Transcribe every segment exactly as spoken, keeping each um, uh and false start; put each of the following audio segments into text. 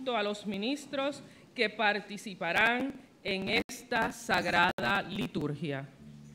junto a los ministros que participarán en esta sagrada liturgia.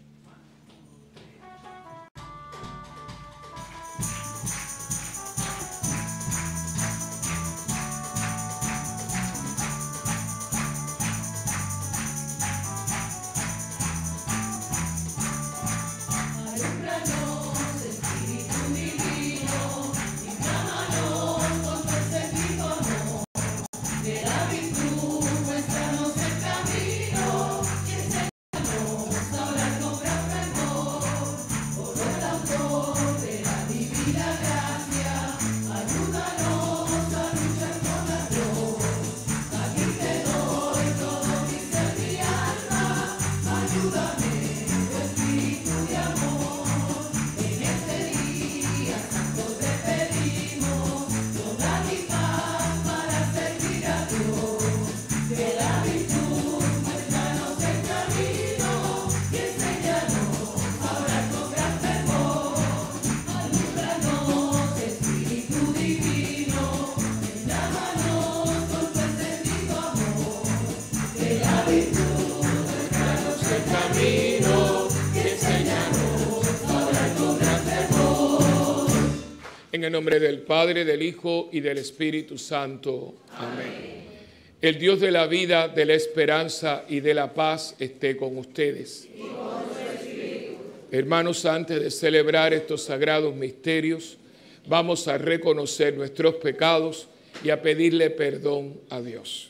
En el nombre del Padre, del Hijo y del Espíritu Santo. Amén. El Dios de la vida, de la esperanza y de la paz esté con ustedes. Y con su espíritu. Hermanos, antes de celebrar estos sagrados misterios, vamos a reconocer nuestros pecados y a pedirle perdón a Dios.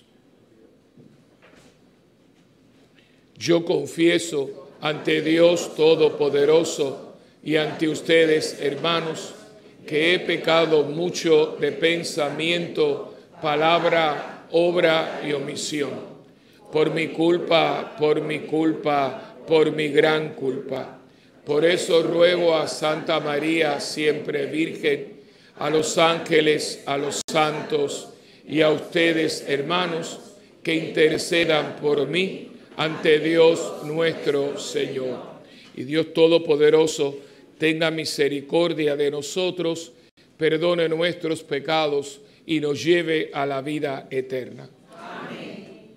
Yo confieso ante Dios Todopoderoso y ante ustedes, hermanos, que he pecado mucho de pensamiento, palabra, obra y omisión. Por mi culpa, por mi culpa, por mi gran culpa. Por eso ruego a Santa María, siempre Virgen, a los ángeles, a los santos y a ustedes, hermanos, que intercedan por mí ante Dios nuestro Señor. Y Dios Todopoderoso tenga misericordia de nosotros, perdone nuestros pecados y nos lleve a la vida eterna. Amén.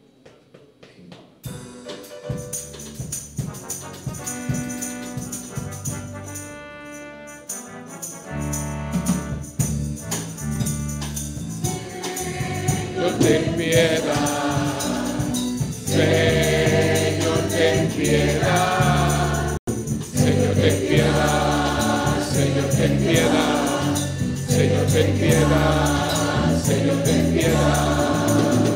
Señor, ten piedad. Señor, ten piedad. Señor, ten piedad. Señor, ten piedad, Señor, ten piedad, Señor, ten piedad.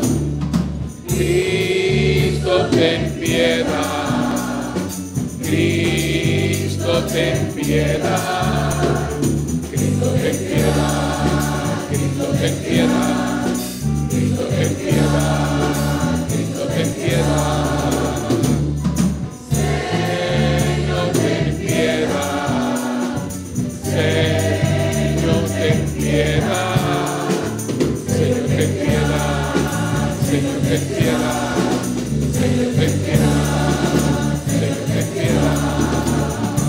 Cristo, ten piedad, Cristo, ten piedad, Cristo, ten piedad, Cristo, ten piedad, Cristo, ten piedad, Cristo, ten piedad. Señor, ten piedad. Señor, ten piedad, Señor, ten piedad, Señor, ten piedad, Señor, ten piedad, Señor, ten piedad.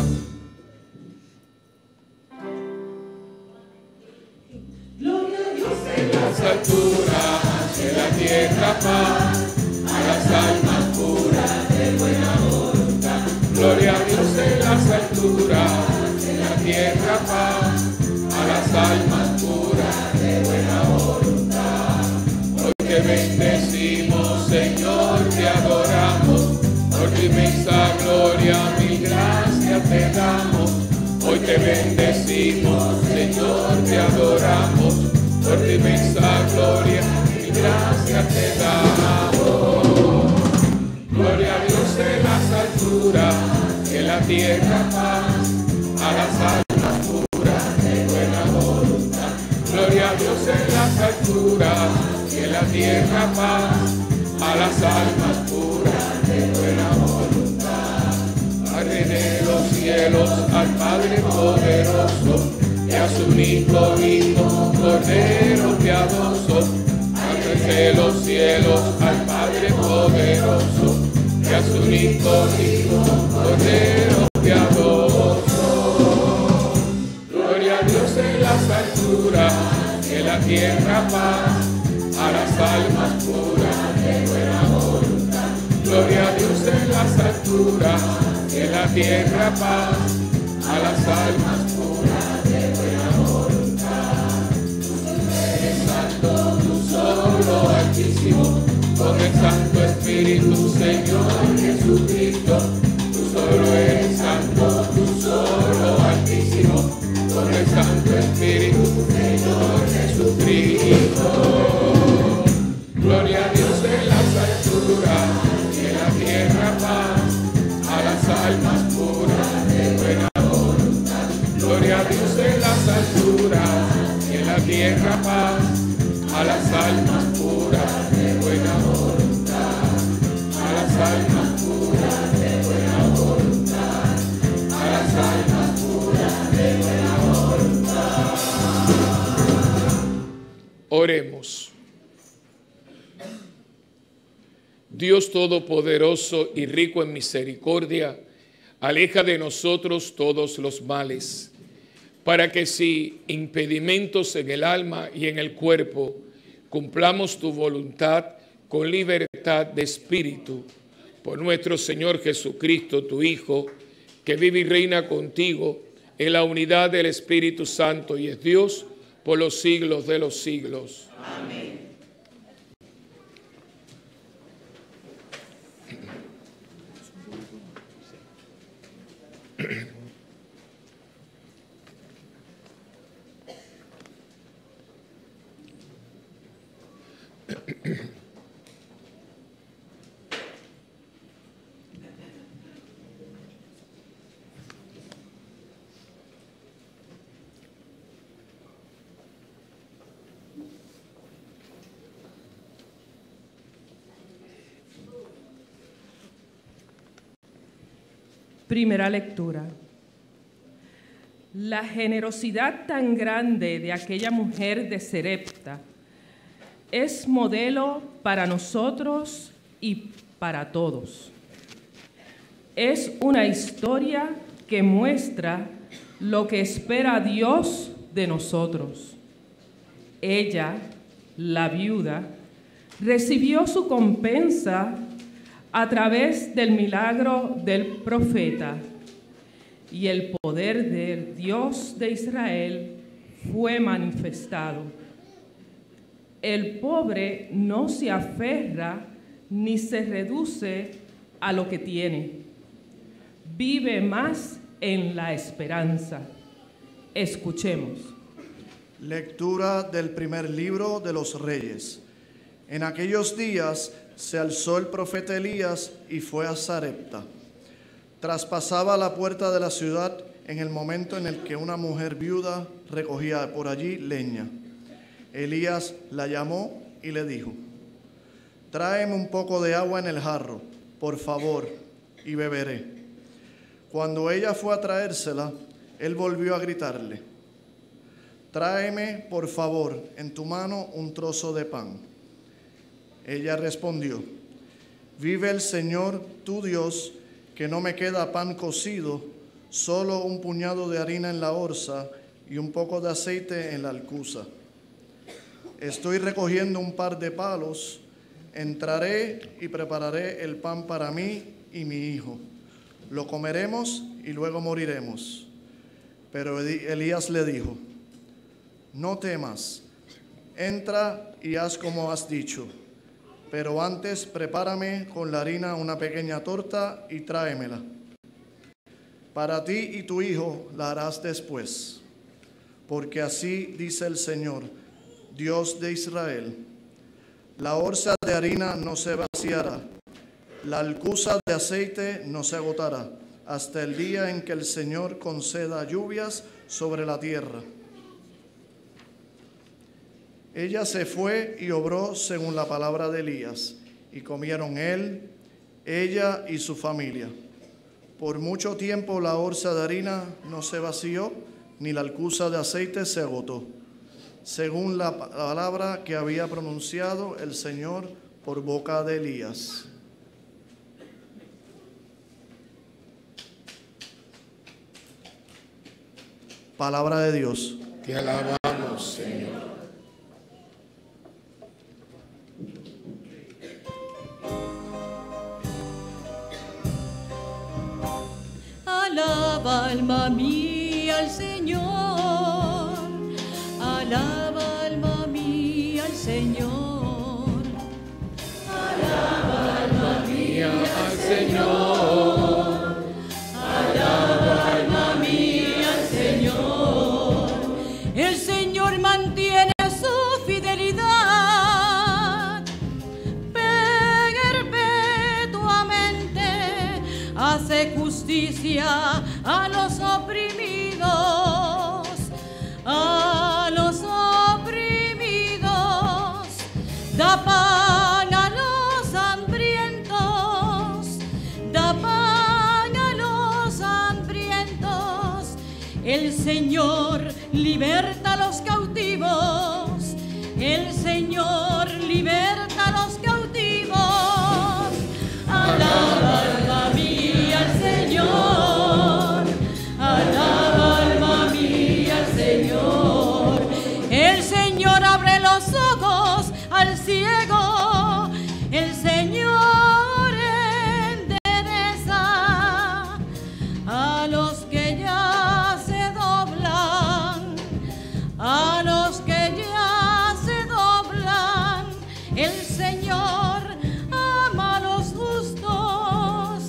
Gloria a Dios En las alturas de la tierra paz, a las almas puras de buena voluntad. Gloria a Dios en las alturas. La tierra paz, a las almas puras de buena voluntad. Hoy te bendecimos, Señor, te adoramos, por tu inmensa gloria, mil gracias te damos. Hoy te bendecimos, Señor, te adoramos, por tu inmensa gloria, mil gracias te damos. Gloria a Dios en las alturas, en la tierra paz, a las almas puras de buena voluntad. Gloria a Dios en las alturas y en la tierra paz, a las almas puras de buena voluntad. Padre de los cielos, al Padre poderoso y a su único Hijo, Cordero piadoso. Padre de los cielos, al Padre poderoso y a su único Hijo, Cordero piadoso. Gloria a Dios en las alturas, en la tierra paz, a las almas puras de buena voluntad. Gloria a Dios en las alturas, y en la tierra paz, a las almas puras de buena voluntad. Tú eres santo, tú solo altísimo, con el Santo Espíritu, Señor Jesucristo. Tú solo eres santo, tú solo altísimo, con el Santo Espíritu, Señor Jesucristo. Gloria a Dios en las alturas, y en la tierra paz, a las almas puras de buena voluntad. Gloria a Dios en las alturas, y en la tierra paz, a las almas puras de buena voluntad. A las almas puras de buena voluntad. A las almas puras de buena voluntad. Oremos. Dios Todopoderoso y rico en misericordia, aleja de nosotros todos los males, para que si impedimentos en el alma y en el cuerpo, cumplamos tu voluntad con libertad de espíritu, por nuestro Señor Jesucristo, tu Hijo, que vive y reina contigo en la unidad del Espíritu Santo y es Dios por los siglos de los siglos. Amén. Primera lectura. La generosidad tan grande de aquella mujer de Sarepta es modelo para nosotros y para todos. Es una historia que muestra lo que espera Dios de nosotros. Ella, la viuda, recibió su compensa a través del milagro del profeta, y el poder del Dios de Israel fue manifestado. El pobre no se aferra ni se reduce a lo que tiene. Vive más en la esperanza. Escuchemos. Lectura del primer libro de los Reyes. En aquellos días se alzó el profeta Elías y fue a Sarepta. Traspasaba la puerta de la ciudad en el momento en el que una mujer viuda recogía por allí leña. Elías la llamó y le dijo: tráeme un poco de agua en el jarro, por favor, y beberé. Cuando ella fue a traérsela, él volvió a gritarle: tráeme, por favor, en tu mano un trozo de pan. Ella respondió: vive el Señor tu Dios, que no me queda pan cocido, solo un puñado de harina en la orza y un poco de aceite en la alcuza. Estoy recogiendo un par de palos, entraré y prepararé el pan para mí y mi hijo. Lo comeremos y luego moriremos. Pero Elías le dijo: no temas, entra y haz como has dicho. Pero antes prepárame con la harina una pequeña torta y tráemela. Para ti y tu hijo la harás después. Porque así dice el Señor, Dios de Israel: la orza de harina no se vaciará, la alcuza de aceite no se agotará, hasta el día en que el Señor conceda lluvias sobre la tierra. Ella se fue y obró según la palabra de Elías, y comieron él, ella y su familia. Por mucho tiempo la orza de harina no se vació, ni la alcuza de aceite se agotó, según la palabra que había pronunciado el Señor por boca de Elías. Palabra de Dios. Te alabamos, Señor. Alaba, alma mía, al Señor. Alaba, alma mía, al Señor. Alaba, alma mía, al Señor. alaba, alma mía, al Señor. El Señor mantiene su fidelidad perpetuamente, hace justicia a los oprimidos, a los oprimidos, da pan a los hambrientos, da pan a los hambrientos. El Señor liberta a los cautivos, el Señor liberta a los cautivos. Alaba, alma mía, al Señor. Alaba, alma mía, al Señor. El Señor abre los ojos al ciego, el Señor endereza a los que ya se doblan, a los que ya se doblan. El Señor ama a los justos,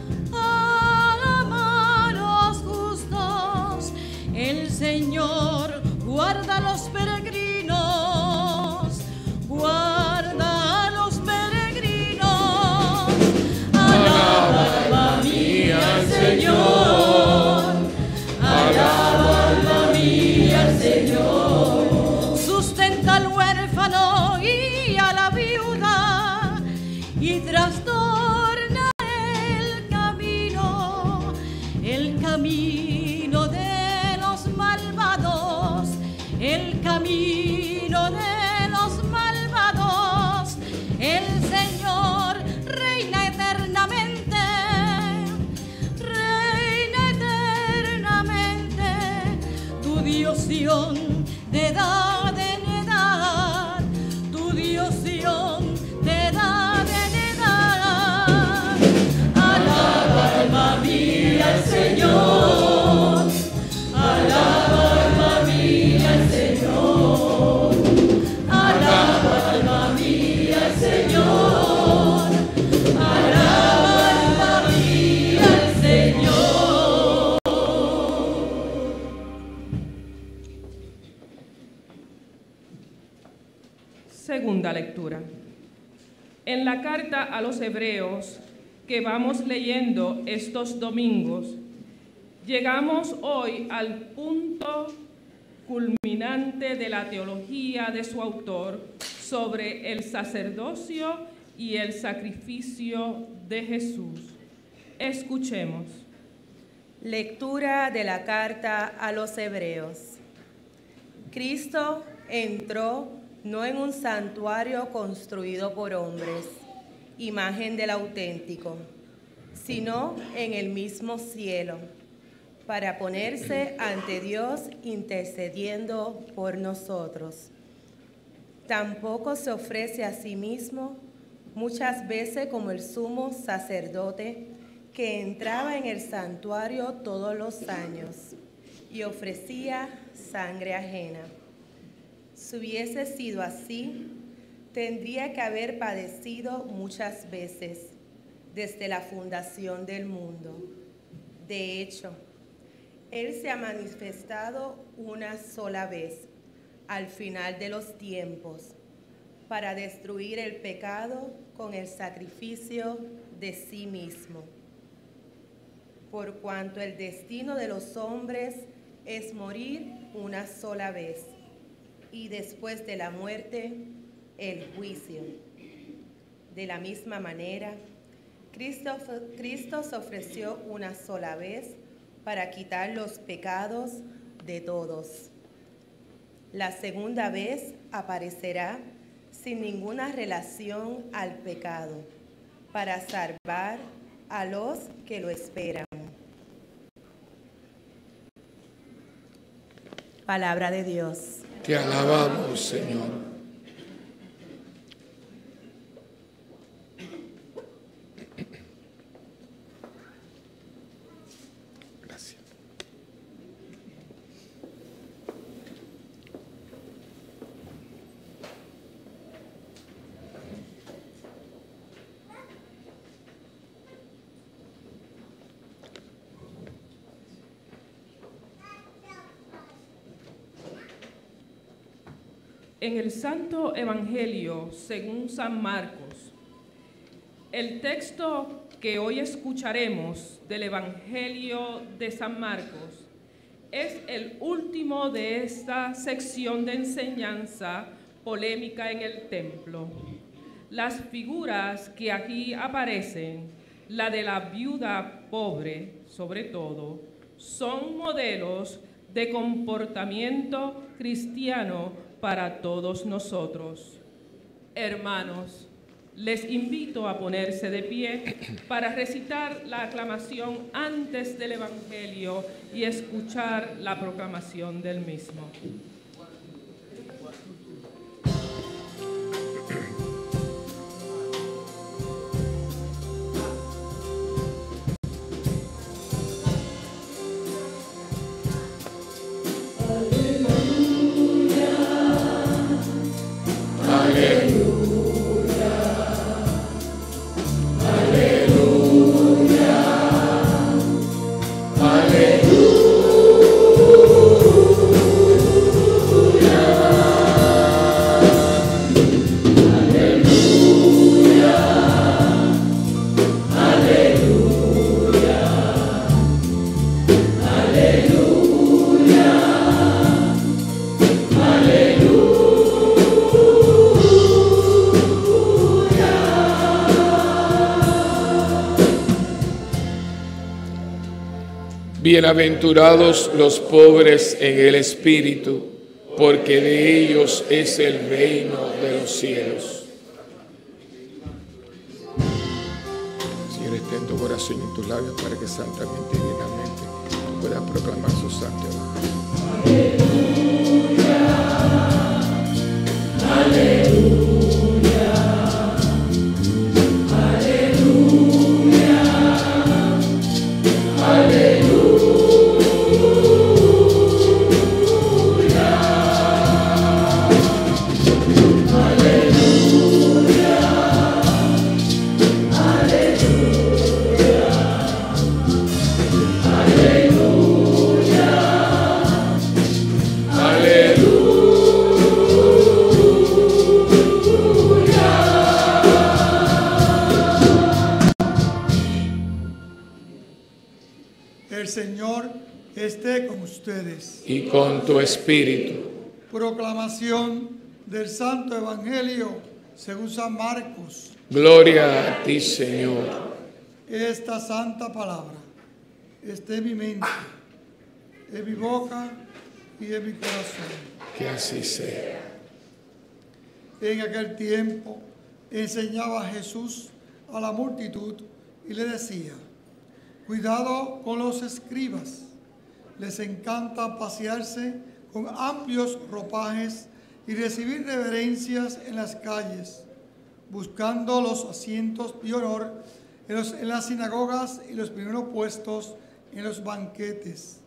ama a los justos. El Señor guarda a los peregrinos, guarda a los peregrinos. Alaba, alma mía, al Señor. Alaba, alma mía, al Señor. Sustenta al huérfano y a la viuda y trastorna el camino, el camino de los malvados, el camino de los malvados. El Señor reina eternamente, reina eternamente. Tu Dios Sión de edad en edad, tu Dios Sión de edad en edad. Alaba, alma mía, al Señor. Alaba, alma mía, al Señor. Alaba, alma mía, al Señor. Alaba, alma mía, al Señor. Segunda lectura. En la carta a los Hebreos que vamos leyendo estos domingos, llegamos hoy al punto culminante de la teología de su autor sobre el sacerdocio y el sacrificio de Jesús. Escuchemos. Lectura de la carta a los Hebreos. Cristo entró no en un santuario construido por hombres, imagen del auténtico, sino en el mismo cielo, para ponerse ante Dios intercediendo por nosotros. Tampoco se ofrece a sí mismo muchas veces como el sumo sacerdote que entraba en el santuario todos los años y ofrecía sangre ajena. Si hubiese sido así, tendría que haber padecido muchas veces desde la fundación del mundo. De hecho, Él se ha manifestado una sola vez, al final de los tiempos, para destruir el pecado con el sacrificio de sí mismo. Por cuanto el destino de los hombres es morir una sola vez, y después de la muerte, el juicio. De la misma manera, Cristo, Cristo se ofreció una sola vez para quitar los pecados de todos. La segunda vez aparecerá sin ninguna relación al pecado, para salvar a los que lo esperan. Palabra de Dios. Te alabamos, Señor. Gracias. En el Santo Evangelio según San Marcos, el texto que hoy escucharemos del Evangelio de San Marcos es el último de esta sección de enseñanza polémica en el templo. Las figuras que aquí aparecen, la de la viuda pobre sobre todo, son modelos de comportamiento cristiano para todos nosotros. Hermanos, les invito a ponerse de pie para recitar la aclamación antes del Evangelio y escuchar la proclamación del mismo. Bienaventurados los pobres en el espíritu, porque de ellos es el reino de los cielos. Señor, esté en tu corazón y en tus labios para que santamente y dignamente tú puedas proclamar su santo evangelio. Aleluya, aleluya, aleluya, aleluya. El Señor esté con ustedes. Y con tu espíritu. Proclamación del Santo Evangelio según San Marcos. Gloria a ti, Señor. Esta santa palabra esté en mi mente, en mi boca y en mi corazón. Que así sea. En aquel tiempo enseñaba Jesús a la multitud y le decía: cuidado con los escribas, les encanta pasearse con amplios ropajes y recibir reverencias en las calles, buscando los asientos de honor en, los, en las sinagogas y los primeros puestos en los banquetes.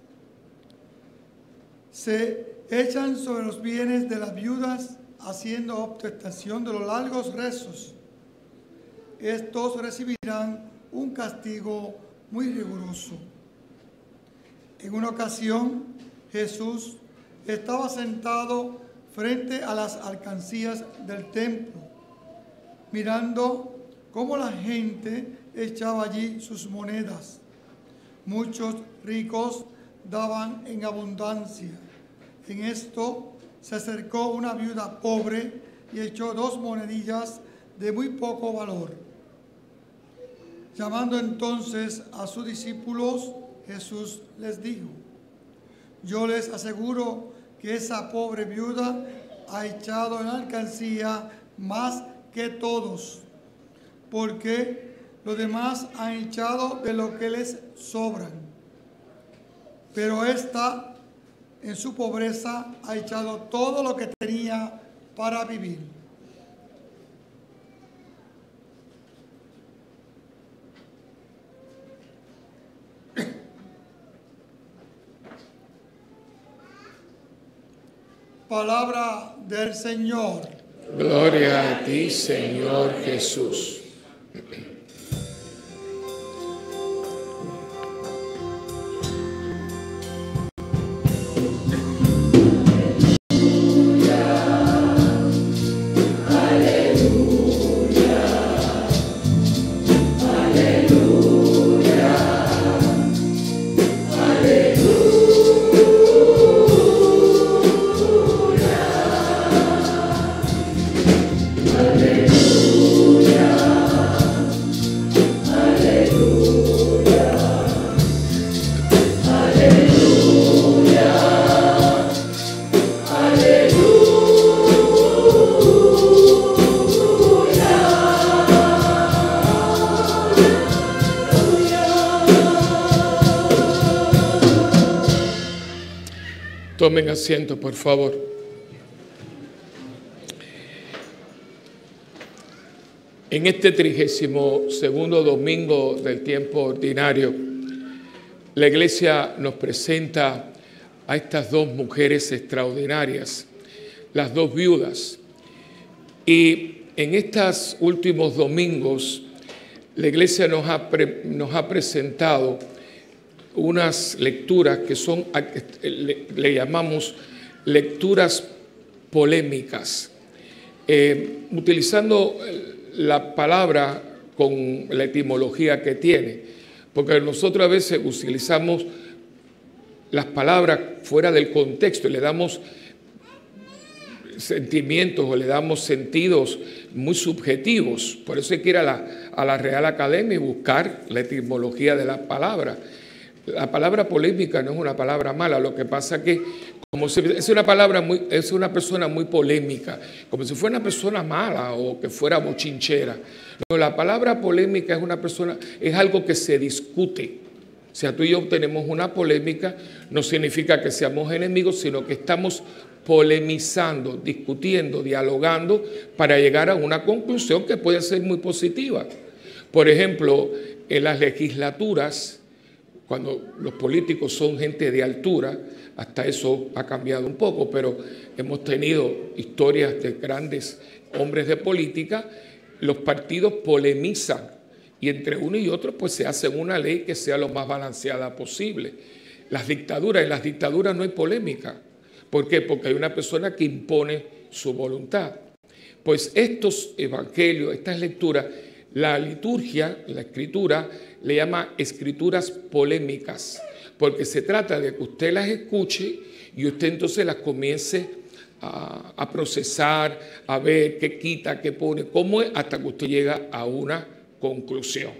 Se echan sobre los bienes de las viudas, haciendo ostentación de los largos rezos. Estos recibirán un castigo muy riguroso. En una ocasión, Jesús estaba sentado frente a las alcancías del templo, mirando cómo la gente echaba allí sus monedas. Muchos ricos daban en abundancia. En esto se acercó una viuda pobre y echó dos monedillas de muy poco valor. Llamando entonces a sus discípulos, Jesús les dijo: yo les aseguro que esa pobre viuda ha echado en alcancía más que todos, porque los demás han echado de lo que les sobran. Pero esta, en su pobreza, ha echado todo lo que tenía para vivir. Palabra del Señor. Gloria a ti, Señor Jesús. Aleluya, Tomen asiento, por favor. En este trigésimo segundo domingo del tiempo ordinario, la Iglesia nos presenta a estas dos mujeres extraordinarias, las dos viudas. Y en estos últimos domingos, la Iglesia nos ha, pre, nos ha presentado unas lecturas que son, le, le llamamos lecturas polémicas, eh, utilizando la palabra con la etimología que tiene, porque nosotros a veces utilizamos las palabras fuera del contexto y le damos sentimientos o le damos sentidos muy subjetivos. Por eso hay que ir a la, a la Real Academia y buscar la etimología de la palabra. La palabra polémica no es una palabra mala, lo que pasa que como si, es una palabra muy, es una persona muy polémica, como si fuera una persona mala o que fuera bochinchera. No, la palabra polémica es una persona, es algo que se discute. O sea, tú y yo tenemos una polémica, no significa que seamos enemigos, sino que estamos polemizando, discutiendo, dialogando para llegar a una conclusión que puede ser muy positiva. Por ejemplo, en las legislaturas, cuando los políticos son gente de altura, hasta eso ha cambiado un poco, pero hemos tenido historias de grandes hombres de política, los partidos polemizan y entre uno y otro pues se hace una ley que sea lo más balanceada posible. Las dictaduras, en las dictaduras no hay polémica. ¿Por qué? Porque hay una persona que impone su voluntad. Pues estos evangelios, estas lecturas, la liturgia, la escritura, le llama escrituras polémicas, porque se trata de que usted las escuche y usted entonces las comience a, a procesar, a ver qué quita, qué pone, cómo es, hasta que usted llega a una conclusión.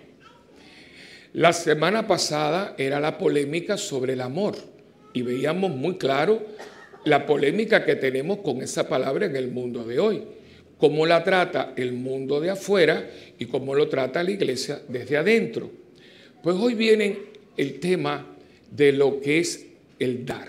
La semana pasada era la polémica sobre el amor y veíamos muy claro la polémica que tenemos con esa palabra en el mundo de hoy. Cómo la trata el mundo de afuera y cómo lo trata la iglesia desde adentro. Pues hoy viene el tema de lo que es el dar,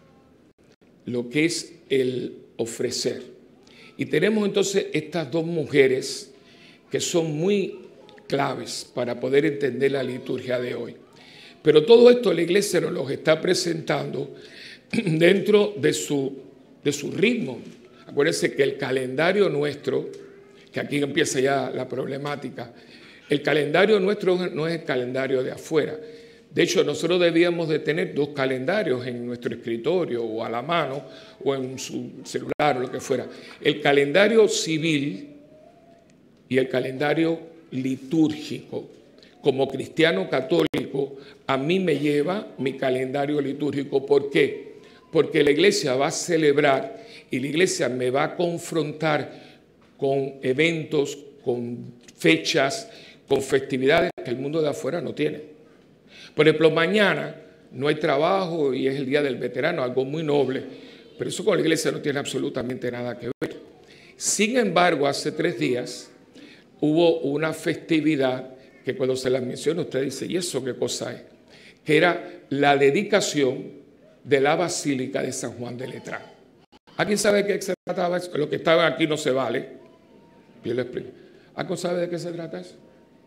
lo que es el ofrecer. Y tenemos entonces estas dos mujeres que son muy claves para poder entender la liturgia de hoy. Pero todo esto la iglesia nos lo está presentando dentro de su, de su ritmo. Acuérdense que el calendario nuestro, que aquí empieza ya la problemática, el calendario nuestro no es el calendario de afuera. De hecho, nosotros debíamos de tener dos calendarios en nuestro escritorio o a la mano o en su celular o lo que fuera. El calendario civil y el calendario litúrgico. Como cristiano católico, a mí me lleva mi calendario litúrgico. ¿Por qué? Porque la iglesia va a celebrar y la iglesia me va a confrontar con eventos, con fechas, con festividades que el mundo de afuera no tiene. Por ejemplo, mañana no hay trabajo y es el Día del Veterano, algo muy noble, pero eso con la iglesia no tiene absolutamente nada que ver. Sin embargo, hace tres días hubo una festividad que cuando se la menciona usted dice, ¿y eso qué cosa es? Que era la dedicación de la Basílica de San Juan de Letrán. ¿Alguien sabe de qué se trataba eso? Lo que estaba aquí no se vale. Yo le explico. ¿Alguien sabe de qué se trata eso?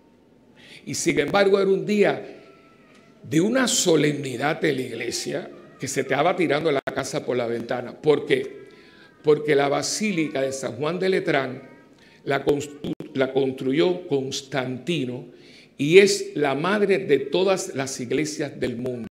Y sin embargo era un día de una solemnidad de la iglesia que se estaba tirando la casa por la ventana. ¿Por qué? Porque la Basílica de San Juan de Letrán la, constru la construyó Constantino y es la madre de todas las iglesias del mundo.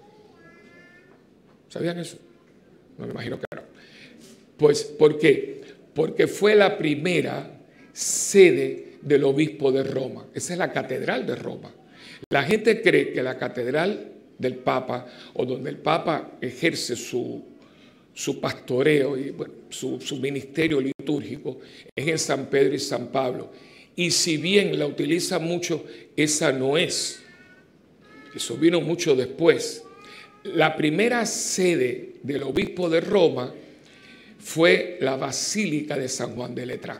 ¿Sabían eso? No me imagino que no. Pues, ¿por qué? Porque fue la primera sede del obispo de Roma. Esa es la catedral de Roma. La gente cree que la catedral del Papa, o donde el Papa ejerce su, su pastoreo y bueno, su, su ministerio litúrgico, es en San Pedro y San Pablo. Y si bien la utiliza mucho, esa no es. Eso vino mucho después. La primera sede del obispo de Roma fue la Basílica de San Juan de Letrán.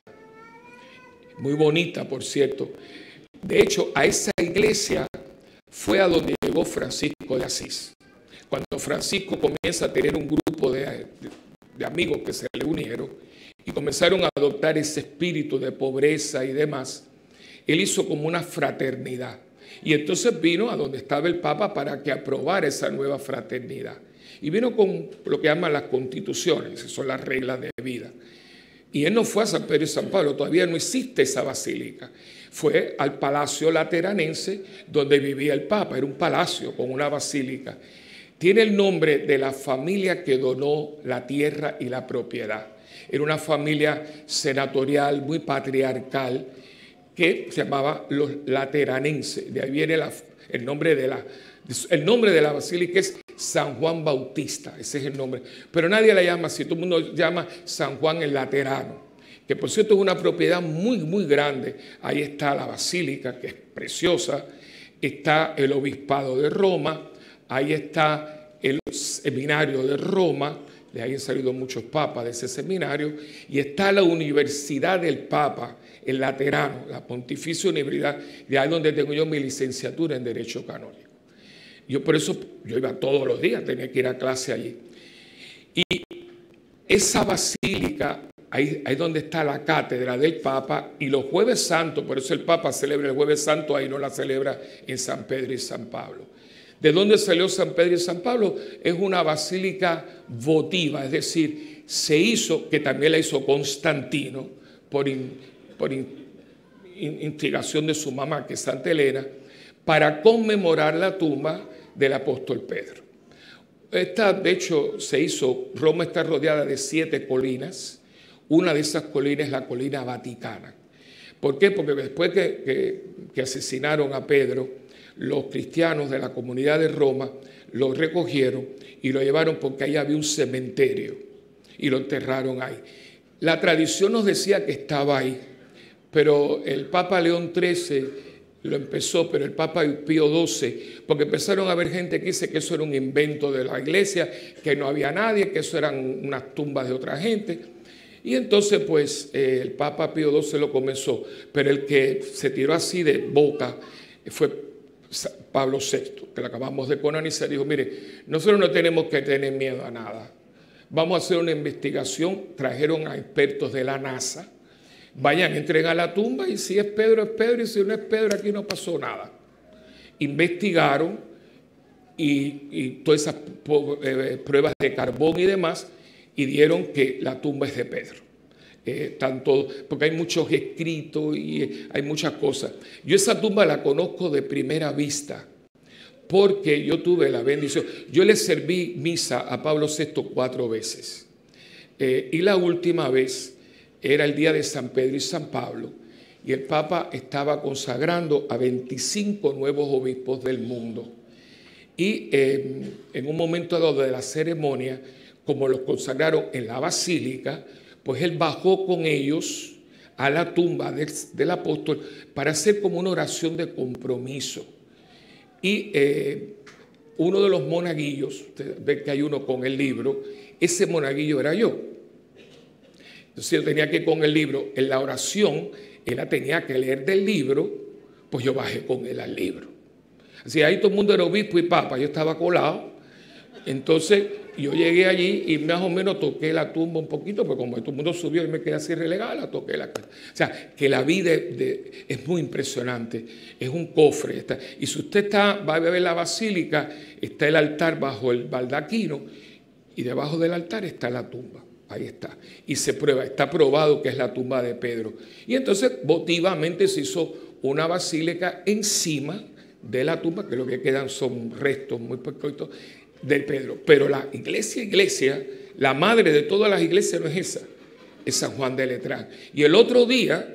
Muy bonita, por cierto. De hecho, a esa iglesia fue a donde llegó Francisco de Asís. Cuando Francisco comienza a tener un grupo de, de, de amigos que se le unieron y comenzaron a adoptar ese espíritu de pobreza y demás, él hizo como una fraternidad. Y entonces vino a donde estaba el Papa para que aprobara esa nueva fraternidad. Y vino con lo que llaman las constituciones, que son las reglas de vida. Y él no fue a San Pedro y San Pablo, todavía no existe esa basílica. Fue al Palacio Lateranense donde vivía el Papa, era un palacio con una basílica. Tiene el nombre de la familia que donó la tierra y la propiedad. Era una familia senatorial muy patriarcal que se llamaba los Lateranenses. De ahí viene la, el nombre de la, el nombre de la basílica es San Juan Bautista, ese es el nombre. Pero nadie la llama así, todo el mundo llama San Juan el Laterano, que por cierto es una propiedad muy, muy grande. Ahí está la basílica, que es preciosa, está el obispado de Roma, ahí está el seminario de Roma, de ahí han salido muchos papas de ese seminario, y está la Universidad del Papa, el Laterano, la Pontificia Universidad, de ahí donde tengo yo mi licenciatura en Derecho Canónico. Yo por eso, yo iba todos los días, tenía que ir a clase allí. Y esa basílica, ahí es donde está la cátedra del Papa, y los Jueves Santos, por eso el Papa celebra el Jueves Santo, ahí no la celebra en San Pedro y San Pablo. ¿De dónde salió San Pedro y San Pablo? Es una basílica votiva, es decir, se hizo, que también la hizo Constantino, por, in, por in, in, instigación de su mamá, que es Santa Elena, para conmemorar la tumba del apóstol Pedro. Esta, de hecho, se hizo, Roma está rodeada de siete colinas. Una de esas colinas es la colina Vaticana. ¿Por qué? Porque después que, que, que asesinaron a Pedro, los cristianos de la comunidad de Roma lo recogieron y lo llevaron porque ahí había un cementerio y lo enterraron ahí. La tradición nos decía que estaba ahí, pero el Papa León trece lo empezó, pero el Papa Pío doce, porque empezaron a haber gente que dice que eso era un invento de la iglesia, que no había nadie, que eso eran unas tumbas de otra gente. Y entonces pues eh, el Papa Pío doce lo comenzó, pero el que se tiró así de boca fue Pablo sexto, que lo acabamos de canonizar. Dijo, mire, nosotros no tenemos que tener miedo a nada. Vamos a hacer una investigación. Trajeron a expertos de la NASA. Vayan, entren a la tumba y si es Pedro, es Pedro, y si no es Pedro, aquí no pasó nada. Investigaron y, y todas esas pruebas de carbón y demás, y dieron que la tumba es de Pedro. Eh, tanto, porque hay muchos escritos y hay muchas cosas. Yo esa tumba la conozco de primera vista, porque yo tuve la bendición. Yo le serví misa a Pablo sexto cuatro veces. Eh, y la última vez era el día de San Pedro y San Pablo, y el Papa estaba consagrando a veinticinco nuevos obispos del mundo. Y eh, en un momento dado de la ceremonia, como los consagraron en la basílica, pues él bajó con ellos a la tumba del, del apóstol para hacer como una oración de compromiso. Y eh, uno de los monaguillos, ustedes ven que hay uno con el libro, ese monaguillo era yo. Entonces yo tenía que ir con el libro, en la oración, él la tenía que leer del libro, pues yo bajé con él al libro. Así ahí todo el mundo era obispo y papa, yo estaba colado. Entonces yo llegué allí y más o menos toqué la tumba un poquito, porque como todo el mundo subió y me quedé así relegada, la toqué la cara. O sea, que la vida de, de, es muy impresionante, es un cofre. Está, y si usted está, va a ver la basílica, está el altar bajo el baldaquino y debajo del altar está la tumba. Ahí está. Y se prueba, está probado que es la tumba de Pedro. Y entonces votivamente se hizo una basílica encima de la tumba, que lo que quedan son restos muy poquitos de Pedro. Pero la iglesia, iglesia, la madre de todas las iglesias no es esa, es San Juan de Letrán. Y el otro día,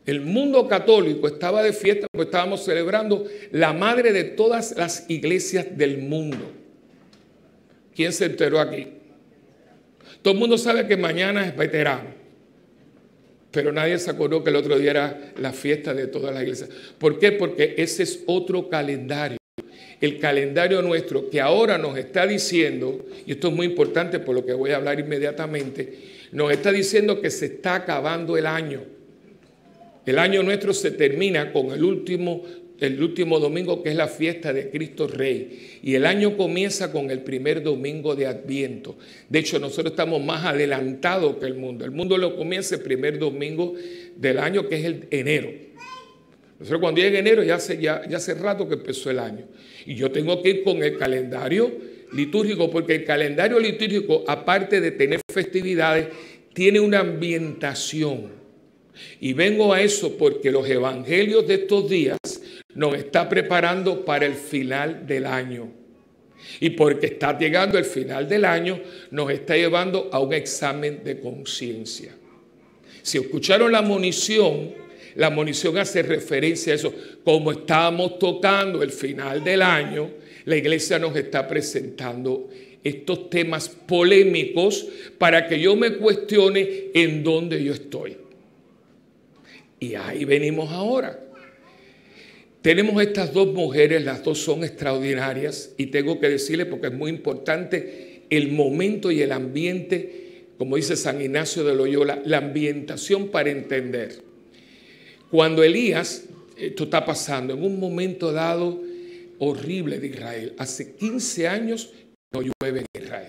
El mundo católico estaba de fiesta porque estábamos celebrando la madre de todas las iglesias del mundo. ¿Quién se enteró aquí? Todo el mundo sabe que mañana es veterano, pero nadie se acordó que el otro día era la fiesta de todas las iglesias. ¿Por qué? Porque ese es otro calendario. El calendario nuestro que ahora nos está diciendo, y esto es muy importante por lo que voy a hablar inmediatamente, nos está diciendo que se está acabando el año. El año nuestro se termina con el último, el último domingo, que es la fiesta de Cristo Rey. Y el año comienza con el primer domingo de Adviento. De hecho, nosotros estamos más adelantados que el mundo. El mundo lo comienza el primer domingo del año, que es el enero. Nosotros cuando llega enero ya hace, ya, ya hace rato que empezó el año. Y yo tengo que ir con el calendario litúrgico, porque el calendario litúrgico, aparte de tener festividades, tiene una ambientación. Y vengo a eso porque los evangelios de estos días nos está preparando para el final del año. Y porque está llegando el final del año, nos está llevando a un examen de conciencia. Si escucharon la monición, la monición hace referencia a eso. Como estamos tocando el final del año, la iglesia nos está presentando estos temas polémicos para que yo me cuestione en dónde yo estoy. Y ahí venimos ahora. Tenemos estas dos mujeres, las dos son extraordinarias, y tengo que decirles, porque es muy importante, el momento y el ambiente, como dice San Ignacio de Loyola, la ambientación para entender. Cuando Elías, esto está pasando en un momento dado horrible de Israel, hace quince años no llueve en Israel.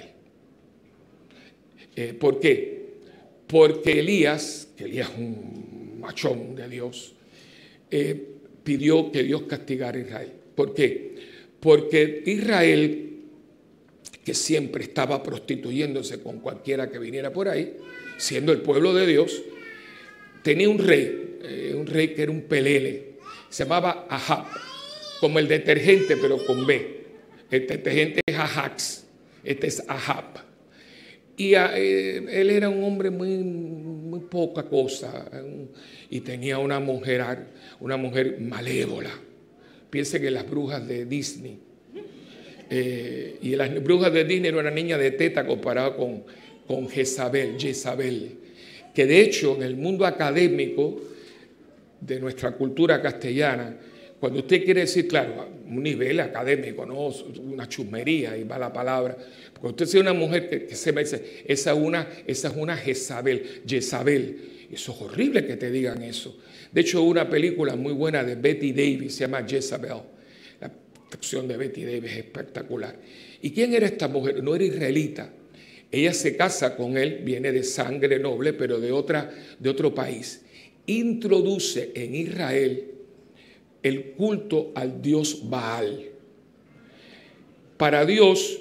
Eh, ¿Por qué? Porque Elías, que Elías es un machón de Dios, eh, pidió que Dios castigara a Israel. ¿Por qué? Porque Israel, que siempre estaba prostituyéndose con cualquiera que viniera por ahí, siendo el pueblo de Dios, tenía un rey, eh, un rey que era un pelele, se llamaba Ahab, como el detergente pero con B. El detergente es Ajax, este es Ahab. Y eh, él era un hombre muy, muy poca cosa, un, y tenía una mujer, una mujer malévola. Piensen en las brujas de Disney. Eh, y las brujas de Disney era una niña de teta comparada con, con Jezabel, Jezabel, que de hecho en el mundo académico de nuestra cultura castellana, cuando usted quiere decir, claro, un nivel académico, no una chusmería, y va la palabra, porque usted sea una mujer que, que se me dice, esa es una, esa es una Jezabel, Jezabel, eso es horrible que te digan eso. De hecho, una película muy buena de Betty Davis, se llama Jezabel, la acción de Betty Davis es espectacular. ¿Y quién era esta mujer? No era israelita. Ella se casa con él, viene de sangre noble, pero de, otra, de otro país. Introduce en Israel el culto al dios Baal. Para Dios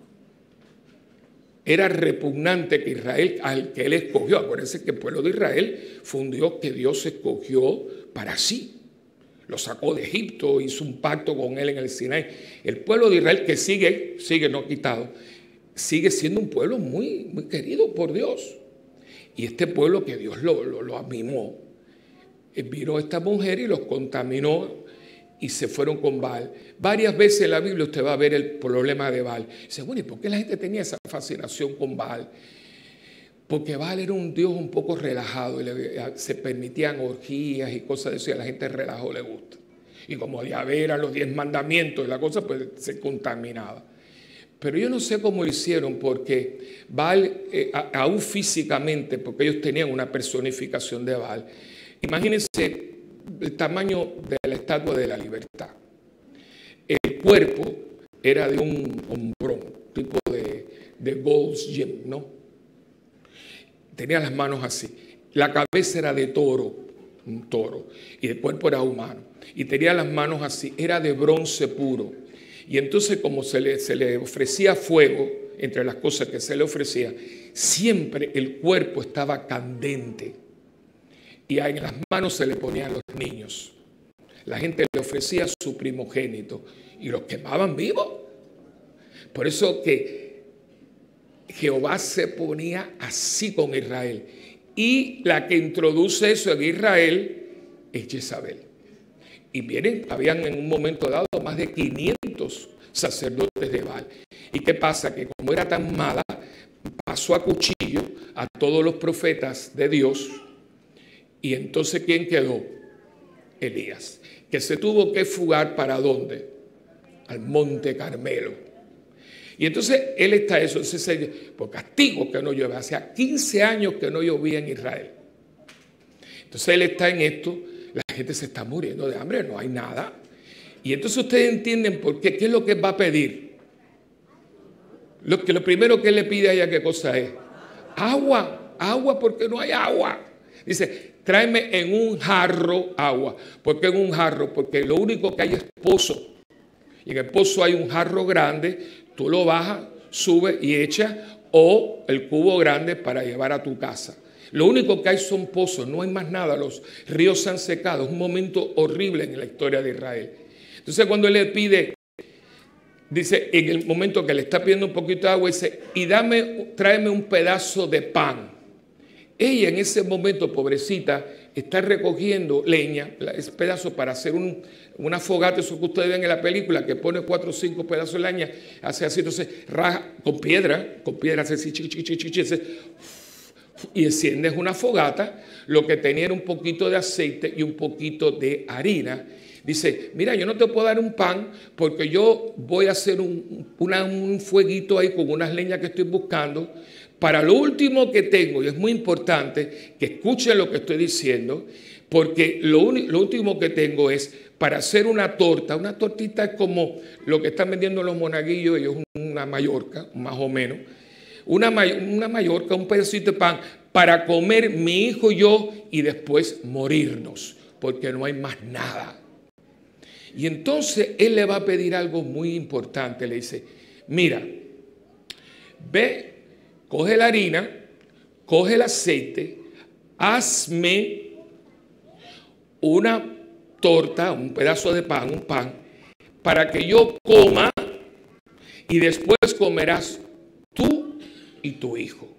era repugnante que Israel, al que él escogió, acuérdense que el pueblo de Israel fue un Dios que Dios escogió para sí. Lo sacó de Egipto, hizo un pacto con él en el Sinaí. El pueblo de Israel, que sigue, sigue no quitado, sigue siendo un pueblo muy, muy querido por Dios. Y este pueblo que Dios lo, lo, lo amimó, vino a esta mujer y los contaminó y se fueron con Baal. Varias veces en la Biblia usted va a ver el problema de Baal. Dice, bueno, ¿y por qué la gente tenía esa fascinación con Baal? Porque Baal era un dios un poco relajado y le, se permitían orgías y cosas de eso, y a la gente relajado le gusta. Y como ya eran los diez mandamientos y la cosa, pues se contaminaba. Pero yo no sé cómo lo hicieron, porque Baal, eh, a, aún físicamente, porque ellos tenían una personificación de Baal. Imagínense el tamaño de la Estatua de la Libertad. El cuerpo era de un hombrón, tipo de, de Gold's Gym, ¿no? Tenía las manos así. La cabeza era de toro, un toro, y el cuerpo era humano. Y tenía las manos así, era de bronce puro. Y entonces, como se le, se le ofrecía fuego, entre las cosas que se le ofrecía, siempre el cuerpo estaba candente. Y en las manos se le ponían los niños. La gente le ofrecía su primogénito y los quemaban vivos. Por eso que Jehová se ponía así con Israel. Y la que introduce eso en Israel es Jezabel. Y vienen, habían en un momento dado más de quinientos sacerdotes de Baal. ¿Y qué pasa? Que como era tan mala, pasó a cuchillo a todos los profetas de Dios. Y entonces, ¿quién quedó? Elías, que se tuvo que fugar ¿para dónde? Al Monte Carmelo. Y entonces él está eso, entonces, por castigo que no llueve. Hacía quince años que no llovía en Israel. Entonces él está en esto, la gente se está muriendo de hambre, no hay nada. Y entonces ustedes entienden por qué, qué es lo que va a pedir. Lo, que lo primero que él le pide a ella, ¿qué cosa es? Agua, agua porque no hay agua. Dice, tráeme en un jarro agua. ¿Por qué en un jarro? Porque lo único que hay es pozo. Y en el pozo hay un jarro grande, tú lo bajas, subes y echas, o el cubo grande para llevar a tu casa. Lo único que hay son pozos, no hay más nada, los ríos se han secado, es un momento horrible en la historia de Israel. Entonces cuando él le pide, dice, en el momento que le está pidiendo un poquito de agua, dice, y dame, tráeme un pedazo de pan. Ella en ese momento, pobrecita, está recogiendo leña, ese pedazo para hacer un, una fogata, eso que ustedes ven en la película, que pone cuatro o cinco pedazos de leña, hace así, entonces raja con piedra, con piedra, hace así, chi, chi, chi, chi, chi, hace, y enciendes una fogata. Lo que tenía era un poquito de aceite y un poquito de harina. Dice, mira, yo no te puedo dar un pan porque yo voy a hacer un, una, un fueguito ahí con unas leñas que estoy buscando. Para lo último que tengo, y es muy importante que escuchen lo que estoy diciendo, porque lo, lo último que tengo es para hacer una torta. Una tortita es como lo que están vendiendo los monaguillos, ellos una mallorca, más o menos. Una, una mallorca, un pedacito de pan para comer mi hijo y yo y después morirnos, porque no hay más nada. Y entonces él le va a pedir algo muy importante. Le dice, mira, ve, coge la harina, coge el aceite, hazme una torta, un pedazo de pan, un pan, para que yo coma y después comerás tú y tu hijo.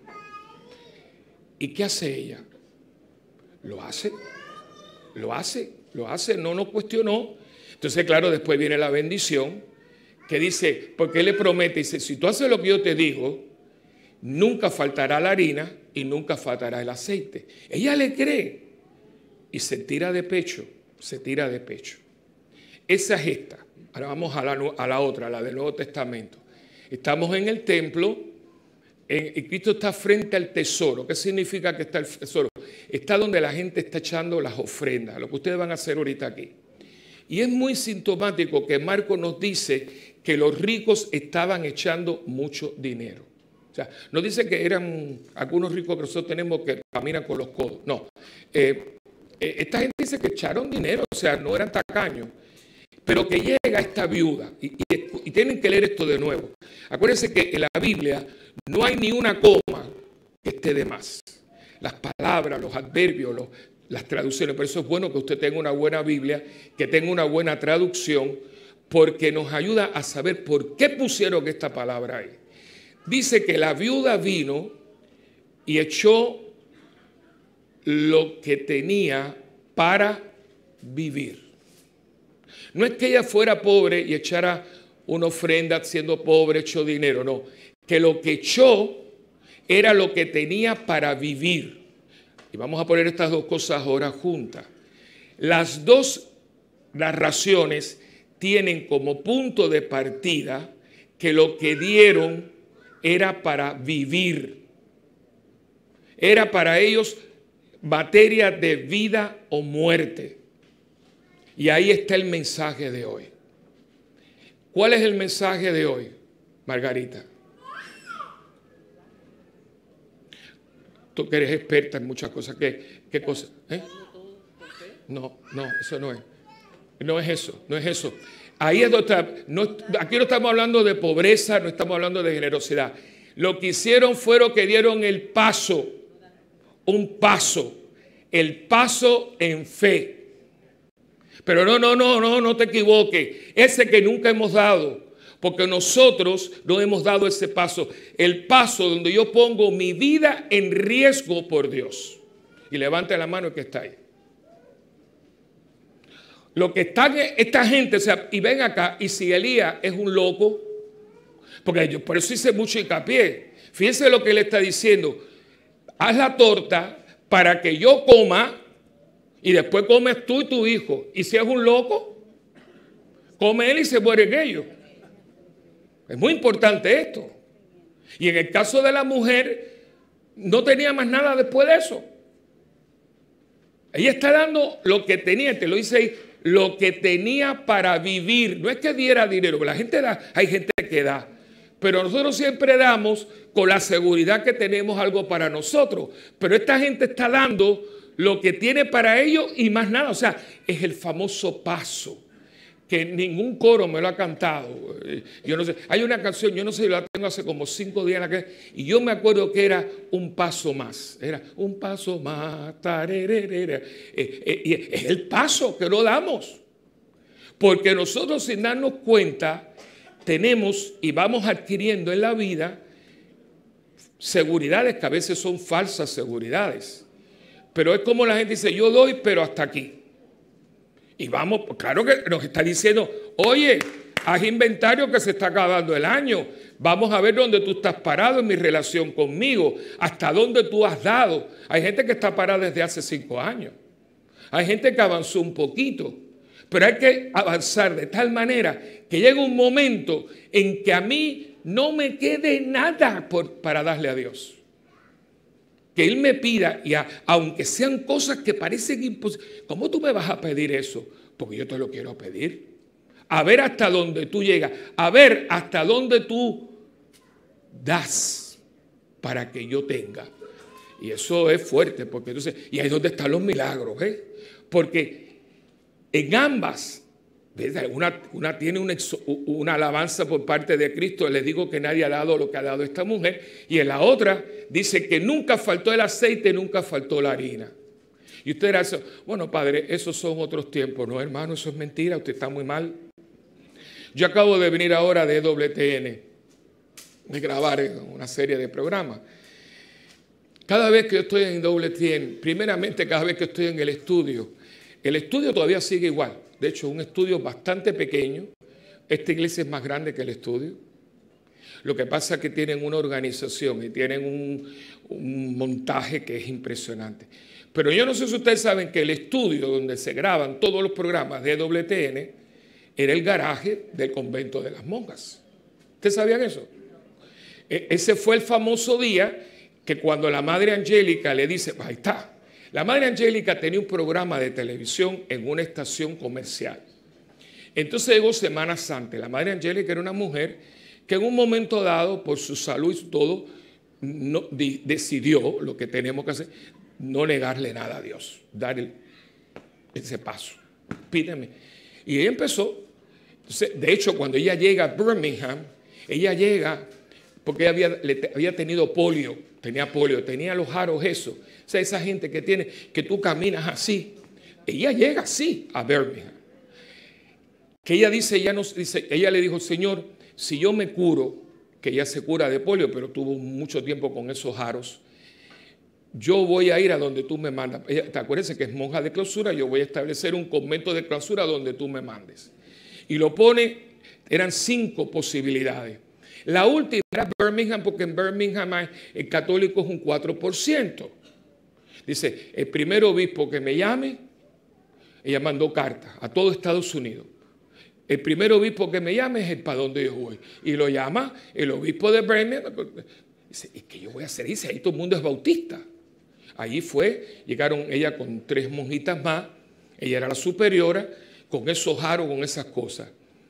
¿Y qué hace ella? Lo hace, lo hace, lo hace, no nos cuestionó. Entonces, claro, después viene la bendición que dice, porque él le promete, dice, si tú haces lo que yo te digo, nunca faltará la harina y nunca faltará el aceite. Ella le cree y se tira de pecho, se tira de pecho. Esa es esta. Ahora vamos a la, a la otra, la del Nuevo Testamento. Estamos en el templo y Cristo está frente al tesoro. ¿Qué significa que está el tesoro? Está donde la gente está echando las ofrendas, lo que ustedes van a hacer ahorita aquí. Y es muy sintomático que Marcos nos dice que los ricos estaban echando mucho dinero. O sea, no dice que eran algunos ricos que nosotros tenemos que caminan con los codos. No. Eh, eh, esta gente dice que echaron dinero, o sea, no eran tacaños. Pero que llega esta viuda, y, y, y tienen que leer esto de nuevo. Acuérdense que en la Biblia no hay ni una coma que esté de más. Las palabras, los adverbios, los, las traducciones. Por eso es bueno que usted tenga una buena Biblia, que tenga una buena traducción, porque nos ayuda a saber por qué pusieron esta palabra ahí. Dice que la viuda vino y echó lo que tenía para vivir. No es que ella fuera pobre y echara una ofrenda siendo pobre, echó dinero, no. Que lo que echó era lo que tenía para vivir. Y vamos a poner estas dos cosas ahora juntas. Las dos narraciones tienen como punto de partida que lo que dieron era para vivir. Era para ellos materia de vida o muerte. Y ahí está el mensaje de hoy. ¿Cuál es el mensaje de hoy, Margarita? Tú que eres experta en muchas cosas. ¿Qué, qué cosas? ¿Eh? No, no, eso no es. No es eso, no es eso. Ahí es donde está, no, aquí no estamos hablando de pobreza, no estamos hablando de generosidad. Lo que hicieron fueron que dieron el paso, un paso, el paso en fe. Pero no, no, no, no, no te equivoques. Ese que nunca hemos dado, porque nosotros no hemos dado ese paso. El paso donde yo pongo mi vida en riesgo por Dios. Y levante la mano el que está ahí. lo que están esta gente, o sea, y ven acá, y si Elías es un loco, porque yo por eso hice mucho hincapié. Fíjense lo que él está diciendo. Haz la torta para que yo coma y después comes tú y tu hijo. Y si es un loco, come él y se mueren ellos. Es muy importante esto. Y en el caso de la mujer, no tenía más nada después de eso. Ella está dando lo que tenía, te lo dice ahí, lo que tenía para vivir. No es que diera dinero, la gente da, hay gente que da. Pero nosotros siempre damos con la seguridad que tenemos algo para nosotros. Pero esta gente está dando lo que tiene para ellos y más nada. O sea, es el famoso paso que ningún coro me lo ha cantado. Yo no sé, hay una canción, yo no sé, la tengo hace como cinco días en la que, y yo me acuerdo que era un paso más. Era un paso más. Tarererera. Eh, eh, y es el paso que no damos. Porque nosotros sin darnos cuenta tenemos y vamos adquiriendo en la vida seguridades que a veces son falsas seguridades. Pero es como la gente dice, yo doy, pero hasta aquí. Y vamos, claro que nos está diciendo, oye, haz inventario que se está acabando el año. Vamos a ver dónde tú estás parado en mi relación conmigo, hasta dónde tú has dado. Hay gente que está parada desde hace cinco años. Hay gente que avanzó un poquito. Pero hay que avanzar de tal manera que llegue un momento en que a mí no me quede nada por, para darle a Dios. Que Él me pida, y a, aunque sean cosas que parecen imposibles, ¿cómo tú me vas a pedir eso? Porque yo te lo quiero pedir. A ver hasta dónde tú llegas, a ver hasta dónde tú das para que yo tenga. Y eso es fuerte, porque entonces, y ahí es donde están los milagros, ¿eh? Porque en ambas, una, una tiene una, una alabanza por parte de Cristo, les digo que nadie ha dado lo que ha dado esta mujer, y en la otra dice que nunca faltó el aceite, nunca faltó la harina. Y usted dirá, bueno, padre, esos son otros tiempos. No, hermano, eso es mentira, usted está muy mal. Yo acabo de venir ahora de E W T N, de grabar una serie de programas. Cada vez que yo estoy en E W T N, primeramente cada vez que estoy en el estudio, el estudio todavía sigue igual. De hecho, un estudio bastante pequeño. Esta iglesia es más grande que el estudio. Lo que pasa es que tienen una organización y tienen un, un montaje que es impresionante. Pero yo no sé si ustedes saben que el estudio donde se graban todos los programas de E W T N era el garaje del convento de las monjas. ¿Ustedes sabían eso? E- ese fue el famoso día que cuando la Madre Angélica le dice, ahí está. La Madre Angélica tenía un programa de televisión en una estación comercial. Entonces llegó Semana Santa. La Madre Angélica era una mujer que en un momento dado, por su salud y todo, no, di, decidió lo que tenemos que hacer, no negarle nada a Dios, dar el, ese paso. Pídeme. Y ella empezó. Entonces, de hecho, cuando ella llega a Birmingham, ella llega porque ella había, le, había tenido polio, tenía polio, tenía los aros eso. O sea, esa gente que tiene, que tú caminas así. Ella llega así a Birmingham. Que ella dice, ella, nos, dice, ella le dijo, Señor, si yo me curo, que ella se cura de polio, pero tuvo mucho tiempo con esos aros, yo voy a ir a donde tú me mandas. Ella, te acuerdas que es monja de clausura, yo voy a establecer un convento de clausura donde tú me mandes. Y lo pone, eran cinco posibilidades. La última era Birmingham, porque en Birmingham el católico es un cuatro por ciento. Dice, el primer obispo que me llame, ella mandó carta a todo Estados Unidos. El primer obispo que me llame es el para donde yo voy. Y lo llama el obispo de Birmingham. Dice, ¿y qué yo voy a hacer? Dice, ahí todo el mundo es bautista. Allí fue, llegaron ella con tres monjitas más. Ella era la superiora, con esos aros, con esas cosas.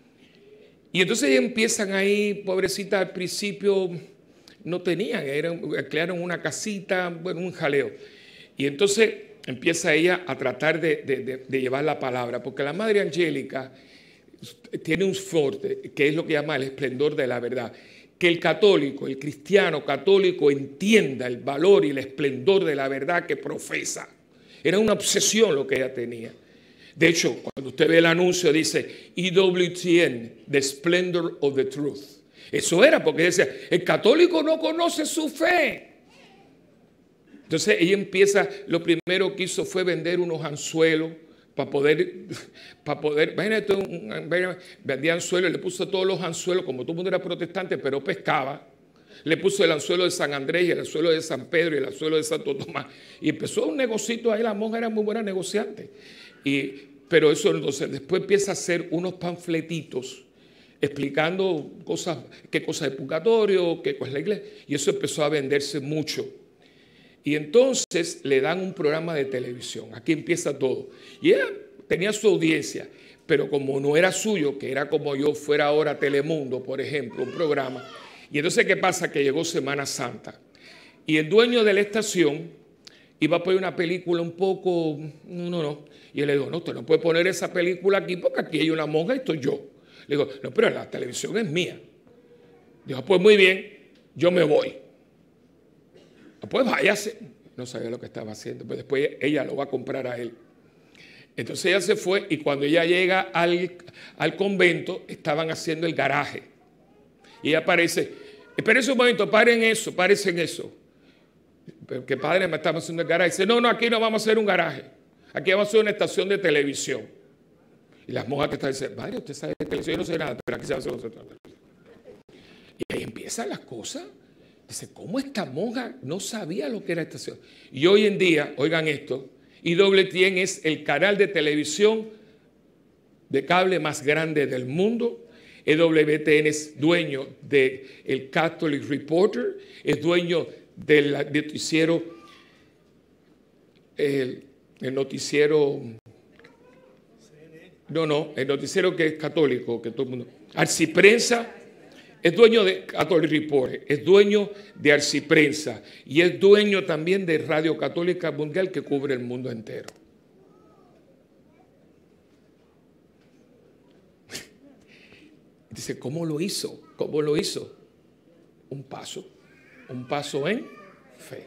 Y entonces ellos empiezan ahí, pobrecita, al principio no tenían, eran, crearon una casita, bueno, un jaleo. Y entonces empieza ella a tratar de, de, de, de llevar la palabra, porque la Madre Angélica tiene un fuerte, que es lo que llama el esplendor de la verdad. Que el católico, el cristiano católico entienda el valor y el esplendor de la verdad que profesa. Era una obsesión lo que ella tenía. De hecho, cuando usted ve el anuncio dice E W T N, The Splendor of the Truth. Eso era porque decía, el católico no conoce su fe. Entonces ella empieza, lo primero que hizo fue vender unos anzuelos para poder, para poder, imagínate, un, vendía anzuelos, le puso todos los anzuelos, como todo el mundo era protestante, pero pescaba. Le puso el anzuelo de San Andrés y el anzuelo de San Pedro y el anzuelo de Santo Tomás. Y empezó un negocito ahí, la monja era muy buena negociante. Y, pero eso entonces, después empieza a hacer unos panfletitos explicando cosas, qué cosa es purgatorio, qué cosa es la iglesia. Y eso empezó a venderse mucho. Y entonces le dan un programa de televisión. Aquí empieza todo. Y ella tenía su audiencia, pero como no era suyo, que era como yo fuera ahora Telemundo, por ejemplo, un programa. Y entonces, ¿qué pasa? Que llegó Semana Santa. Y el dueño de la estación iba a poner una película un poco... No, no, no. Y él le dijo, no, usted no puede poner esa película aquí porque aquí hay una monja y estoy yo. Le digo, no, pero la televisión es mía. Dijo, pues muy bien, yo me voy. Pues váyase. No sabía lo que estaba haciendo, pero después ella lo va a comprar a él. Entonces ella se fue y cuando ella llega al, al convento, estaban haciendo el garaje. Y ella aparece, espérense un momento, paren eso, párense en eso. Pero que padre me estaba haciendo el garaje. Dice, no, no, aquí no vamos a hacer un garaje. Aquí vamos a hacer una estación de televisión. Y las monjas que están diciendo, padre, usted sabe de televisión, yo no sé nada, pero aquí se va a hacer una televisión. Y ahí empiezan las cosas. Dice, ¿cómo esta monja no sabía lo que era estación? Y hoy en día, oigan esto, I W T N es el canal de televisión de cable más grande del mundo. E W T N es dueño del Catholic Reporter, es dueño del noticiero, el, el noticiero, no, no, el noticiero que es católico, que todo el mundo, Arciprensa. Es dueño de Catholic Report, es dueño de Arciprensa y es dueño también de Radio Católica Mundial que cubre el mundo entero. Dice, ¿cómo lo hizo? ¿Cómo lo hizo? Un paso, un paso en fe.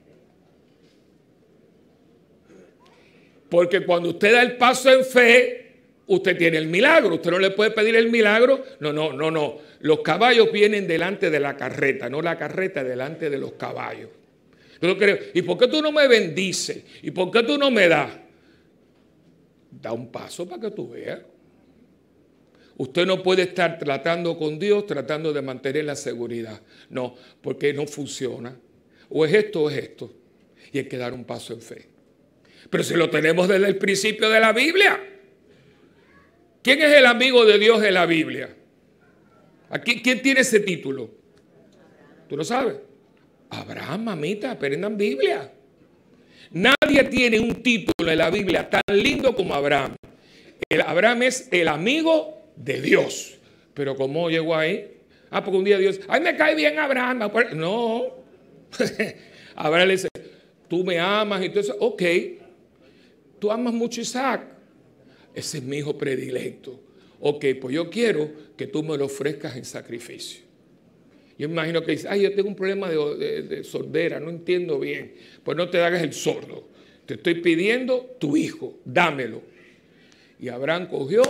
Porque cuando usted da el paso en fe, usted tiene el milagro. Usted no le puede pedir el milagro. No, no, no, no. Los caballos vienen delante de la carreta, no la carreta delante de los caballos. Yo no creo. ¿Y por qué tú no me bendices? ¿Y por qué tú no me das? Da un paso para que tú veas. Usted no puede estar tratando con Dios, tratando de mantener la seguridad. No, porque no funciona. O es esto o es esto. Y hay que dar un paso en fe. Pero si lo tenemos desde el principio de la Biblia. ¿Quién es el amigo de Dios en la Biblia? Aquí, ¿quién tiene ese título? ¿Tú lo sabes? Abraham, mamita, aprendan Biblia. Nadie tiene un título en la Biblia tan lindo como Abraham. El Abraham es el amigo de Dios. Pero ¿cómo llegó ahí? Ah, porque un día Dios, ay, me cae bien Abraham. No. Abraham le dice, tú me amas y todo eso. Ok. Tú amas mucho a Isaac. Ese es mi hijo predilecto. Ok, pues yo quiero que tú me lo ofrezcas en sacrificio. Yo me imagino que dice, ay, yo tengo un problema de, de, de sordera, no entiendo bien. Pues no te hagas el sordo. Te estoy pidiendo tu hijo, dámelo. Y Abraham cogió,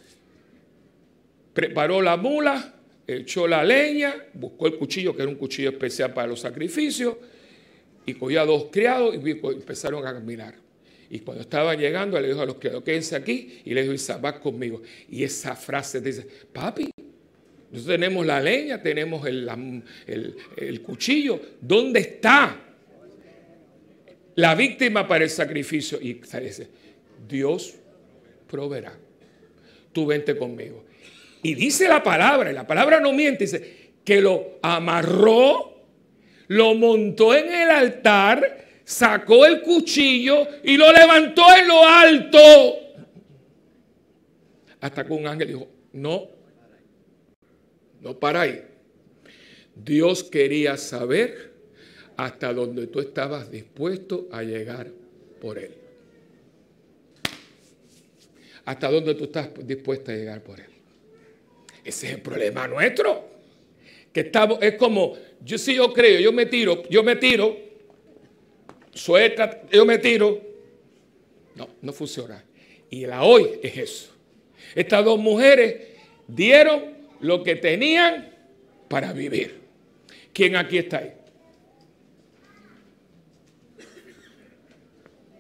preparó la mula, echó la leña, buscó el cuchillo, que era un cuchillo especial para los sacrificios, y cogió a dos criados y empezaron a caminar. Y cuando estaban llegando, le dijo a los criados, quédense aquí, y le dijo, Isaac, vas conmigo. Y esa frase dice, papi, nosotros tenemos la leña, tenemos el, el, el cuchillo, ¿dónde está la víctima para el sacrificio? Y dice, Dios proveerá, tú vente conmigo. Y dice la palabra, y la palabra no miente, dice, que lo amarró, lo montó en el altar, sacó el cuchillo y lo levantó en lo alto. Hasta que un ángel dijo, no, no para ahí. Dios quería saber hasta dónde tú estabas dispuesto a llegar por Él. Hasta dónde tú estás dispuesto a llegar por Él. Ese es el problema nuestro. Que estamos, es como, yo si yo creo, yo me tiro, yo me tiro. Suelta, yo me tiro. No, no funciona. Y la hoy es eso. Estas dos mujeres dieron lo que tenían para vivir. ¿Quién aquí está ahí?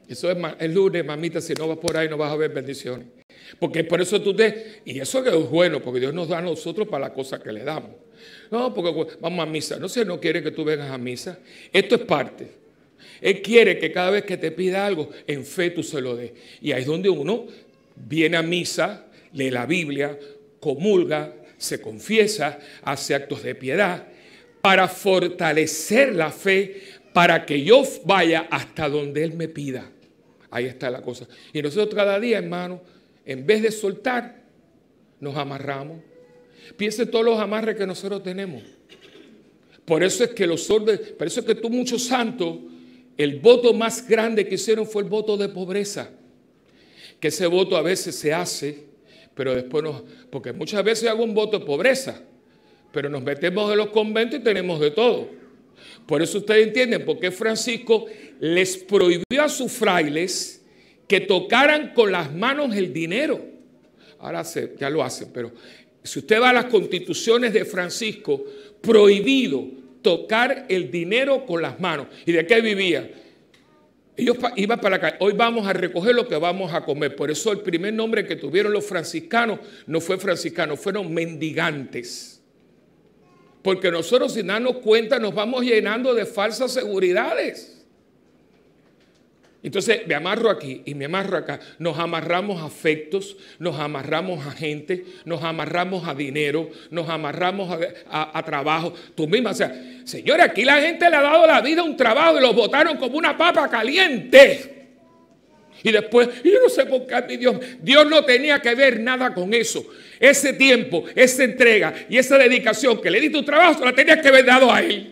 Eso es el lunes, mamita, si no vas por ahí no vas a ver bendiciones. Porque por eso tú te... Y eso es bueno, porque Dios nos da a nosotros para las cosas que le damos. No, porque vamos a misa. No sé, no quiere que tú vengas a misa. Esto es parte. Él quiere que cada vez que te pida algo, en fe tú se lo des. Y ahí es donde uno viene a misa, lee la Biblia, comulga, se confiesa, hace actos de piedad, para fortalecer la fe, para que yo vaya hasta donde Él me pida. Ahí está la cosa. Y nosotros cada día, hermano, en vez de soltar, nos amarramos. Piensen todos los amarres que nosotros tenemos. Por eso es que los sordos, por eso es que tú, muchos santos, el voto más grande que hicieron fue el voto de pobreza. Que ese voto a veces se hace, pero después nos... Porque muchas veces hago un voto de pobreza, pero nos metemos en los conventos y tenemos de todo. Por eso ustedes entienden por qué Francisco les prohibió a sus frailes que tocaran con las manos el dinero. Ahora se, ya lo hacen, pero si usted va a las constituciones de Francisco, prohibido tocar el dinero con las manos. ¿Y de qué vivía? Ellos iban para la calle. Hoy vamos a recoger lo que vamos a comer. Por eso el primer nombre que tuvieron los franciscanos no fue franciscanos, fueron mendigantes. Porque nosotros, sin darnos cuenta, nos vamos llenando de falsas seguridades. Entonces me amarro aquí y me amarro acá. Nos amarramos a afectos, nos amarramos a gente, nos amarramos a dinero, nos amarramos a, a, a trabajo. Tú misma, o sea, señores, aquí la gente le ha dado la vida a un trabajo y los botaron como una papa caliente. Y después, y yo no sé por qué, mi Dios, Dios no tenía que ver nada con eso. Ese tiempo, esa entrega y esa dedicación que le di tu trabajo, se la tenías que haber dado a Él.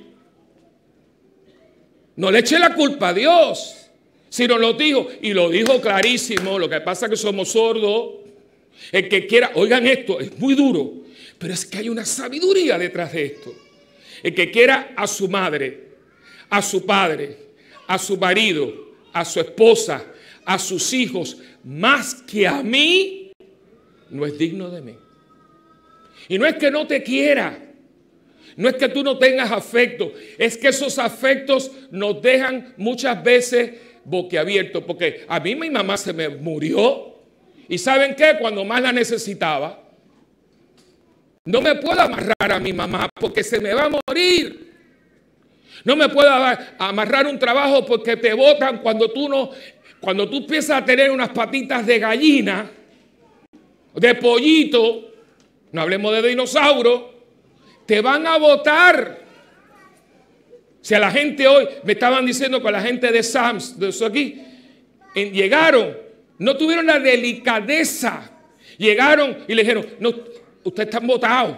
No le eche la culpa a Dios. Si nos lo dijo, y lo dijo clarísimo, lo que pasa es que somos sordos. El que quiera, oigan esto, es muy duro, pero es que hay una sabiduría detrás de esto. El que quiera a su madre, a su padre, a su marido, a su esposa, a sus hijos, más que a mí, no es digno de mí. Y no es que no te quiera, no es que tú no tengas afecto, es que esos afectos nos dejan muchas veces boquiabiertos, porque a mí mi mamá se me murió y ¿saben qué? Cuando más la necesitaba, no me puedo amarrar a mi mamá porque se me va a morir. No me puedo amarrar un trabajo porque te botan cuando tú no, cuando tú empiezas a tener unas patitas de gallina, de pollito, no hablemos de dinosaurio, te van a botar. Si a la gente hoy, me estaban diciendo que la gente de Sams, de eso aquí, en, llegaron, no tuvieron la delicadeza, llegaron y le dijeron, no, ustedes están botados.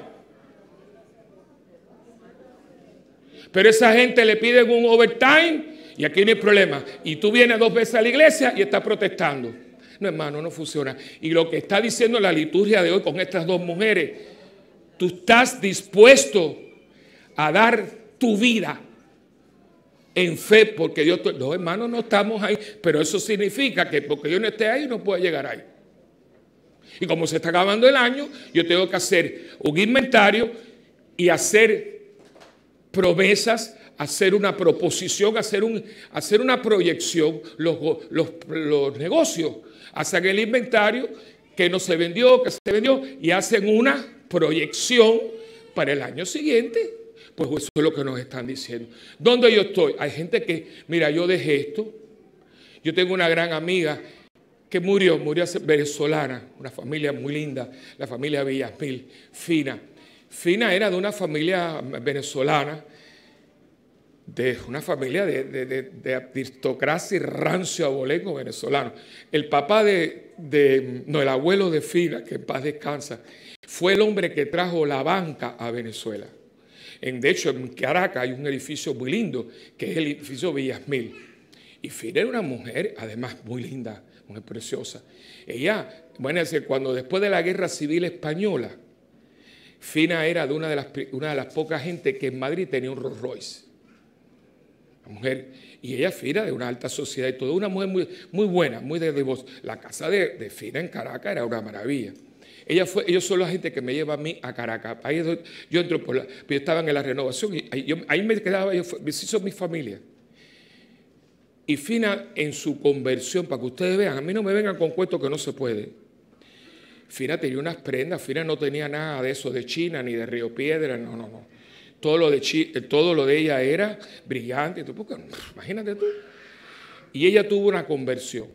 Pero esa gente le piden un overtime y aquí no hay problema. Y tú vienes dos veces a la iglesia y estás protestando. No, hermano, no funciona. Y lo que está diciendo la liturgia de hoy con estas dos mujeres, tú estás dispuesto a dar tu vida en fe, porque Dios... No, hermanos, no estamos ahí, pero eso significa que porque yo no esté ahí, no puedo llegar ahí. Y como se está acabando el año, yo tengo que hacer un inventario y hacer promesas, hacer una proposición, hacer, un, hacer una proyección, los, los, los negocios hacen el inventario, que no se vendió, que se vendió, y hacen una proyección para el año siguiente. Pues eso es lo que nos están diciendo. ¿Dónde yo estoy? Hay gente que, mira, yo dejé esto. Yo tengo una gran amiga que murió, murió venezolana, una familia muy linda, la familia Villasmil, Fina. Fina era de una familia venezolana, de una familia de, de, de, de aristocracia y rancio abolengo venezolano. El papá de, de, no, el abuelo de Fina, que en paz descansa, fue el hombre que trajo la banca a Venezuela. En, de hecho, en Caracas hay un edificio muy lindo, que es el edificio Villasmil. Y Fina era una mujer, además, muy linda, muy preciosa. Ella, bueno, es decir, cuando después de la Guerra Civil Española, Fina era de una de las, una de las pocas gente que en Madrid tenía un Rolls Royce. Una mujer, y ella Fina de una alta sociedad y todo, una mujer muy, muy buena, muy de devoción. La casa de, de Fina en Caracas era una maravilla. Ella fue, ellos son la gente que me lleva a mí a Caracas. Ahí yo entro por la, yo estaba en la renovación y ahí, yo, ahí me quedaba, yo, me hizo mi familia. Y Fina en su conversión, para que ustedes vean, a mí no me vengan con cuentos que no se puede. Fina tenía unas prendas, Fina no tenía nada de eso de China ni de Río Piedra, no, no, no. Todo lo de, Chi, todo lo de ella era brillante, porque, imagínate tú. Y ella tuvo una conversión.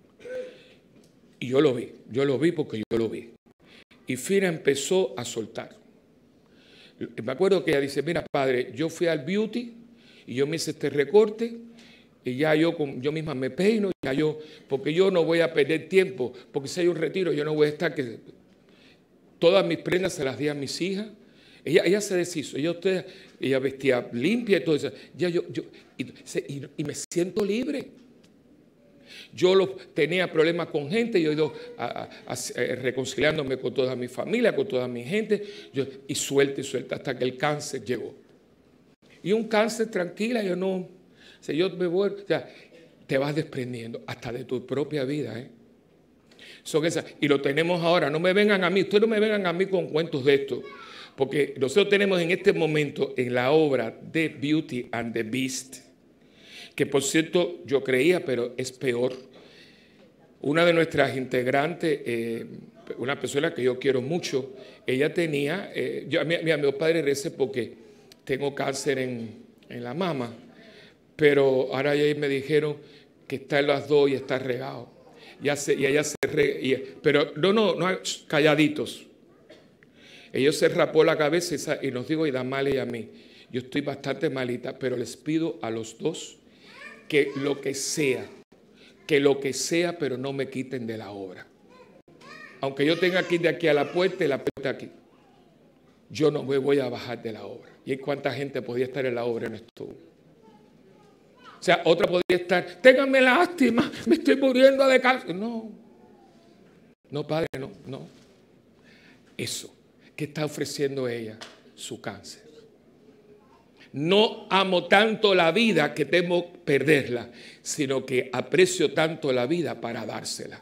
Y yo lo vi, yo lo vi porque yo lo vi. Y Fina empezó a soltar. Me acuerdo que ella dice, mira padre, yo fui al beauty y yo me hice este recorte y ya yo, yo misma me peino, ya yo, porque yo no voy a perder tiempo, porque si hay un retiro yo no voy a estar, que todas mis prendas se las di a mis hijas. Ella, ella se deshizo, ella, usted, ella vestía limpia y todo eso. Ya yo, yo, y, y, y me siento libre. Yo lo, tenía problemas con gente, yo he ido a, a, a, a, reconciliándome con toda mi familia, con toda mi gente, yo, y suelta y suelta hasta que el cáncer llegó. Y un cáncer tranquila, yo no, o sea, yo me voy, o sea, te vas desprendiendo hasta de tu propia vida, ¿eh? Son esas, y lo tenemos ahora, no me vengan a mí, ustedes no me vengan a mí con cuentos de esto, porque nosotros tenemos en este momento en la obra de Beauty and the Beast, que por cierto yo creía, pero es peor. Una de nuestras integrantes, eh, una persona que yo quiero mucho, ella tenía, eh, yo, a mi, a mi padre recé porque tengo cáncer en, en la mama, pero ahora ya me dijeron que está en las dos y está regado. Ya se, y ella se re, y, pero no, no, no, calladitos. Ella se rapó la cabeza y, y nos dijo, y Damale y a mí, yo estoy bastante malita, pero les pido a los dos que lo que sea, que lo que sea, pero no me quiten de la obra. Aunque yo tenga que ir de aquí a la puerta y la puerta aquí, yo no me voy a bajar de la obra. ¿Y cuánta gente podía estar en la obra en esto? O sea, otra podría estar, ténganme lástima, me estoy muriendo de cáncer. No, no, padre, no, no. Eso, ¿qué está ofreciendo ella? Su cáncer. No amo tanto la vida que temo perderla, sino que aprecio tanto la vida para dársela.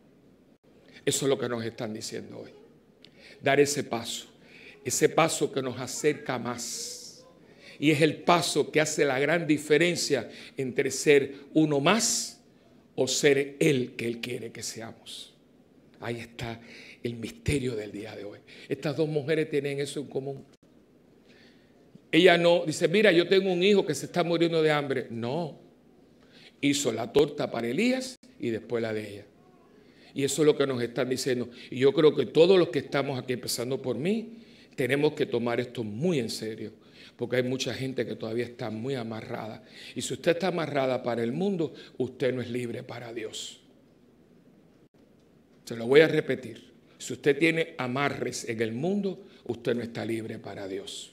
Eso es lo que nos están diciendo hoy. Dar ese paso, ese paso que nos acerca más. Y es el paso que hace la gran diferencia entre ser uno más o ser Él que Él quiere que seamos. Ahí está el misterio del día de hoy. Estas dos mujeres tienen eso en común. Ella no dice, mira, yo tengo un hijo que se está muriendo de hambre. No, hizo la torta para Elías y después la de ella. Y eso es lo que nos están diciendo. Y yo creo que todos los que estamos aquí, empezando por mí, tenemos que tomar esto muy en serio. Porque hay mucha gente que todavía está muy amarrada. Y si usted está amarrada para el mundo, usted no es libre para Dios. Se lo voy a repetir. Si usted tiene amarres en el mundo, usted no está libre para Dios.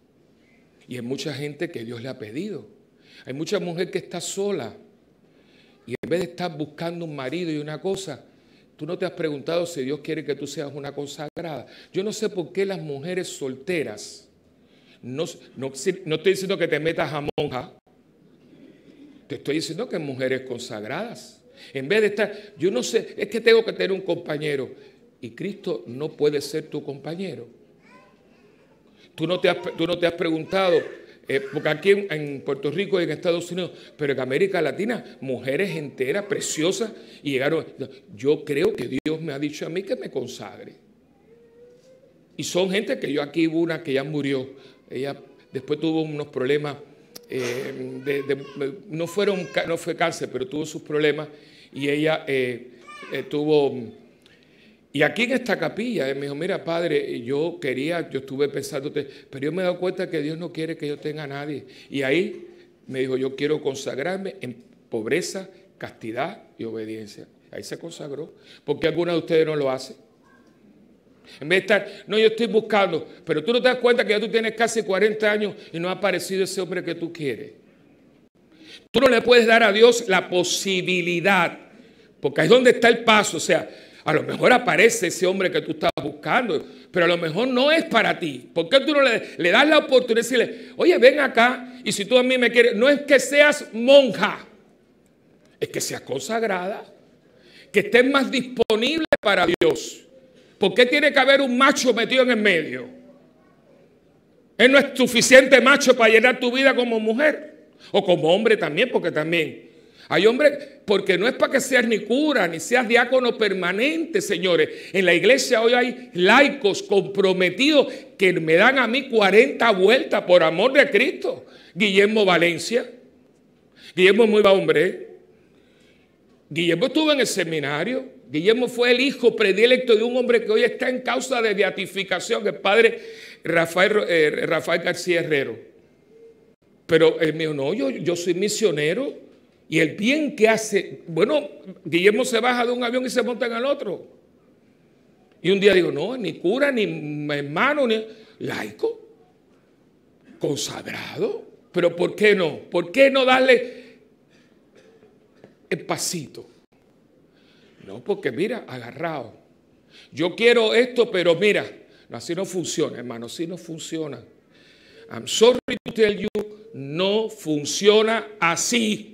Y hay mucha gente que Dios le ha pedido. Hay mucha mujer que está sola. Y en vez de estar buscando un marido y una cosa, tú no te has preguntado si Dios quiere que tú seas una consagrada. Yo no sé por qué las mujeres solteras, no, no, no estoy diciendo que te metas a monja, te estoy diciendo que mujeres consagradas. En vez de estar, yo no sé, es que tengo que tener un compañero. Y Cristo no puede ser tu compañero. Tú no te has, tú no te has preguntado, eh, porque aquí en, en Puerto Rico y en Estados Unidos, pero en América Latina, mujeres enteras, preciosas, y llegaron. Yo creo que Dios me ha dicho a mí que me consagre. Y son gente que yo aquí hubo una que ya murió. Ella después tuvo unos problemas, eh, de, de, no, fueron, no fue cáncer, pero tuvo sus problemas, y ella eh, eh, tuvo. Y aquí en esta capilla, él me dijo, mira padre, yo quería, yo estuve pensando, pero yo me he dado cuenta que Dios no quiere que yo tenga a nadie. Y ahí me dijo, yo quiero consagrarme en pobreza, castidad y obediencia. Ahí se consagró. ¿Por qué algunos de ustedes no lo hacen? En vez de estar, no, yo estoy buscando, pero tú no te das cuenta que ya tú tienes casi cuarenta años y no ha aparecido ese hombre que tú quieres. Tú no le puedes dar a Dios la posibilidad, porque ahí es donde está el paso, o sea, a lo mejor aparece ese hombre que tú estás buscando, pero a lo mejor no es para ti. ¿Por qué tú no le, le das la oportunidad de decirle, oye, ven acá y si tú a mí me quieres? No es que seas monja, es que seas consagrada, que estés más disponible para Dios. ¿Por qué tiene que haber un macho metido en el medio? Él no es suficiente macho para llenar tu vida como mujer o como hombre también, porque también Hay hombres, porque no es para que seas ni cura, ni seas diácono permanente, señores. En la iglesia hoy hay laicos comprometidos que me dan a mí cuarenta vueltas por amor de Cristo. Guillermo Valencia. Guillermo es muy buen hombre. Guillermo estuvo en el seminario. Guillermo fue el hijo predilecto de un hombre que hoy está en causa de beatificación, el padre Rafael, eh, Rafael García Herrero. Pero él me dijo, no, yo, yo soy misionero. Y el bien que hace, bueno, Guillermo se baja de un avión y se monta en el otro. Y un día digo, no, ni cura, ni hermano, ni laico, consagrado. Pero ¿por qué no? ¿Por qué no darle el pasito? No, porque mira, agarrado. Yo quiero esto, pero mira, no, así no funciona, hermano, así no funciona. I'm sorry to tell you, no funciona así.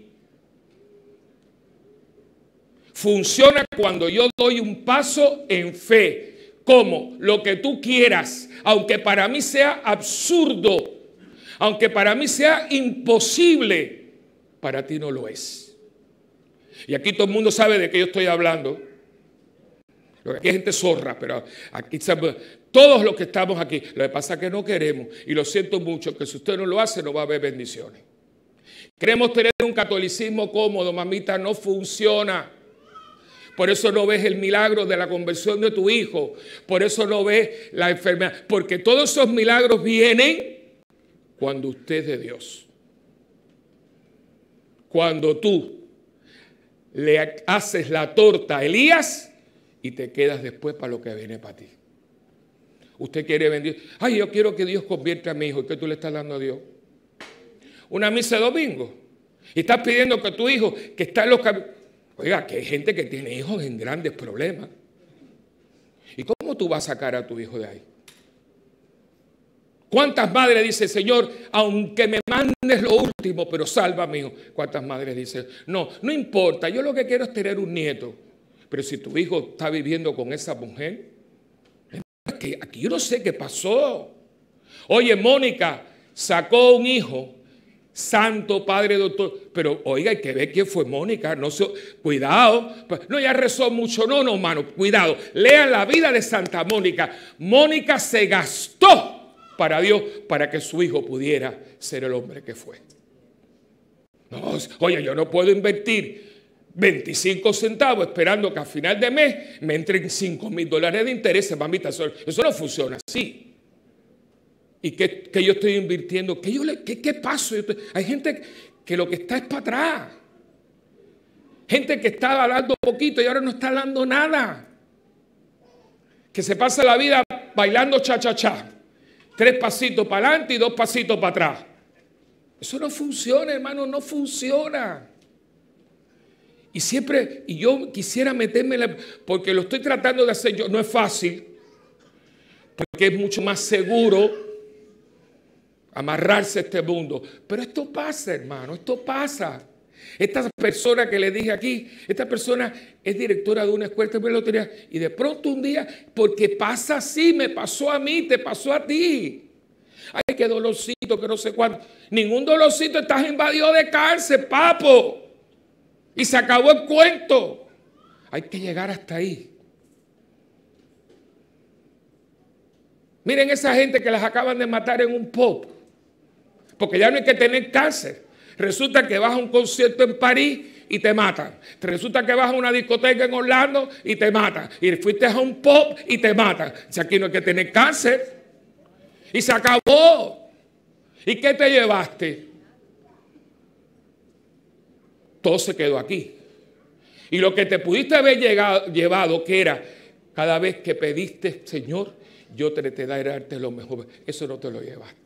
Funciona cuando yo doy un paso en fe, como lo que tú quieras, aunque para mí sea absurdo, aunque para mí sea imposible, para ti no lo es. Y aquí todo el mundo sabe de qué yo estoy hablando. Aquí hay gente zorra, pero aquí todos los que estamos aquí, lo que pasa es que no queremos, y lo siento mucho, que si usted no lo hace no va a haber bendiciones. Queremos tener un catolicismo cómodo, mamita, no funciona. Por eso no ves el milagro de la conversión de tu hijo. Por eso no ves la enfermedad. Porque todos esos milagros vienen cuando usted es de Dios. Cuando tú le haces la torta a Elías y te quedas después para lo que viene para ti. Usted quiere bendecir. Ay, yo quiero que Dios convierta a mi hijo. ¿Y qué tú le estás dando a Dios? Una misa de domingo. Y estás pidiendo que tu hijo, que está en los caminos. Oiga, que hay gente que tiene hijos en grandes problemas. ¿Y cómo tú vas a sacar a tu hijo de ahí? ¿Cuántas madres dicen, Señor, aunque me mandes lo último, pero salva a mi hijo? ¿Cuántas madres dicen, no, no importa, yo lo que quiero es tener un nieto? Pero si tu hijo está viviendo con esa mujer, que aquí yo no sé qué pasó. Oye, Mónica sacó un hijo. Santo Padre Doctor, pero oiga, hay que ver quién fue Mónica, no se, cuidado, no, ya rezó mucho, no, no, hermano, cuidado, lean la vida de Santa Mónica. Mónica se gastó para Dios, para que su hijo pudiera ser el hombre que fue. No, oye, yo no puedo invertir veinticinco centavos esperando que a final de mes me entren cinco mil dólares de interés, mamita, eso, eso no funciona así. ¿Y qué, qué yo estoy invirtiendo? ¿Qué, yo le, qué, qué paso? Yo estoy, hay gente que lo que está es para atrás. Gente que estaba dando poquito y ahora no está dando nada. Que se pasa la vida bailando cha-cha-cha. Tres pasitos para adelante y dos pasitos para atrás. Eso no funciona, hermano, no funciona. Y siempre, y yo quisiera meterme, la, porque lo estoy tratando de hacer yo, no es fácil, porque es mucho más seguro amarrarse a este mundo. Pero esto pasa, hermano, esto pasa. Esta persona que le dije aquí, esta persona es directora de una escuela de pelotería y de pronto un día, porque pasa así, me pasó a mí, te pasó a ti. Ay, qué dolorcito, que no sé cuánto. Ningún dolorcito, estás invadido de cárcel, papo. Y se acabó el cuento. Hay que llegar hasta ahí. Miren esa gente que las acaban de matar en un pop. Porque ya no hay que tener cáncer. Resulta que vas a un concierto en París y te matan. Resulta que vas a una discoteca en Orlando y te matan. Y fuiste a un pop y te matan. Si aquí no hay que tener cáncer. Y se acabó. ¿Y qué te llevaste? Todo se quedó aquí. Y lo que te pudiste haber llegado, llevado, que era cada vez que pediste, Señor, yo te, te daré darte lo mejor. Eso no te lo llevaste.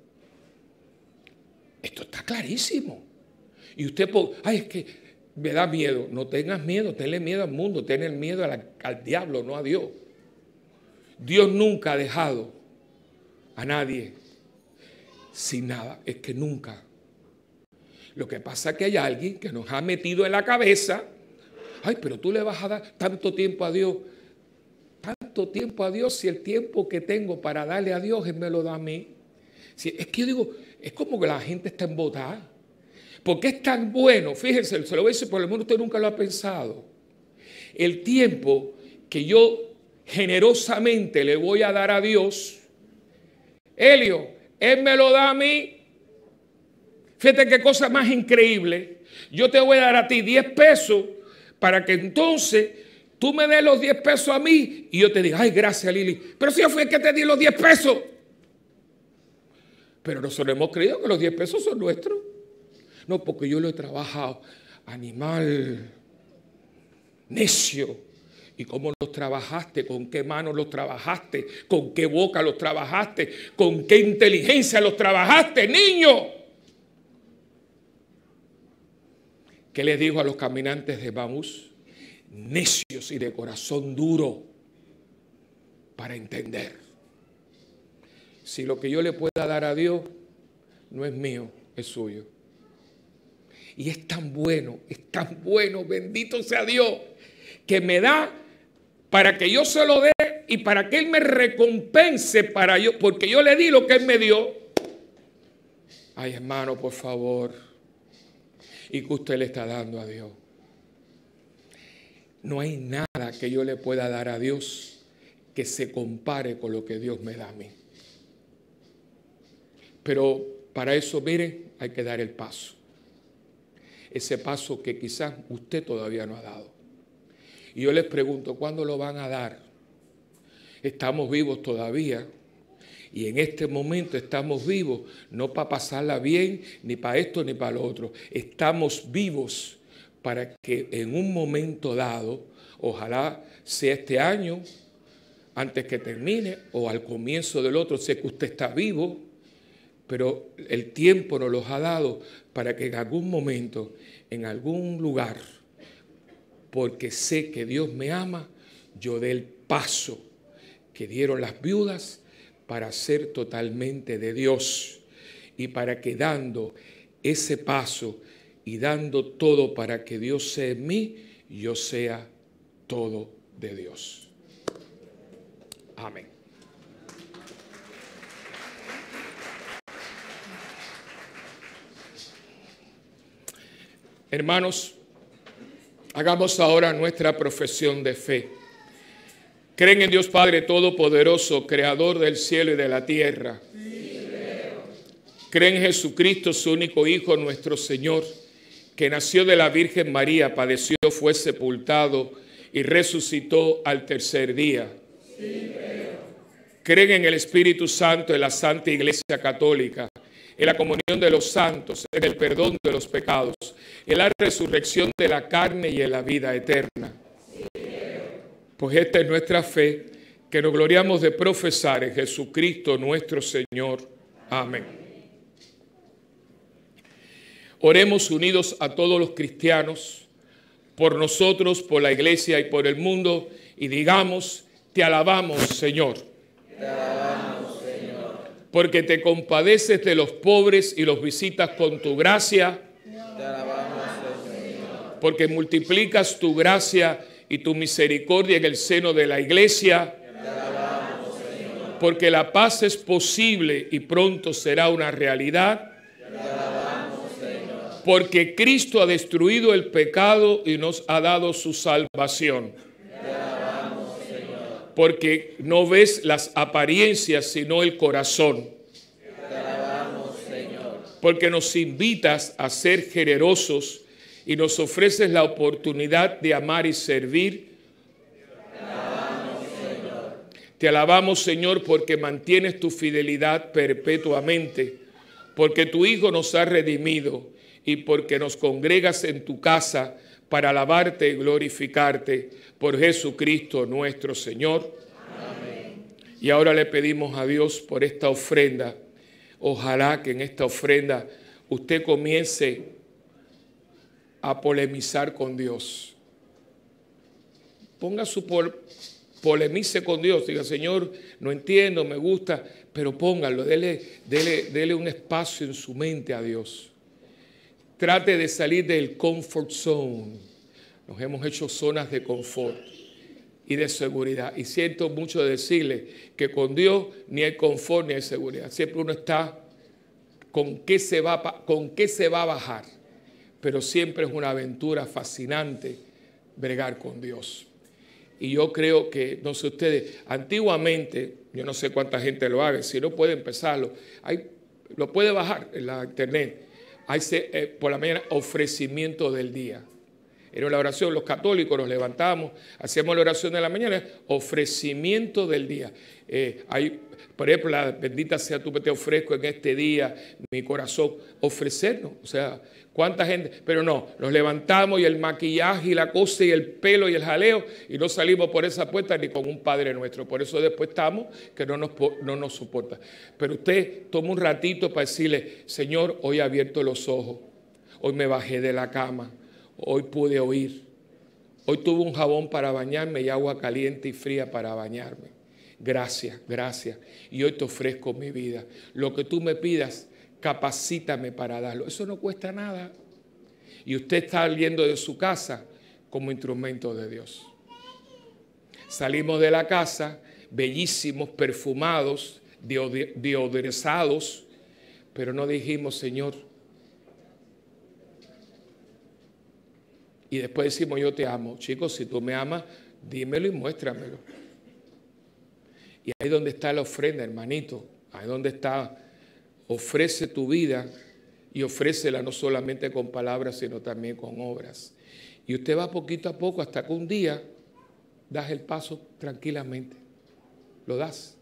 Esto está clarísimo. Y usted, ay, es que me da miedo. No tengas miedo, tenle miedo al mundo, tenle miedo al, al diablo, no a Dios. Dios nunca ha dejado a nadie sin nada. Es que nunca. Lo que pasa es que hay alguien que nos ha metido en la cabeza, ay, pero tú le vas a dar tanto tiempo a Dios. Tanto tiempo a Dios, si el tiempo que tengo para darle a Dios, Él me lo da a mí. Si, es que yo digo, es como que la gente está embotada. Porque es tan bueno, fíjense, se lo voy a decir, por lo menos usted nunca lo ha pensado. El tiempo que yo generosamente le voy a dar a Dios, Helio, Él me lo da a mí. Fíjate qué cosa más increíble. Yo te voy a dar a ti diez pesos para que entonces tú me des los diez pesos a mí y yo te diga, ay, gracias, Lili. Pero si yo fui el que te di los diez pesos. Pero nosotros hemos creído que los diez pesos son nuestros. No, porque yo lo he trabajado. Animal, necio. ¿Y cómo los trabajaste? ¿Con qué manos los trabajaste? ¿Con qué boca los trabajaste? ¿Con qué inteligencia los trabajaste, niño? ¿Qué les dijo a los caminantes de Emaús? Necios y de corazón duro para entender. Si lo que yo le pueda dar a Dios no es mío, es suyo. Y es tan bueno, es tan bueno, bendito sea Dios, que me da para que yo se lo dé y para que Él me recompense para yo, porque yo le di lo que Él me dio. Ay, hermano, por favor. ¿Y que usted le está dando a Dios? No hay nada que yo le pueda dar a Dios que se compare con lo que Dios me da a mí. Pero para eso, mire, hay que dar el paso. Ese paso que quizás usted todavía no ha dado. Y yo les pregunto, ¿cuándo lo van a dar? Estamos vivos todavía. Y en este momento estamos vivos, no para pasarla bien, ni para esto, ni para lo otro. Estamos vivos para que en un momento dado, ojalá sea este año, antes que termine, o al comienzo del otro, sé que usted está vivo, pero el tiempo nos los ha dado para que en algún momento, en algún lugar, porque sé que Dios me ama, yo dé el paso que dieron las viudas para ser totalmente de Dios y para que dando ese paso y dando todo para que Dios sea en mí, yo sea todo de Dios. Amén. Hermanos, hagamos ahora nuestra profesión de fe. ¿Creen en Dios Padre Todopoderoso, Creador del cielo y de la tierra? Sí, creo. ¿Creen en Jesucristo, su único Hijo, nuestro Señor, que nació de la Virgen María, padeció, fue sepultado y resucitó al tercer día? Sí, creo. ¿Creen en el Espíritu Santo, en la Santa Iglesia Católica, en la comunión de los santos, en el perdón de los pecados, en la resurrección de la carne y en la vida eterna? Pues esta es nuestra fe, que nos gloriamos de profesar en Jesucristo nuestro Señor. Amén. Oremos unidos a todos los cristianos, por nosotros, por la iglesia y por el mundo, y digamos, te alabamos, Señor. Te alabamos, Señor. Porque te compadeces de los pobres y los visitas con tu gracia. Te alabamos, Señor. Porque multiplicas tu gracia y tu misericordia en el seno de la iglesia. Te alabamos, Señor. Porque la paz es posible y pronto será una realidad. Te alabamos, Señor. Porque Cristo ha destruido el pecado y nos ha dado su salvación. Te alabamos, Señor. Porque no ves las apariencias, sino el corazón. Te alabamos, Señor. Porque nos invitas a ser generosos y nos ofreces la oportunidad de amar y servir. Te alabamos, Señor. Te alabamos, Señor, porque mantienes tu fidelidad perpetuamente, porque tu Hijo nos ha redimido y porque nos congregas en tu casa para alabarte y glorificarte por Jesucristo nuestro Señor. Amén. Y ahora le pedimos a Dios por esta ofrenda. Ojalá que en esta ofrenda usted comience a polemizar con Dios. Ponga su pol polemice con Dios. Diga, Señor, no entiendo, me gusta, pero póngalo, dele, dele, dele un espacio en su mente a Dios. Trate de salir del comfort zone. Nos hemos hecho zonas de confort y de seguridad. Y siento mucho decirle que con Dios ni hay confort ni hay seguridad. Siempre uno está con qué se va, con qué se va a bajar. pero siempre es una aventura fascinante bregar con Dios. Y yo creo que, no sé ustedes, antiguamente, yo no sé cuánta gente lo haga, si no puede empezarlo, hay, lo puede bajar en la internet, hay eh, por la mañana ofrecimiento del día. Era la oración, los católicos nos levantamos, hacíamos la oración de la mañana, ofrecimiento del día. Eh, hay, por ejemplo, la bendita sea tú que te ofrezco en este día, mi corazón, ofrecernos, o sea, cuánta gente, pero no, nos levantamos y el maquillaje y la cosa y el pelo y el jaleo y no salimos por esa puerta ni con un Padre Nuestro, por eso después estamos que no nos, no nos soporta. Pero usted toma un ratito para decirle, Señor, hoy he abierto los ojos, hoy me bajé de la cama, hoy pude oír, hoy tuve un jabón para bañarme y agua caliente y fría para bañarme. Gracias, gracias. Y hoy te ofrezco mi vida. Lo que tú me pidas, capacítame para darlo. Eso no cuesta nada. Y usted está saliendo de su casa como instrumento de Dios. Salimos de la casa, bellísimos, perfumados, deodorezados, pero no dijimos, Señor. Y después decimos, yo te amo. Chicos, si tú me amas, dímelo y muéstramelo. Y ahí donde está la ofrenda, hermanito. Ahí donde está, ofrece tu vida y ofrécela no solamente con palabras, sino también con obras. Y usted va poquito a poco hasta que un día das el paso tranquilamente. Lo das.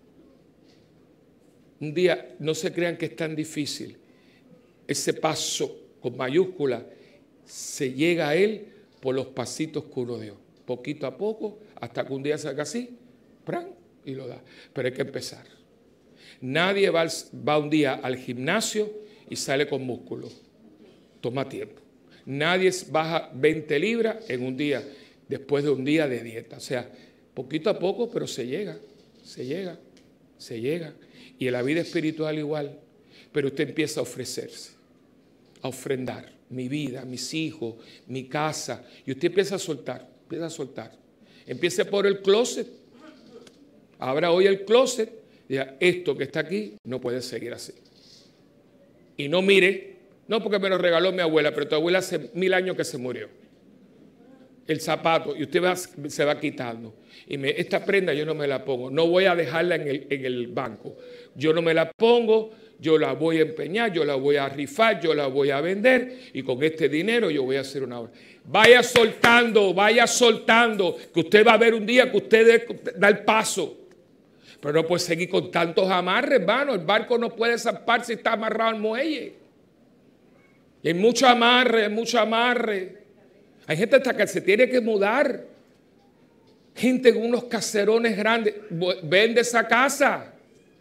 Un día, no se crean que es tan difícil. Ese paso con mayúscula se llega a él por los pasitos que uno dio. Poquito a poco, hasta que un día salga así, ¡pran! Y lo da. Pero hay que empezar. Nadie va, al, va un día al gimnasio y sale con músculo. Toma tiempo. Nadie baja veinte libras en un día, después de un día de dieta. O sea, poquito a poco, pero se llega, se llega, se llega. Y en la vida espiritual igual. Pero usted empieza a ofrecerse, a ofrendar mi vida, mis hijos, mi casa. Y usted empieza a soltar, empieza a soltar. Empiece por el closet. Abra hoy el closet y diga, esto que está aquí no puede seguir así. Y no mire, no porque me lo regaló mi abuela, pero tu abuela hace mil años que se murió. El zapato, y usted va, se va quitando. Y me, esta prenda yo no me la pongo, no voy a dejarla en el, en el banco. Yo no me la pongo, yo la voy a empeñar, yo la voy a rifar, yo la voy a vender y con este dinero yo voy a hacer una obra. Vaya soltando, vaya soltando, que usted va a ver un día que usted da el paso. Pero no puede seguir con tantos amarres, hermano. El barco no puede zampar si está amarrado al muelle. Y hay mucho amarre, hay mucho amarre. Hay gente hasta que se tiene que mudar. Gente con unos caserones grandes. Vende esa casa.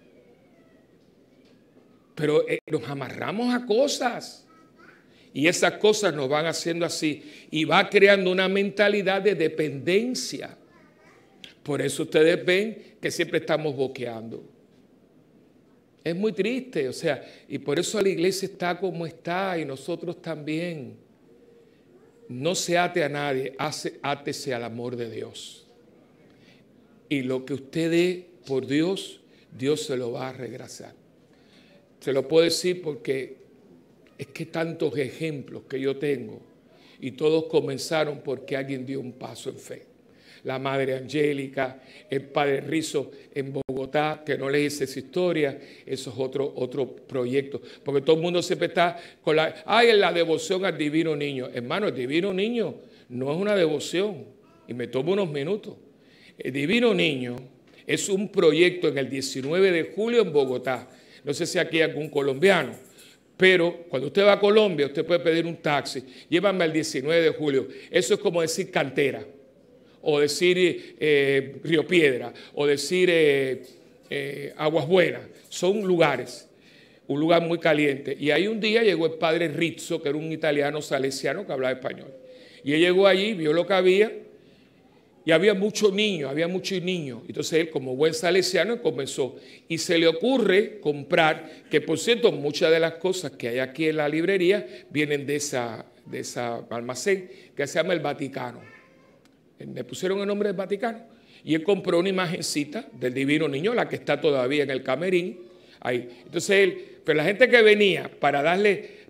Pero eh, nos amarramos a cosas. Y esas cosas nos van haciendo así. Y va creando una mentalidad de dependencia. Por eso ustedes ven que siempre estamos boqueando. Es muy triste, o sea, y por eso la iglesia está como está y nosotros también. No se ate a nadie, hace, átese al amor de Dios. Y lo que usted dé por Dios, Dios se lo va a regresar. Se lo puedo decir porque es que tantos ejemplos que yo tengo y todos comenzaron porque alguien dio un paso en fe. La Madre Angélica, el Padre Rizo en Bogotá, que no le hice esa historia, eso es otro, otro proyecto. Porque todo el mundo siempre está con la, ay, la devoción al Divino Niño. Hermano, el Divino Niño no es una devoción, y me tomo unos minutos. El Divino Niño es un proyecto en el diecinueve de julio en Bogotá. No sé si aquí hay algún colombiano, pero cuando usted va a Colombia, usted puede pedir un taxi. Llévame al diecinueve de julio. Eso es como decir cantera. O decir eh, Río Piedra, o decir eh, eh, Aguas Buenas. Son lugares, un lugar muy caliente. Y ahí un día llegó el Padre Rizzo, que era un italiano salesiano que hablaba español. Y él llegó allí, vio lo que había, y había muchos niños, había muchos niños. Entonces él, como buen salesiano, comenzó. Y se le ocurre comprar, que por cierto, muchas de las cosas que hay aquí en la librería vienen de esa, de esa almacén, que se llama el Vaticano. Le pusieron el nombre del Vaticano y él compró una imagencita del Divino Niño, la que está todavía en el camerín, ahí. Entonces él, pero la gente que venía para darle,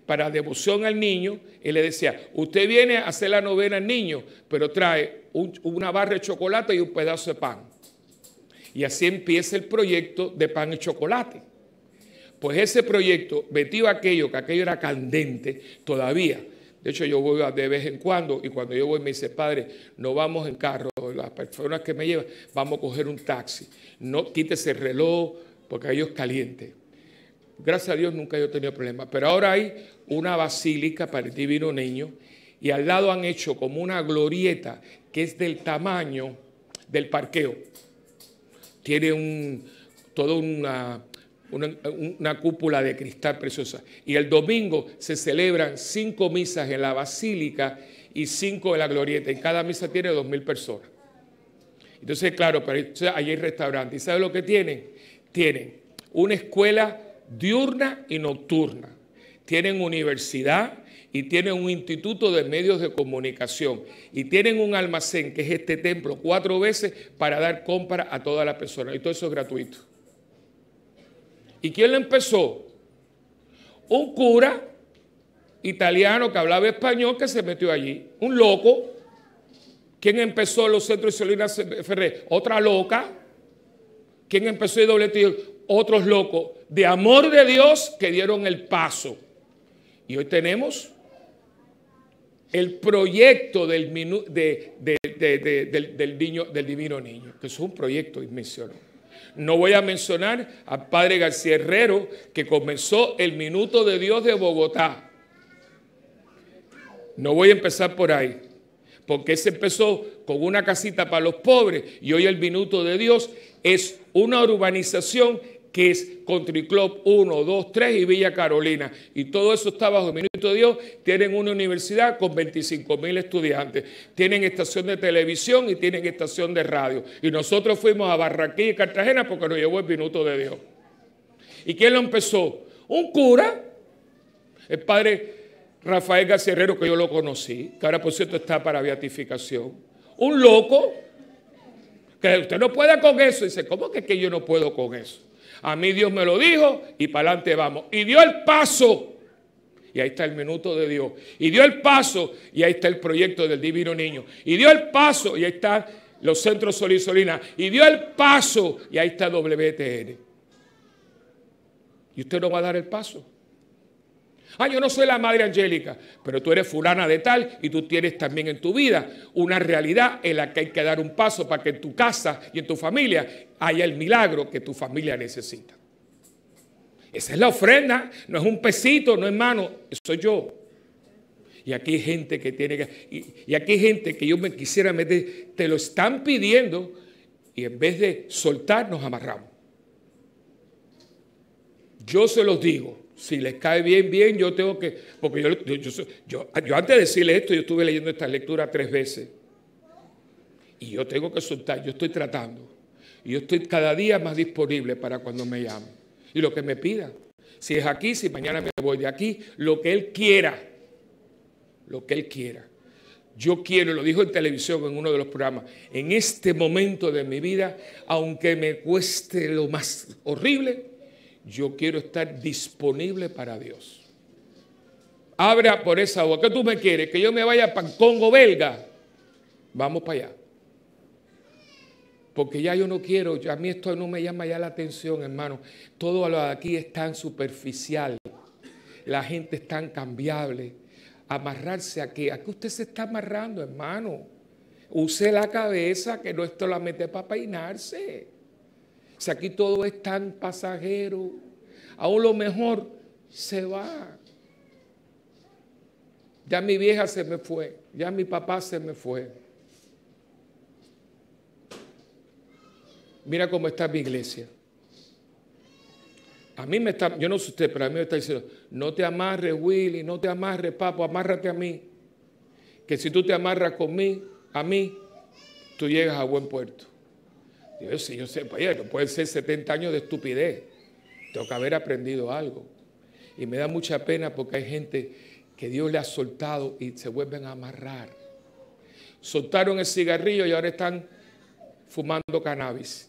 para devoción al niño, él le decía, usted viene a hacer la novena al niño, pero trae un, una barra de chocolate y un pedazo de pan. Y así empieza el proyecto de pan y chocolate. Pues ese proyecto, metió aquello, que aquello era candente todavía. De hecho, yo voy de vez en cuando y cuando yo voy me dice, padre, no vamos en carro, las personas que me llevan, vamos a coger un taxi. No quítese el reloj porque aquello es caliente. Gracias a Dios nunca yo he tenido problemas. Pero ahora hay una basílica para el Divino Niño y al lado han hecho como una glorieta que es del tamaño del parqueo. Tiene un, toda una, una, una cúpula de cristal preciosa. Y el domingo se celebran cinco misas en la basílica y cinco en la glorieta. Y cada misa tiene dos mil personas. Entonces, claro, pero entonces, allí hay restaurantes. ¿Y sabe lo que tienen? Tienen una escuela diurna y nocturna. Tienen universidad y tienen un instituto de medios de comunicación. Y tienen un almacén, que es este templo, cuatro veces para dar compra a todas las personas. Y todo eso es gratuito. ¿Y quién lo empezó? Un cura italiano que hablaba español que se metió allí. Un loco. ¿Quién empezó los centros de Solina Ferrer? Otra loca. ¿Quién empezó el doble tío? Otros locos de amor de Dios que dieron el paso. Y hoy tenemos el proyecto del, minu, de, de, de, de, del, del, niño, del Divino Niño, que es un proyecto inmencional. No voy a mencionar al padre García Herrero, que comenzó el Minuto de Dios de Bogotá. No voy a empezar por ahí, porque ese empezó con una casita para los pobres y hoy el Minuto de Dios es una urbanización que es Country Club uno, dos, tres y Villa Carolina. Y todo eso está bajo el Minuto de Dios. Tienen una universidad con veinticinco mil estudiantes. Tienen estación de televisión y tienen estación de radio. Y nosotros fuimos a Barranquilla y Cartagena porque nos llevó el Minuto de Dios. ¿Y quién lo empezó? Un cura, el padre Rafael García Herrero, que yo lo conocí, que ahora por cierto está para beatificación. Un loco, que usted no puede con eso. Dice, ¿cómo que, que yo no puedo con eso? A mí Dios me lo dijo y para adelante vamos. Y dio el paso. Y ahí está el Minuto de Dios. Y dio el paso y ahí está el proyecto del Divino Niño. Y dio el paso y ahí están los centros Sol y Solina. Y dio el paso y ahí está W T N. ¿Y usted no va a dar el paso? Ah, yo no soy la Madre Angélica, pero tú eres fulana de tal y tú tienes también en tu vida una realidad en la que hay que dar un paso para que en tu casa y en tu familia haya el milagro que tu familia necesita. Esa es la ofrenda, no es un pesito, no es mano, soy yo. Y aquí hay gente que tiene que, y, y aquí hay gente que yo me quisiera meter, te lo están pidiendo y en vez de soltar nos amarramos. Yo se los digo. Si les cae bien, bien, yo tengo que... Porque yo, yo, yo, yo, yo antes de decirle esto, yo estuve leyendo esta lectura tres veces. Y yo tengo que soltar, yo estoy tratando. Y yo estoy cada día más disponible para cuando me llamen. Y lo que me pidan. Si es aquí, si mañana me voy de aquí, lo que Él quiera. Lo que Él quiera. Yo quiero, lo dijo en televisión en uno de los programas, en este momento de mi vida, aunque me cueste lo más horrible, yo quiero estar disponible para Dios. Abra por esa agua. ¿Qué tú me quieres? ¿Que yo me vaya para Congo belga? Vamos para allá. Porque ya yo no quiero, a mí esto no me llama ya la atención, hermano. Todo lo de aquí es tan superficial. La gente es tan cambiable. Amarrarse a qué? ¿A qué usted se está amarrando, hermano? Use la cabeza, que no es solamente para peinarse. O sea, aquí todo es tan pasajero. Aún lo mejor se va. Ya mi vieja se me fue. Ya mi papá se me fue. Mira cómo está mi iglesia. A mí me está, yo no sé usted, pero a mí me está diciendo, no te amarres, Willy, no te amarres, papo, amárrate a mí. Que si tú te amarras conmigo, a mí, tú llegas a buen puerto. Yo sí, yo sé, pues, no pueden ser setenta años de estupidez. Tengo que haber aprendido algo. Y me da mucha pena porque hay gente que Dios le ha soltado y se vuelven a amarrar. Soltaron el cigarrillo y ahora están fumando cannabis.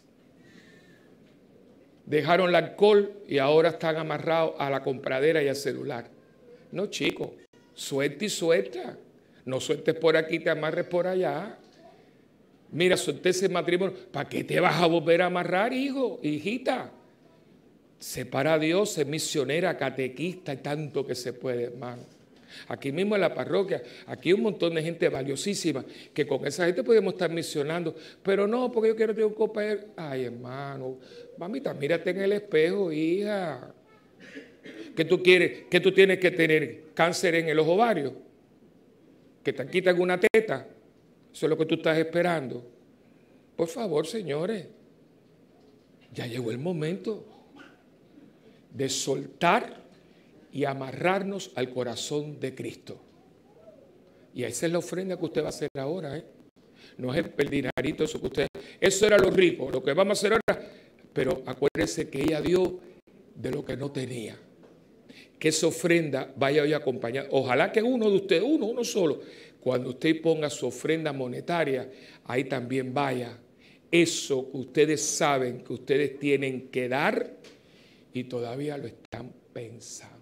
Dejaron el alcohol y ahora están amarrados a la compradera y al celular. No, chico, suelta y suelta. No sueltes por aquí, te amarres por allá. Mira, suelta ese matrimonio. ¿Para qué te vas a volver a amarrar, hijo, hijita? Separa a Dios, sé misionera, catequista y tanto que se puede, hermano. Aquí mismo en la parroquia, aquí hay un montón de gente valiosísima, que con esa gente podemos estar misionando, pero no, porque yo quiero tener un compañero. Ay, hermano, mamita, mírate en el espejo, hija. ¿Qué tú quieres? ¿Qué tú tienes que tener? ¿Cáncer en los ovarios? ¿Que te quitan una teta? Eso es lo que tú estás esperando. Por favor, señores, ya llegó el momento de soltar y amarrarnos al corazón de Cristo. Y esa es la ofrenda que usted va a hacer ahora, ¿eh? No es el dinarito, eso que usted... Eso era lo rico, lo que vamos a hacer ahora. Pero acuérdese que ella dio de lo que no tenía. Que esa ofrenda vaya hoy acompañada. Ojalá que uno de ustedes, uno, uno solo, cuando usted ponga su ofrenda monetaria, ahí también vaya eso que ustedes saben que ustedes tienen que dar y todavía lo están pensando.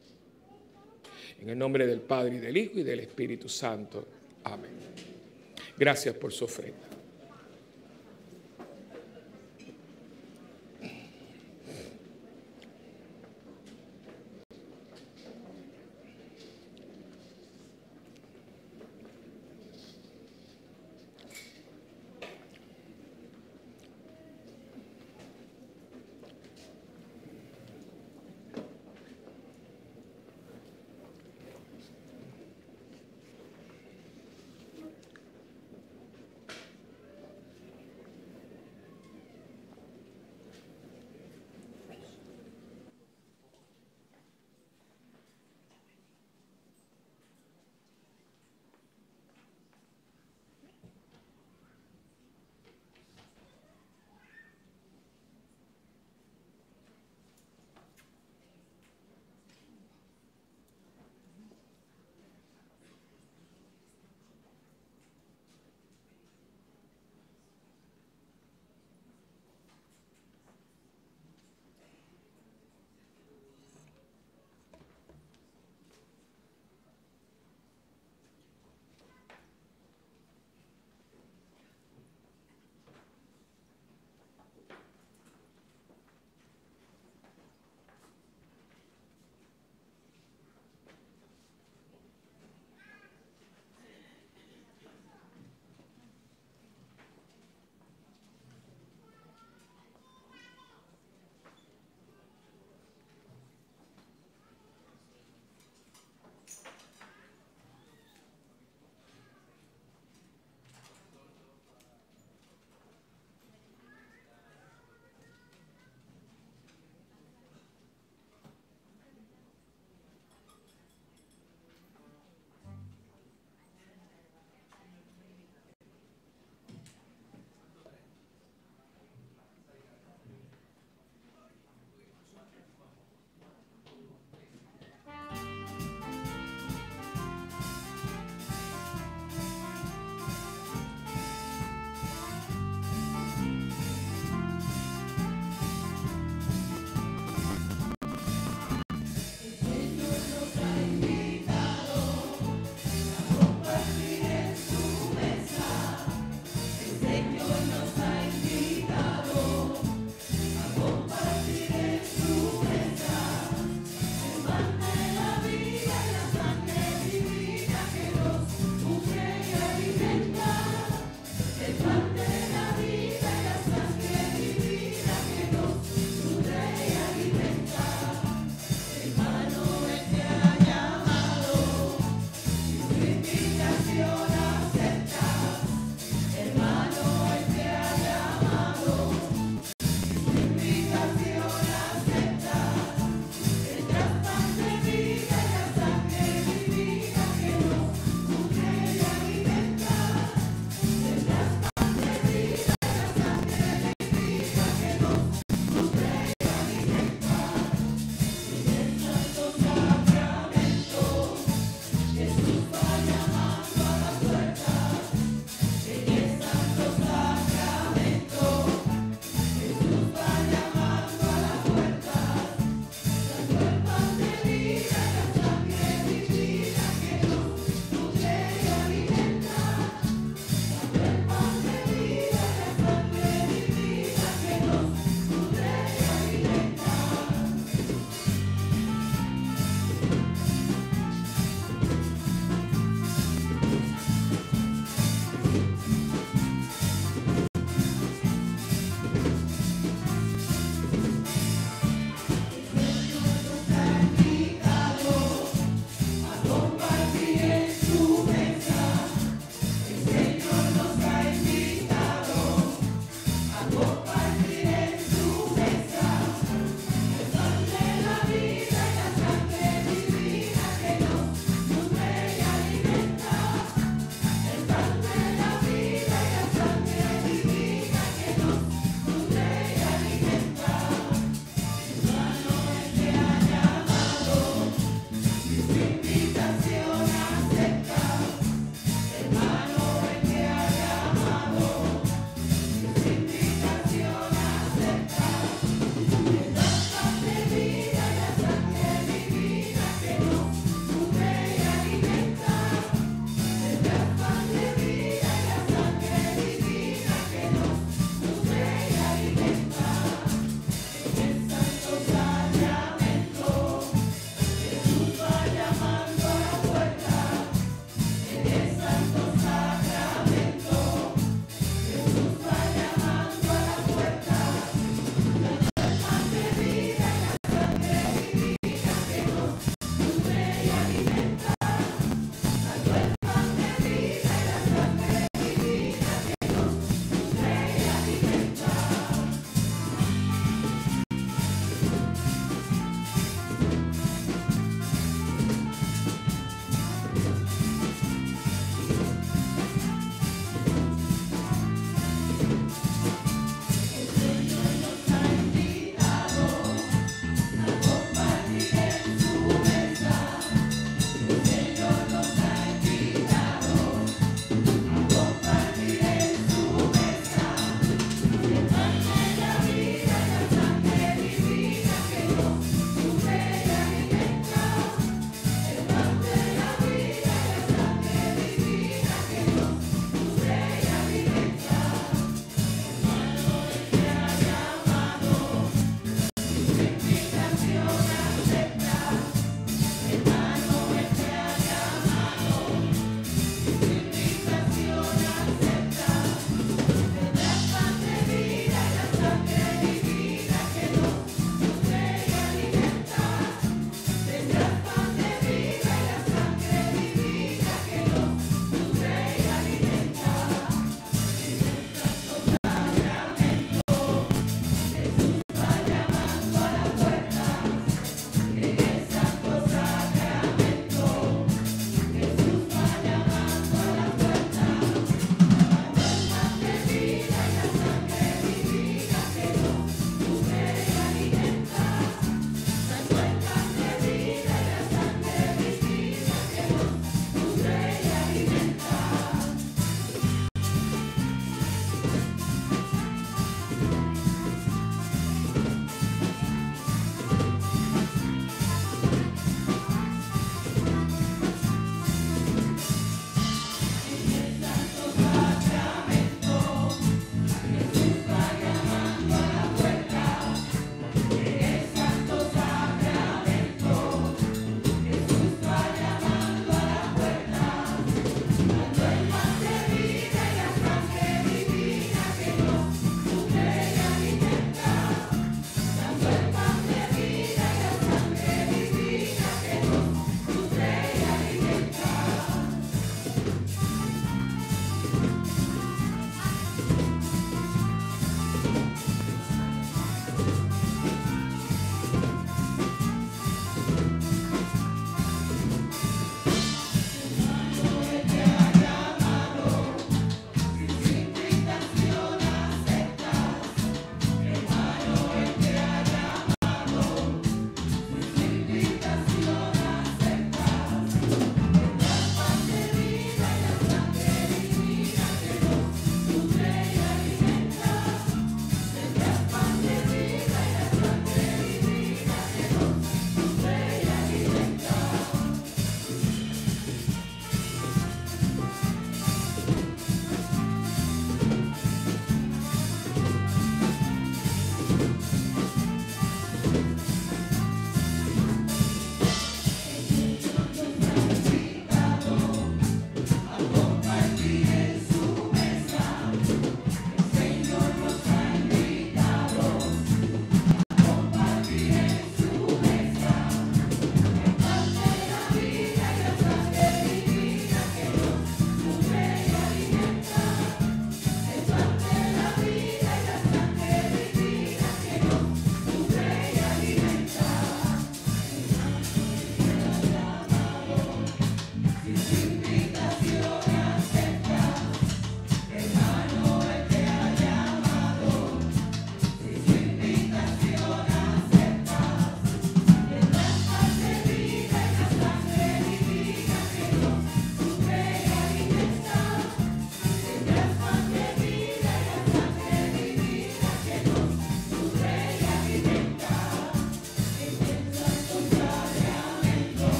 En el nombre del Padre, y del Hijo, y del Espíritu Santo. Amén. Gracias por su ofrenda.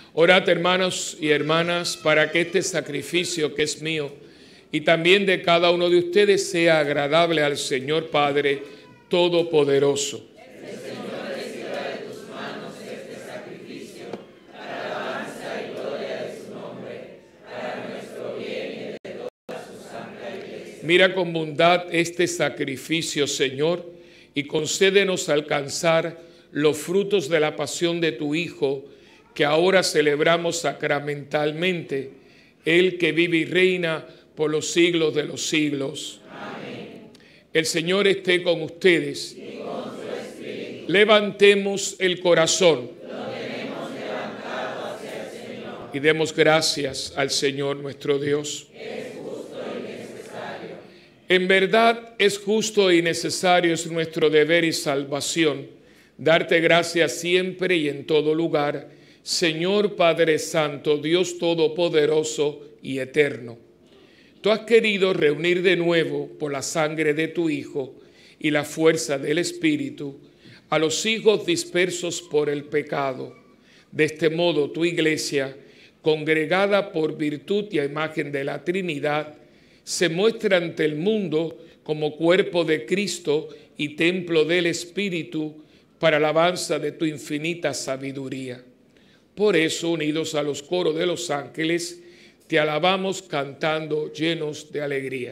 Orad, hermanos y hermanas, para que este sacrificio que es mío y también de cada uno de ustedes sea agradable al Señor Padre Todopoderoso. El Señor reciba de tus manos este sacrificio para alabanza y gloria de su nombre, para nuestro bien y de toda su santa iglesia. Mira con bondad este sacrificio, Señor, y concédenos alcanzar los frutos de la pasión de tu Hijo, que ahora celebramos sacramentalmente, Él que vive y reina por los siglos de los siglos. Amén. El Señor esté con ustedes. Y con su espíritu. Levantemos el corazón. Lo tenemos levantado hacia el Señor. Y demos gracias al Señor nuestro Dios. Es justo y necesario. En verdad es justo y necesario, es nuestro deber y salvación, darte gracias siempre y en todo lugar, Señor Padre Santo, Dios Todopoderoso y Eterno. Tú has querido reunir de nuevo por la sangre de tu Hijo y la fuerza del Espíritu a los hijos dispersos por el pecado. De este modo tu Iglesia, congregada por virtud y a imagen de la Trinidad, se muestra ante el mundo como cuerpo de Cristo y templo del Espíritu para alabanza de tu infinita sabiduría. Por eso, unidos a los coros de los ángeles, te alabamos cantando llenos de alegría.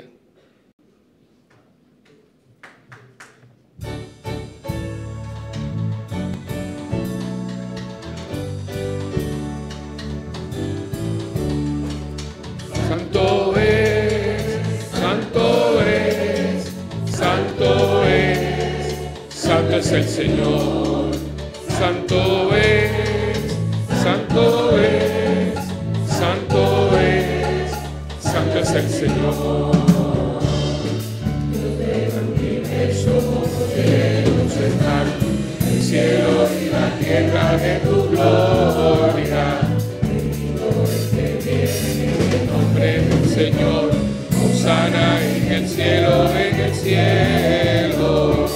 Santo es, santo es, santo es, santo es el Señor, santo es, santo es, santo es, santo es el Señor. Dios del universo, llenos están el cielo y la tierra de tu gloria. Bendito el que viene en el nombre del Señor, hosana en el cielo, en el cielo.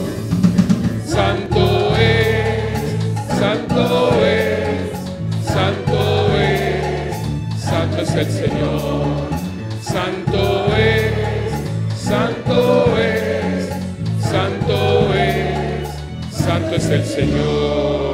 Santo es, santo es, santo es, santo es el Señor. Santo es, santo es, santo es, santo es el Señor.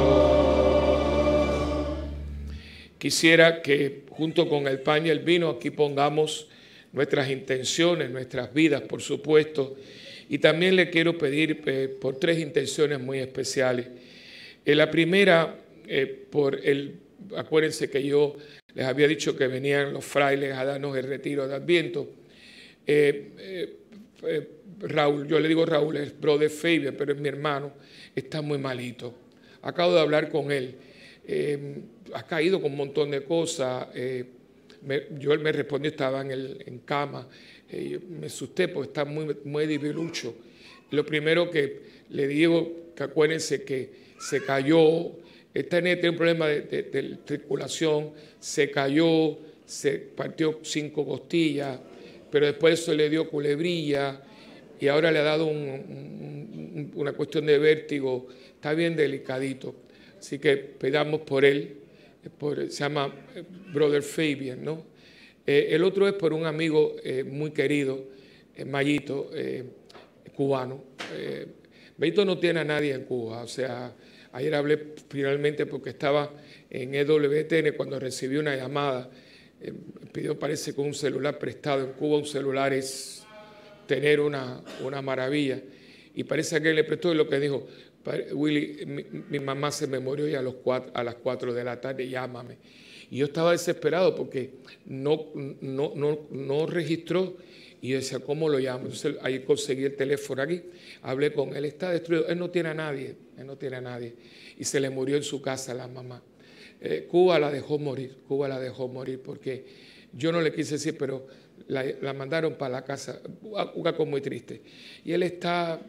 Quisiera que junto con el pan y el vino aquí pongamos nuestras intenciones, nuestras vidas, por supuesto. Y también le quiero pedir eh, por tres intenciones muy especiales. Eh, la primera, eh, por el, acuérdense que yo les había dicho que venían los frailes a darnos el retiro de Adviento. Eh, eh, eh, Raúl, yo le digo Raúl, es brother Fabian, pero es mi hermano, está muy malito. Acabo de hablar con él. Eh, ha caído con un montón de cosas. Eh, me, yo él me respondió, estaba en, el, en cama. Eh, me asusté porque está muy, muy debilucho. Lo primero que le digo, que acuérdense que se cayó, esta niña tiene un problema de, de, de circulación, se cayó, se partió cinco costillas, pero después eso le dio culebrilla y ahora le ha dado un, un, una cuestión de vértigo. Está bien delicadito. Así que pedamos por él, por, se llama Brother Fabian, ¿no? Eh, el otro es por un amigo eh, muy querido, eh, Mayito, eh, cubano. Eh, Mayito no tiene a nadie en Cuba, o sea, ayer hablé finalmente porque estaba en E W T N cuando recibí una llamada, eh, pidió parece que un celular prestado. En Cuba un celular es tener una, una maravilla, y parece que él le prestó y lo que dijo, Willy, mi, mi mamá se me murió y a, los cuatro, a las cuatro de la tarde llámame. Y yo estaba desesperado porque no, no, no, no registró y yo decía, ¿cómo lo llamo? Entonces ahí conseguí el teléfono aquí, hablé con él, está destruido, él no tiene a nadie, él no tiene a nadie. Y se le murió en su casa a la mamá. Eh, Cuba la dejó morir, Cuba la dejó morir porque yo no le quise decir, pero la, la mandaron para la casa, un caso muy triste. Y él está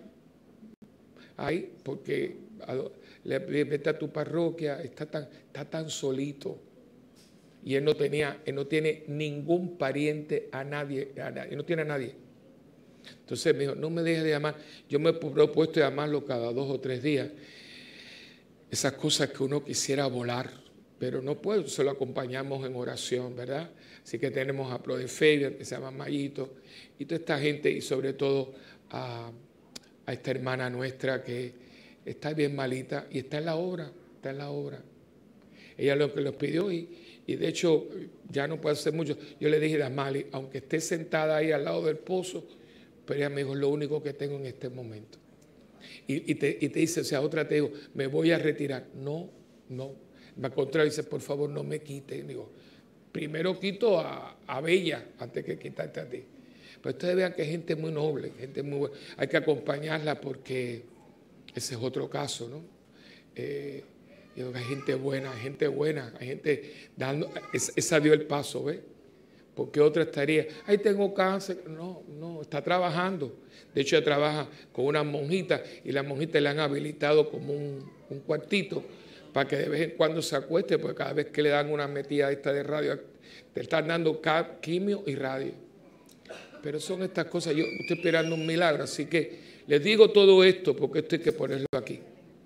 ahí porque le, le vete a tu parroquia, está tan, está tan solito. Y él no tenía, él no tiene ningún pariente, a nadie, a nadie, no tiene a nadie. Entonces me dijo, no me dejes de llamar. Yo me he propuesto llamarlo cada dos o tres días. Esas cosas que uno quisiera volar, pero no puedo, se lo acompañamos en oración, ¿verdad? Así que tenemos a Pro de Fabian, que se llama Mayito, y toda esta gente, y sobre todo a, a esta hermana nuestra que está bien malita y está en la obra, está en la obra. Ella lo que los pidió y, y de hecho ya no puede hacer mucho. Yo le dije a Mali, aunque esté sentada ahí al lado del pozo, pero ella me dijo, lo único que tengo en este momento. Y, y, te, y te dice, o sea, otra te digo, me voy a retirar. No, no. Me contrario, dice, por favor, no me quite. Digo, primero quito a, a Bella antes que quitarte a ti. Pero ustedes vean que hay gente muy noble, gente muy buena. Hay que acompañarla porque ese es otro caso, ¿no? Eh, yo, hay gente buena, hay gente buena, hay gente dando, es, esa dio el paso, ¿ves? Porque otra estaría, ay, tengo cáncer. No, no, está trabajando. De hecho, ella trabaja con una monjita y la monjita le han habilitado como un, un cuartito para que de vez en cuando se acueste, porque cada vez que le dan una metida esta de radio, te están dando quimio y radio. Pero son estas cosas, yo estoy esperando un milagro, así que les digo todo esto porque esto hay que ponerlo aquí.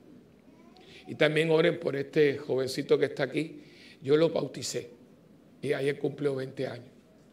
Y también oren por este jovencito que está aquí. Yo lo bauticé y ayer cumplió veinte años.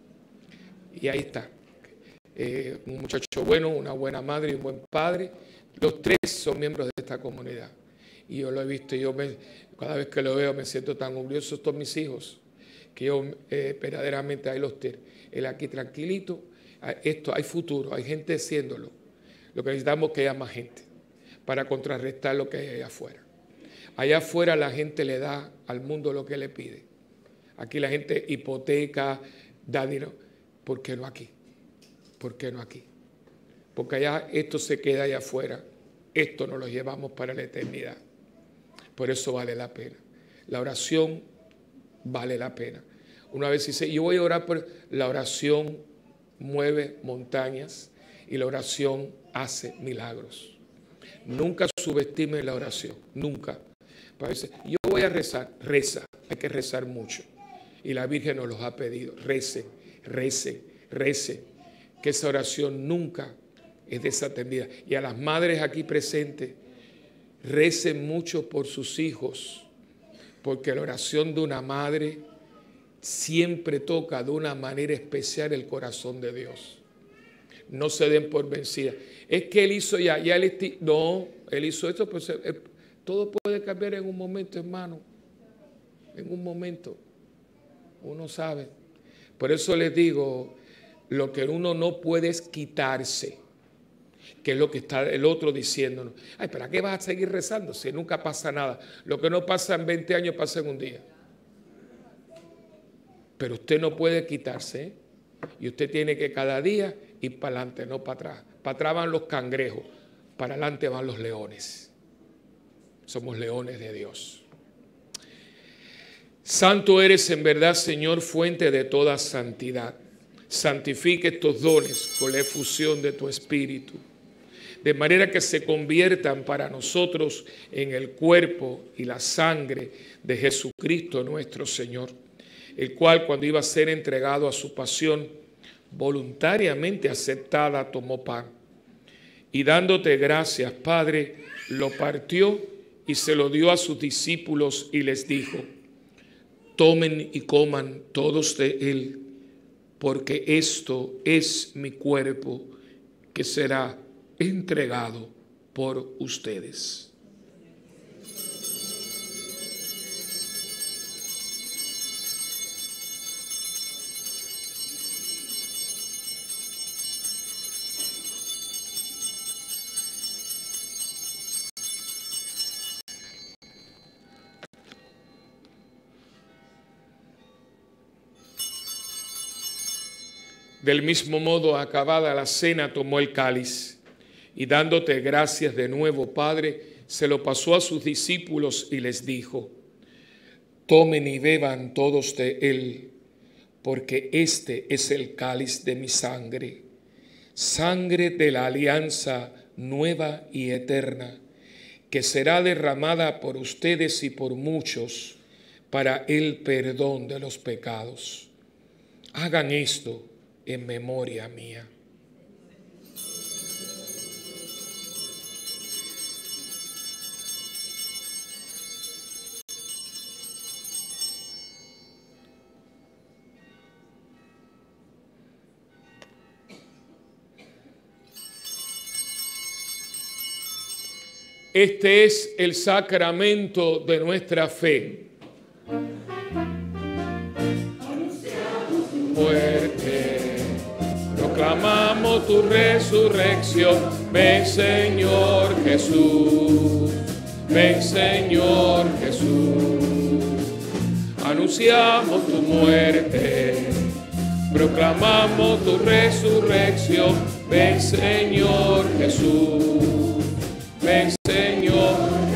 Y ahí está. Eh, un muchacho bueno, una buena madre y un buen padre. Los tres son miembros de esta comunidad. Y yo lo he visto y yo me, cada vez que lo veo me siento tan orgulloso de todos mis hijos, que yo eh, verdaderamente ahí los tengo. Él aquí tranquilito. Esto, hay futuro, hay gente haciéndolo. Lo que necesitamos es que haya más gente para contrarrestar lo que hay allá afuera. Allá afuera la gente le da al mundo lo que le pide. Aquí la gente hipoteca, da dinero. ¿Por qué no aquí? ¿Por qué no aquí? Porque allá esto se queda allá afuera. Esto nos lo llevamos para la eternidad. Por eso vale la pena. La oración vale la pena. Una vez dice, yo voy a orar por la oración, mueve montañas y la oración hace milagros. Nunca subestime la oración, nunca. Parece, yo voy a rezar, reza, hay que rezar mucho. Y la Virgen nos los ha pedido, recen, recen, recen, que esa oración nunca es desatendida. Y a las madres aquí presentes, recen mucho por sus hijos, porque la oración de una madre siempre toca de una manera especial el corazón de Dios. No se den por vencidas. Es que él hizo ya, ya él esti- no, él hizo esto, pues eh, todo puede cambiar en un momento, hermano. En un momento. Uno sabe. Por eso les digo, lo que uno no puede es quitarse, que es lo que está el otro diciéndonos. Ay, ¿para qué vas a seguir rezando si nunca pasa nada? Lo que no pasa en veinte años pasa en un día. Pero usted no puede quitarse, ¿eh? Y usted tiene que cada día ir para adelante, no para atrás. Para atrás van los cangrejos, para adelante van los leones. Somos leones de Dios. Santo eres en verdad, Señor, fuente de toda santidad. Santifique estos dones con la efusión de tu Espíritu, de manera que se conviertan para nosotros en el cuerpo y la sangre de Jesucristo nuestro Señor, el cual cuando iba a ser entregado a su pasión, voluntariamente aceptada, tomó pan. Y dándote gracias, Padre, lo partió y se lo dio a sus discípulos y les dijo, tomen y coman todos de él, porque esto es mi cuerpo que será entregado por ustedes. Del mismo modo, acabada la cena, tomó el cáliz y dándote gracias de nuevo, Padre, se lo pasó a sus discípulos y les dijo, tomen y beban todos de él, porque este es el cáliz de mi sangre, sangre de la alianza nueva y eterna, que será derramada por ustedes y por muchos para el perdón de los pecados. Hagan esto en memoria mía. Este es el sacramento de nuestra fe. Muerte, proclamamos tu resurrección. Ven, Señor Jesús. Ven, Señor Jesús. Anunciamos tu muerte, proclamamos tu resurrección. Ven, Señor Jesús. Ven, Señor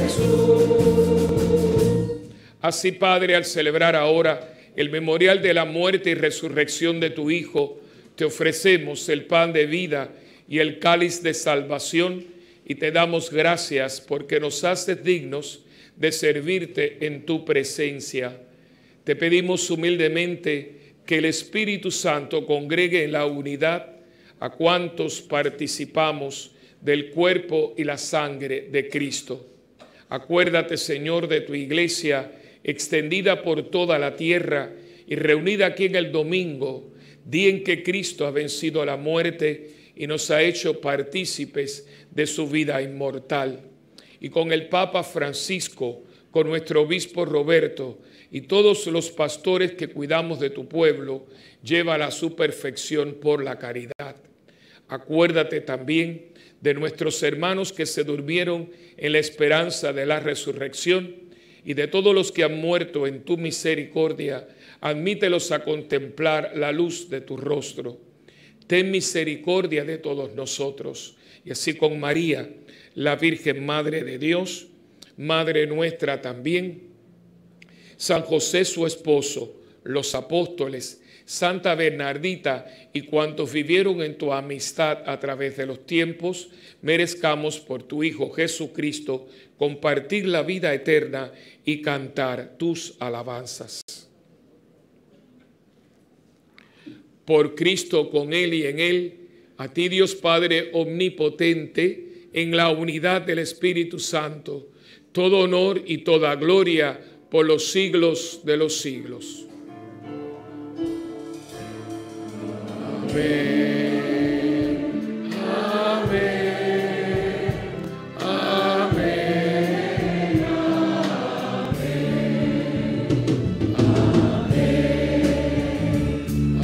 Jesús. Así, Padre, al celebrar ahora el memorial de la muerte y resurrección de tu Hijo, te ofrecemos el pan de vida y el cáliz de salvación, y te damos gracias porque nos haces dignos de servirte en tu presencia. Te pedimos humildemente que el Espíritu Santo congregue en la unidad a cuantos participamos del cuerpo y la sangre de Cristo. Acuérdate, Señor, de tu iglesia extendida por toda la tierra y reunida aquí en el domingo, día en que Cristo ha vencido a la muerte y nos ha hecho partícipes de su vida inmortal. Y con el Papa Francisco, con nuestro obispo Roberto y todos los pastores que cuidamos de tu pueblo, llévala a su perfección por la caridad. Acuérdate también de nuestros hermanos que se durmieron en la esperanza de la resurrección y de todos los que han muerto en tu misericordia. Admítelos a contemplar la luz de tu rostro. Ten misericordia de todos nosotros. Y así con María, la Virgen Madre de Dios, Madre nuestra también, San José su esposo, los apóstoles, Santa Bernardita y cuantos vivieron en tu amistad a través de los tiempos, merezcamos por tu Hijo Jesucristo compartir la vida eterna y cantar tus alabanzas. Por Cristo, con Él y en Él, a ti Dios Padre omnipotente, en la unidad del Espíritu Santo, todo honor y toda gloria por los siglos de los siglos. Amén, amén, amén, amén,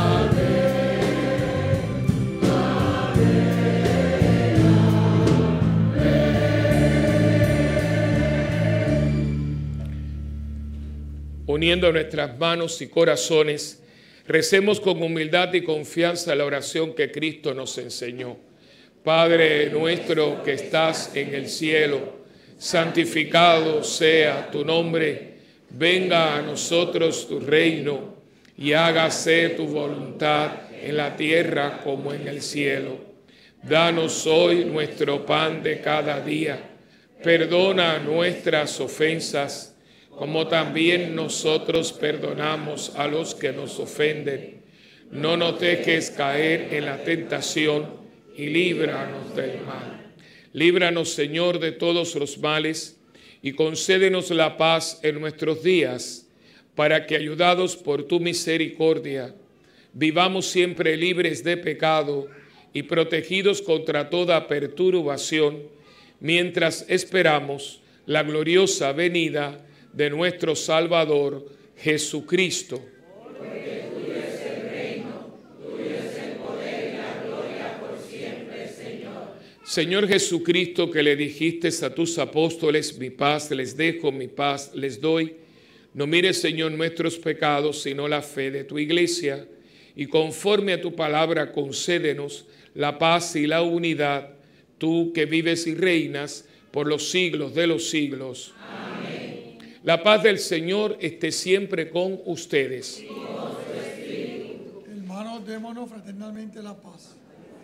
uniendo nuestras manos y corazones, recemos con humildad y confianza la oración que Cristo nos enseñó. Padre nuestro que estás en el cielo, santificado sea tu nombre. Venga a nosotros tu reino y hágase tu voluntad en la tierra como en el cielo. Danos hoy nuestro pan de cada día. Perdona nuestras ofensas, como también nosotros perdonamos a los que nos ofenden. No nos dejes caer en la tentación y líbranos del mal. Líbranos, Señor, de todos los males y concédenos la paz en nuestros días, para que, ayudados por tu misericordia, vivamos siempre libres de pecado y protegidos contra toda perturbación, mientras esperamos la gloriosa venida de nuestro Salvador Jesucristo. Porque tuyo es el reino, tuyo es el poder y la gloria por siempre, Señor. Señor Jesucristo, que le dijiste a tus apóstoles, mi paz les dejo, mi paz les doy, no mires, Señor, nuestros pecados, sino la fe de tu iglesia, y conforme a tu palabra concédenos la paz y la unidad, tú que vives y reinas por los siglos de los siglos. Amén. La paz del Señor esté siempre con ustedes. Hermanos, démonos fraternalmente la paz.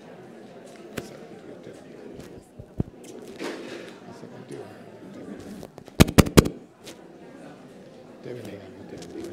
Te bendiga, te bendiga.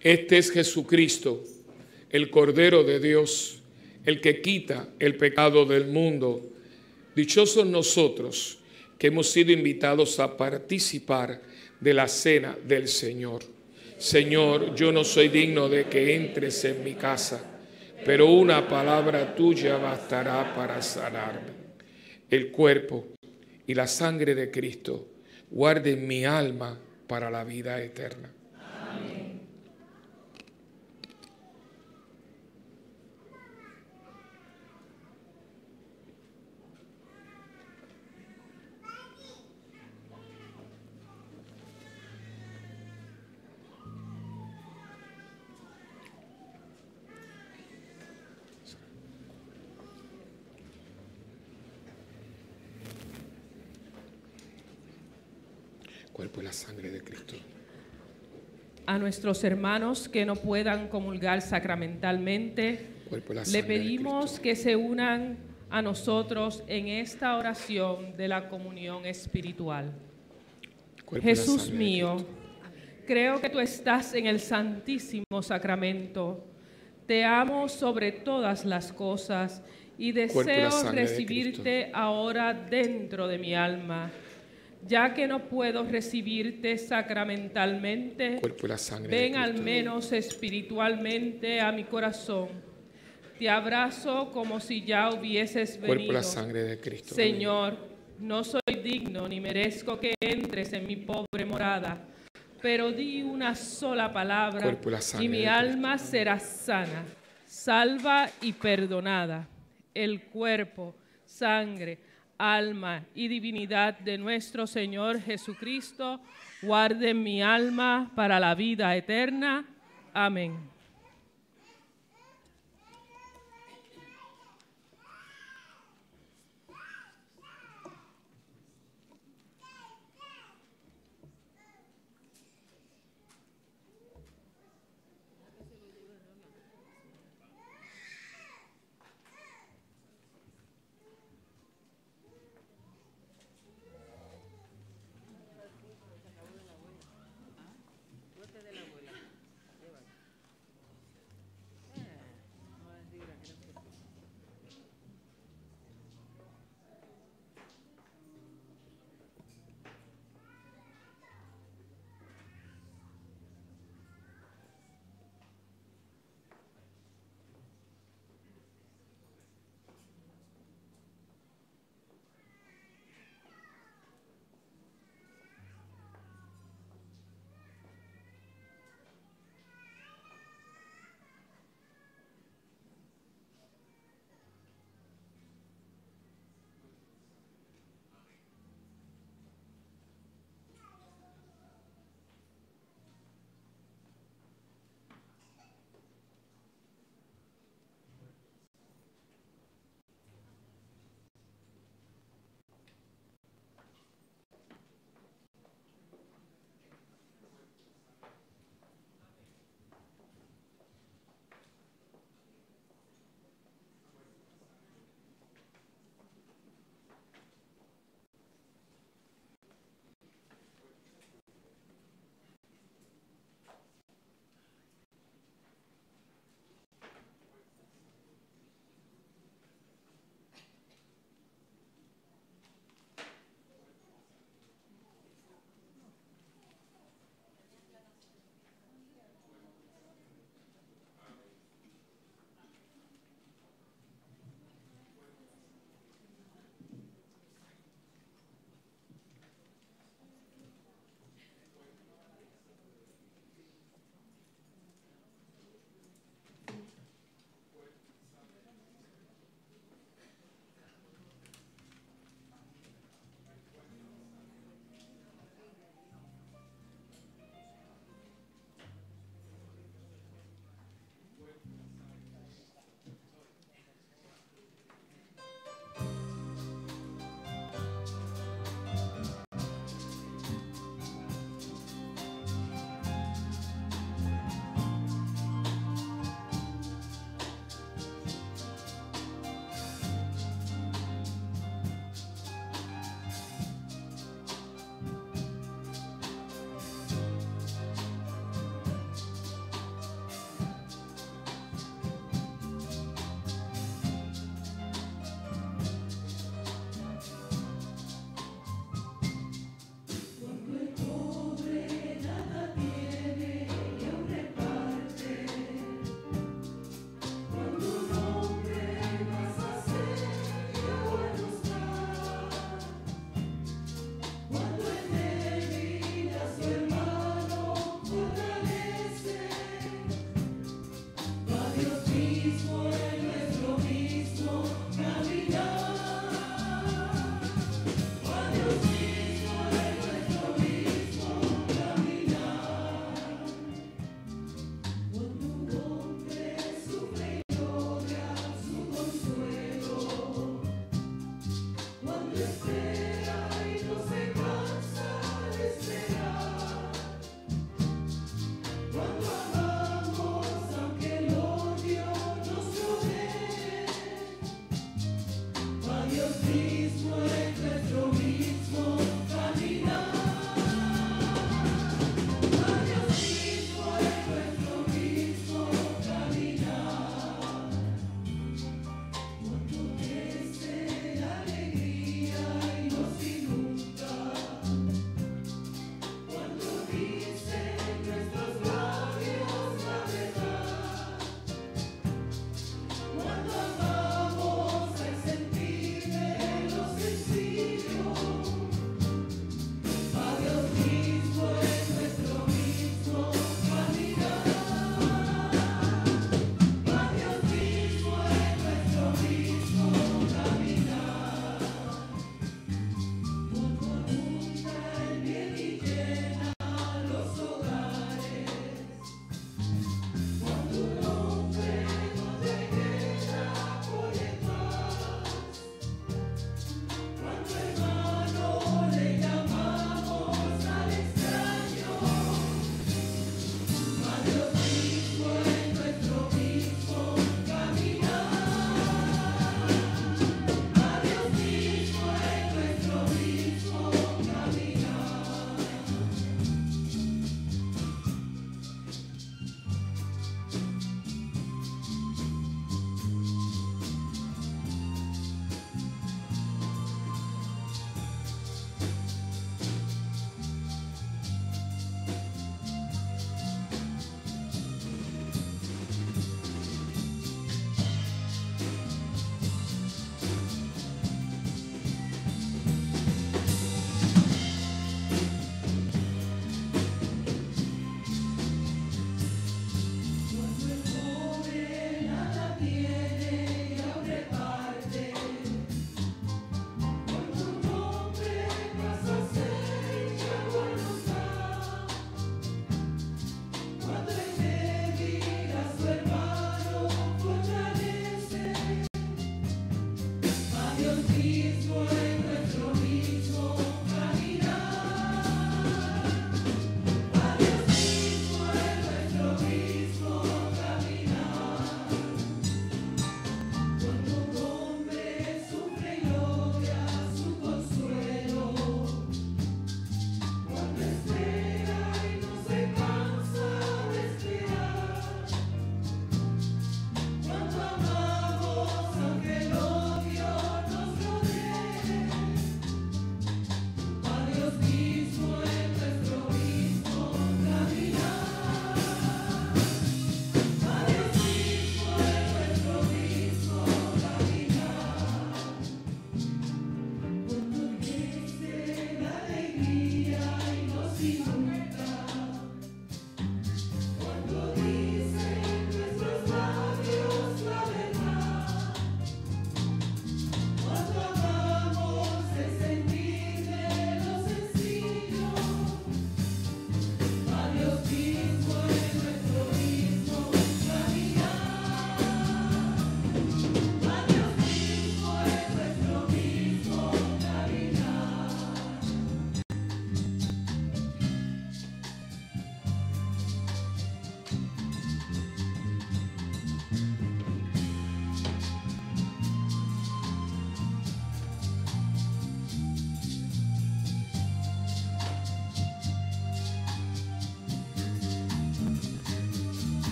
Este es Jesucristo, el Cordero de Dios, el que quita el pecado del mundo. Dichosos nosotros que hemos sido invitados a participar de la cena del Señor. Señor, yo no soy digno de que entres en mi casa, pero una palabra tuya bastará para sanarme. El cuerpo y la sangre de Cristo guarden mi alma para la vida eterna. Amén. Cuerpo y la sangre de Cristo. A nuestros hermanos que no puedan comulgar sacramentalmente, le pedimos que se unan a nosotros en esta oración de la comunión espiritual. Jesús mío, creo que tú estás en el Santísimo Sacramento. Te amo sobre todas las cosas y deseo recibirte ahora dentro de mi alma. Ya que no puedo recibirte sacramentalmente, ven al menos espiritualmente a mi corazón. Te abrazo como si ya hubieses venido. La sangre de Cristo. Señor, no soy digno ni merezco que entres en mi pobre morada, pero di una sola palabra y mi alma será sana, salva y perdonada. El cuerpo, sangre, alma y divinidad de nuestro Señor Jesucristo, guarden mi alma para la vida eterna. Amén.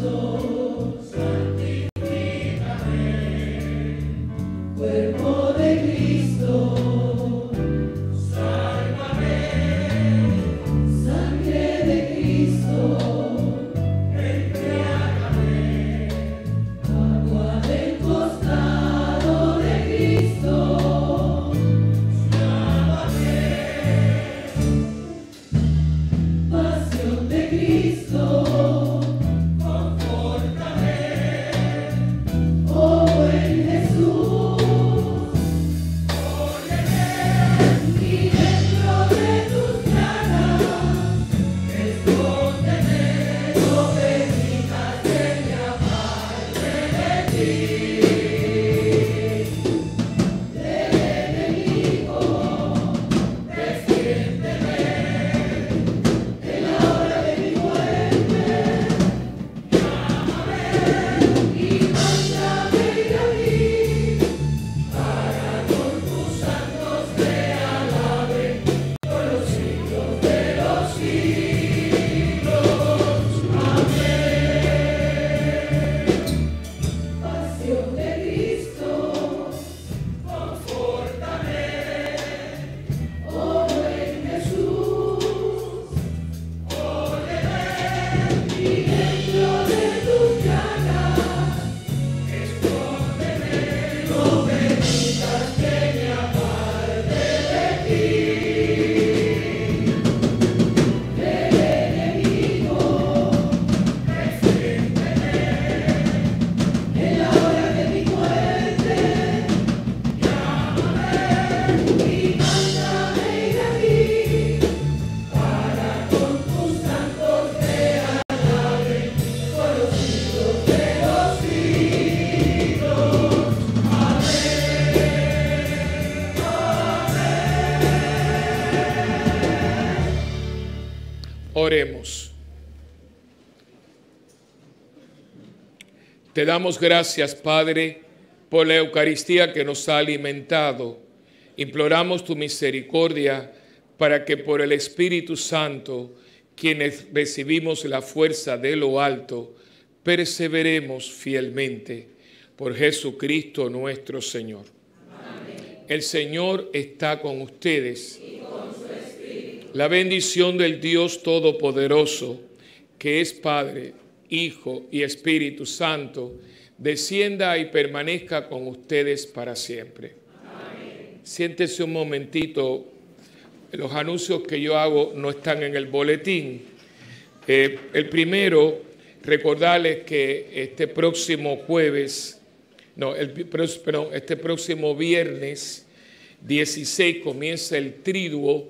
Oremos. Te damos gracias, Padre, por la Eucaristía que nos ha alimentado. Imploramos tu misericordia para que por el Espíritu Santo, quienes recibimos la fuerza de lo alto, perseveremos fielmente. Por Jesucristo nuestro Señor. Amén. El Señor está con ustedes. Y con su espíritu. La bendición del Dios Todopoderoso, que es Padre, Hijo y Espíritu Santo, descienda y permanezca con ustedes para siempre. Amén. Siéntese un momentito. Los anuncios que yo hago no están en el boletín. Eh, el primero, recordarles que este próximo jueves, no, el, perdón, este próximo viernes dieciséis comienza el triduo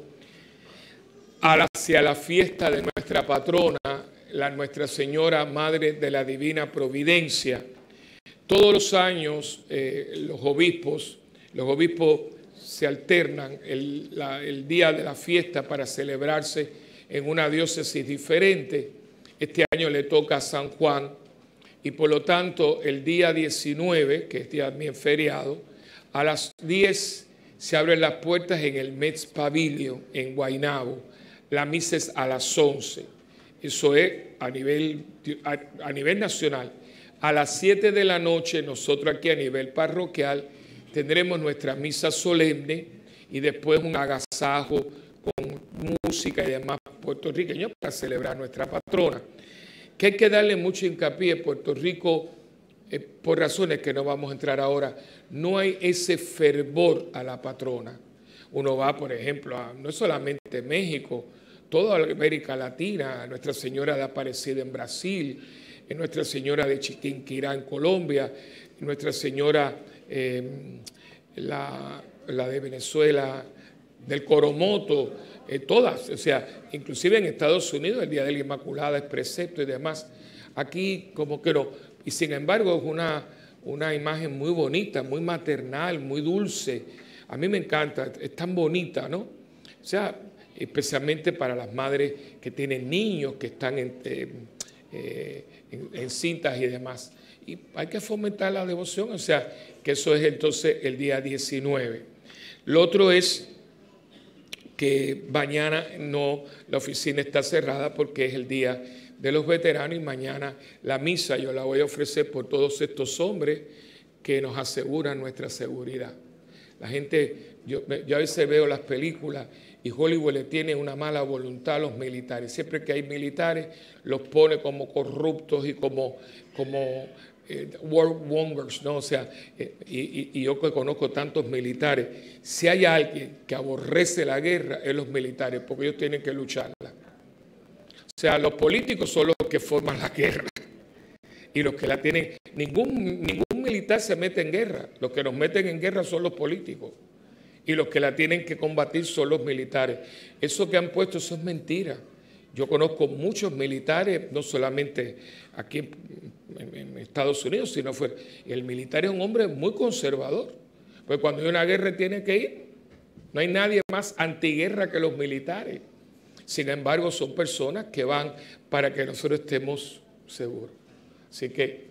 hacia la fiesta de nuestra patrona, la Nuestra Señora Madre de la Divina Providencia. Todos los años eh, los obispos, los obispos se alternan el, la, el día de la fiesta para celebrarse en una diócesis diferente. Este año le toca a San Juan y por lo tanto el día diecinueve, que es día bien feriado, a las diez se abren las puertas en el Metz Pavilion en Guaynabo. La misa es a las once. Eso es a nivel, a, a nivel nacional. A las siete de la noche nosotros aquí a nivel parroquial tendremos nuestra misa solemne y después un agasajo con música y demás puertorriqueños para celebrar nuestra patrona. Que hay que darle mucho hincapié. Puerto Rico, eh, por razones que no vamos a entrar ahora, no hay ese fervor a la patrona. Uno va, por ejemplo, a, no solamente México, toda América Latina, Nuestra Señora de Aparecida en Brasil, Nuestra Señora de Chiquinquirá en Colombia, Nuestra Señora eh, la, la de Venezuela, del Coromoto, eh, todas, o sea, inclusive en Estados Unidos el Día de la Inmaculada es precepto y demás. Aquí como que no, y sin embargo es una, una imagen muy bonita, muy maternal, muy dulce. A mí me encanta, es tan bonita, ¿no? O sea, especialmente para las madres que tienen niños, que están en, eh, eh, en, en cintas y demás. Y hay que fomentar la devoción, o sea, que eso es entonces el día diecinueve. Lo otro es que mañana no, la oficina está cerrada porque es el día de los veteranos, y mañana la misa yo la voy a ofrecer por todos estos hombres que nos aseguran nuestra seguridad. La gente, yo, yo a veces veo las películas y Hollywood le tiene una mala voluntad a los militares. Siempre que hay militares los pone como corruptos y como, como eh, war mongers, ¿no? O sea, eh, y, y yo que conozco tantos militares, si hay alguien que aborrece la guerra es los militares, porque ellos tienen que lucharla. O sea, los políticos son los que forman la guerra y los que la tienen. Ningún, ningún militar se mete en guerra. Los que nos meten en guerra son los políticos y los que la tienen que combatir son los militares. Eso que han puesto, eso es mentira. Yo conozco muchos militares, no solamente aquí en, en, en Estados Unidos, sino fuera. El militar es un hombre muy conservador. Pues cuando hay una guerra tiene que ir. No hay nadie más antiguerra que los militares. Sin embargo, son personas que van para que nosotros estemos seguros. Así que...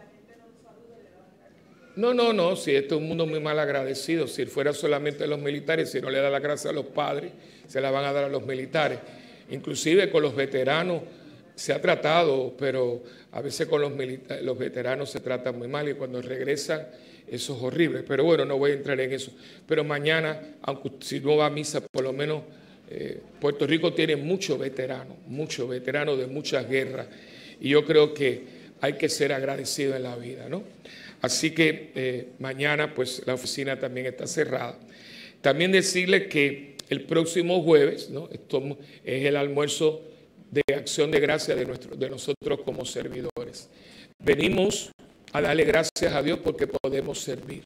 No, no, no, si este es un mundo muy mal agradecido. Si fuera solamente los militares, si no le da la gracia a los padres, se la van a dar a los militares. Inclusive con los veteranos se ha tratado, pero a veces con los, los veteranos se trata muy mal y cuando regresan eso es horrible. Pero bueno, no voy a entrar en eso. Pero mañana, aunque si no va a misa, por lo menos eh, Puerto Rico tiene muchos veteranos, muchos veteranos de muchas guerras. Y yo creo que hay que ser agradecido en la vida, ¿no? Así que eh, mañana pues la oficina también está cerrada. También decirles que el próximo jueves, ¿no? Esto es el almuerzo de acción de gracias de, nuestro, de nosotros como servidores. Venimos a darle gracias a Dios porque podemos servir.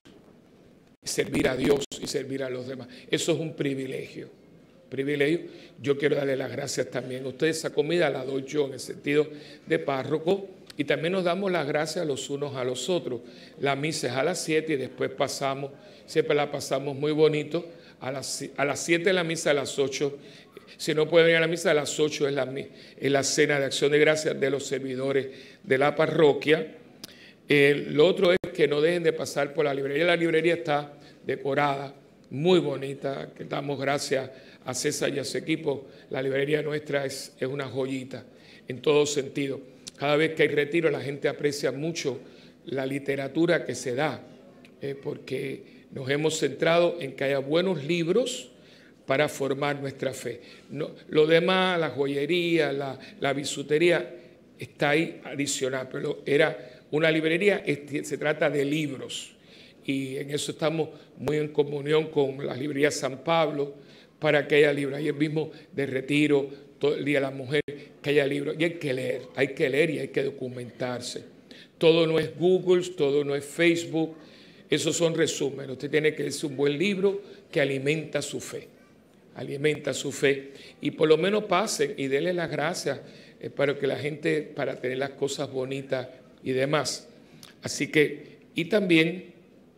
Servir a Dios y servir a los demás. Eso es un privilegio. Privilegio. Yo quiero darle las gracias también a ustedes. Esa comida la doy yo en el sentido de párroco. Y también nos damos las gracias los unos a los otros. La misa es a las siete y después pasamos, siempre la pasamos muy bonito. A las, a las siete la misa, a las ocho. Si no pueden venir a la misa, a las ocho es la, es la cena de acción de gracias de los servidores de la parroquia. Eh, lo otro es que no dejen de pasar por la librería. La librería está decorada, muy bonita, que damos gracias a César y a su equipo. La librería nuestra es, es una joyita en todo sentido. Cada vez que hay retiro la gente aprecia mucho la literatura que se da, eh, porque nos hemos centrado en que haya buenos libros para formar nuestra fe. No, lo demás, la joyería, la, la bisutería, está ahí adicional, pero era una librería, este, se trata de libros. Y en eso estamos muy en comunión con la librería San Pablo, para que haya libros. Ayer mismo de retiro, todo el día la mujer, que haya libros. Y hay que leer, hay que leer y hay que documentarse. Todo no es Google, todo no es Facebook. Esos son resúmenes. Usted tiene que leer un buen libro que alimenta su fe. Alimenta su fe. Y por lo menos pasen y denle las gracias eh, para que la gente, para tener las cosas bonitas y demás. Así que, y también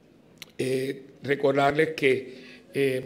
eh, recordarles que eh,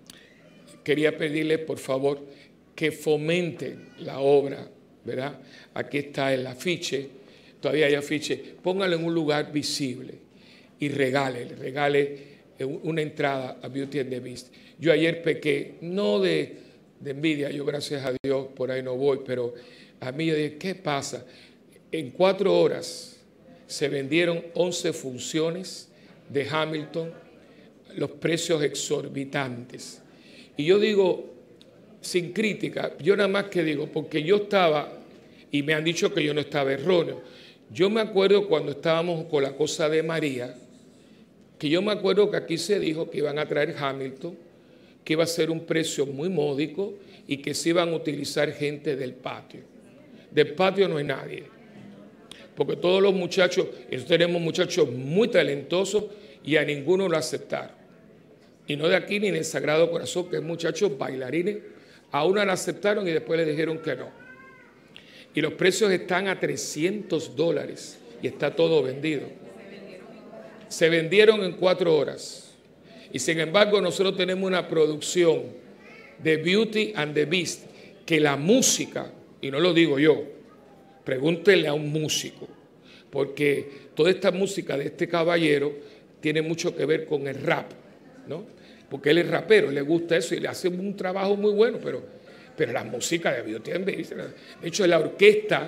quería pedirles, por favor, que fomenten la obra, ¿verdad? Aquí está el afiche, todavía hay afiche. Póngalo en un lugar visible y regale, regale una entrada a Beauty and the Beast. Yo ayer pequé, no de, de envidia, yo gracias a Dios por ahí no voy, pero a mí yo dije, ¿qué pasa? En cuatro horas se vendieron once funciones de Hamilton, los precios exorbitantes. Y yo digo, sin crítica, yo nada más que digo, porque yo estaba, y me han dicho que yo no estaba erróneo, yo me acuerdo cuando estábamos con la cosa de María, que yo me acuerdo que aquí se dijo que iban a traer Hamilton, que iba a ser un precio muy módico y que se iban a utilizar gente del patio. Del patio no hay nadie, porque todos los muchachos, nosotros tenemos muchachos muy talentosos y a ninguno lo aceptaron. Y no de aquí ni del Sagrado Corazón, que es muchachos bailarines, a una la aceptaron y después le dijeron que no. Y los precios están a trescientos dólares y está todo vendido. Se vendieron en cuatro horas. Y sin embargo nosotros tenemos una producción de Beauty and the Beast, que la música, y no lo digo yo, pregúntenle a un músico, porque toda esta música de este caballero tiene mucho que ver con el rap, ¿no? Porque él es rapero, le gusta eso y le hace un trabajo muy bueno, pero, pero la música de Beauty and the Beast, de hecho la orquesta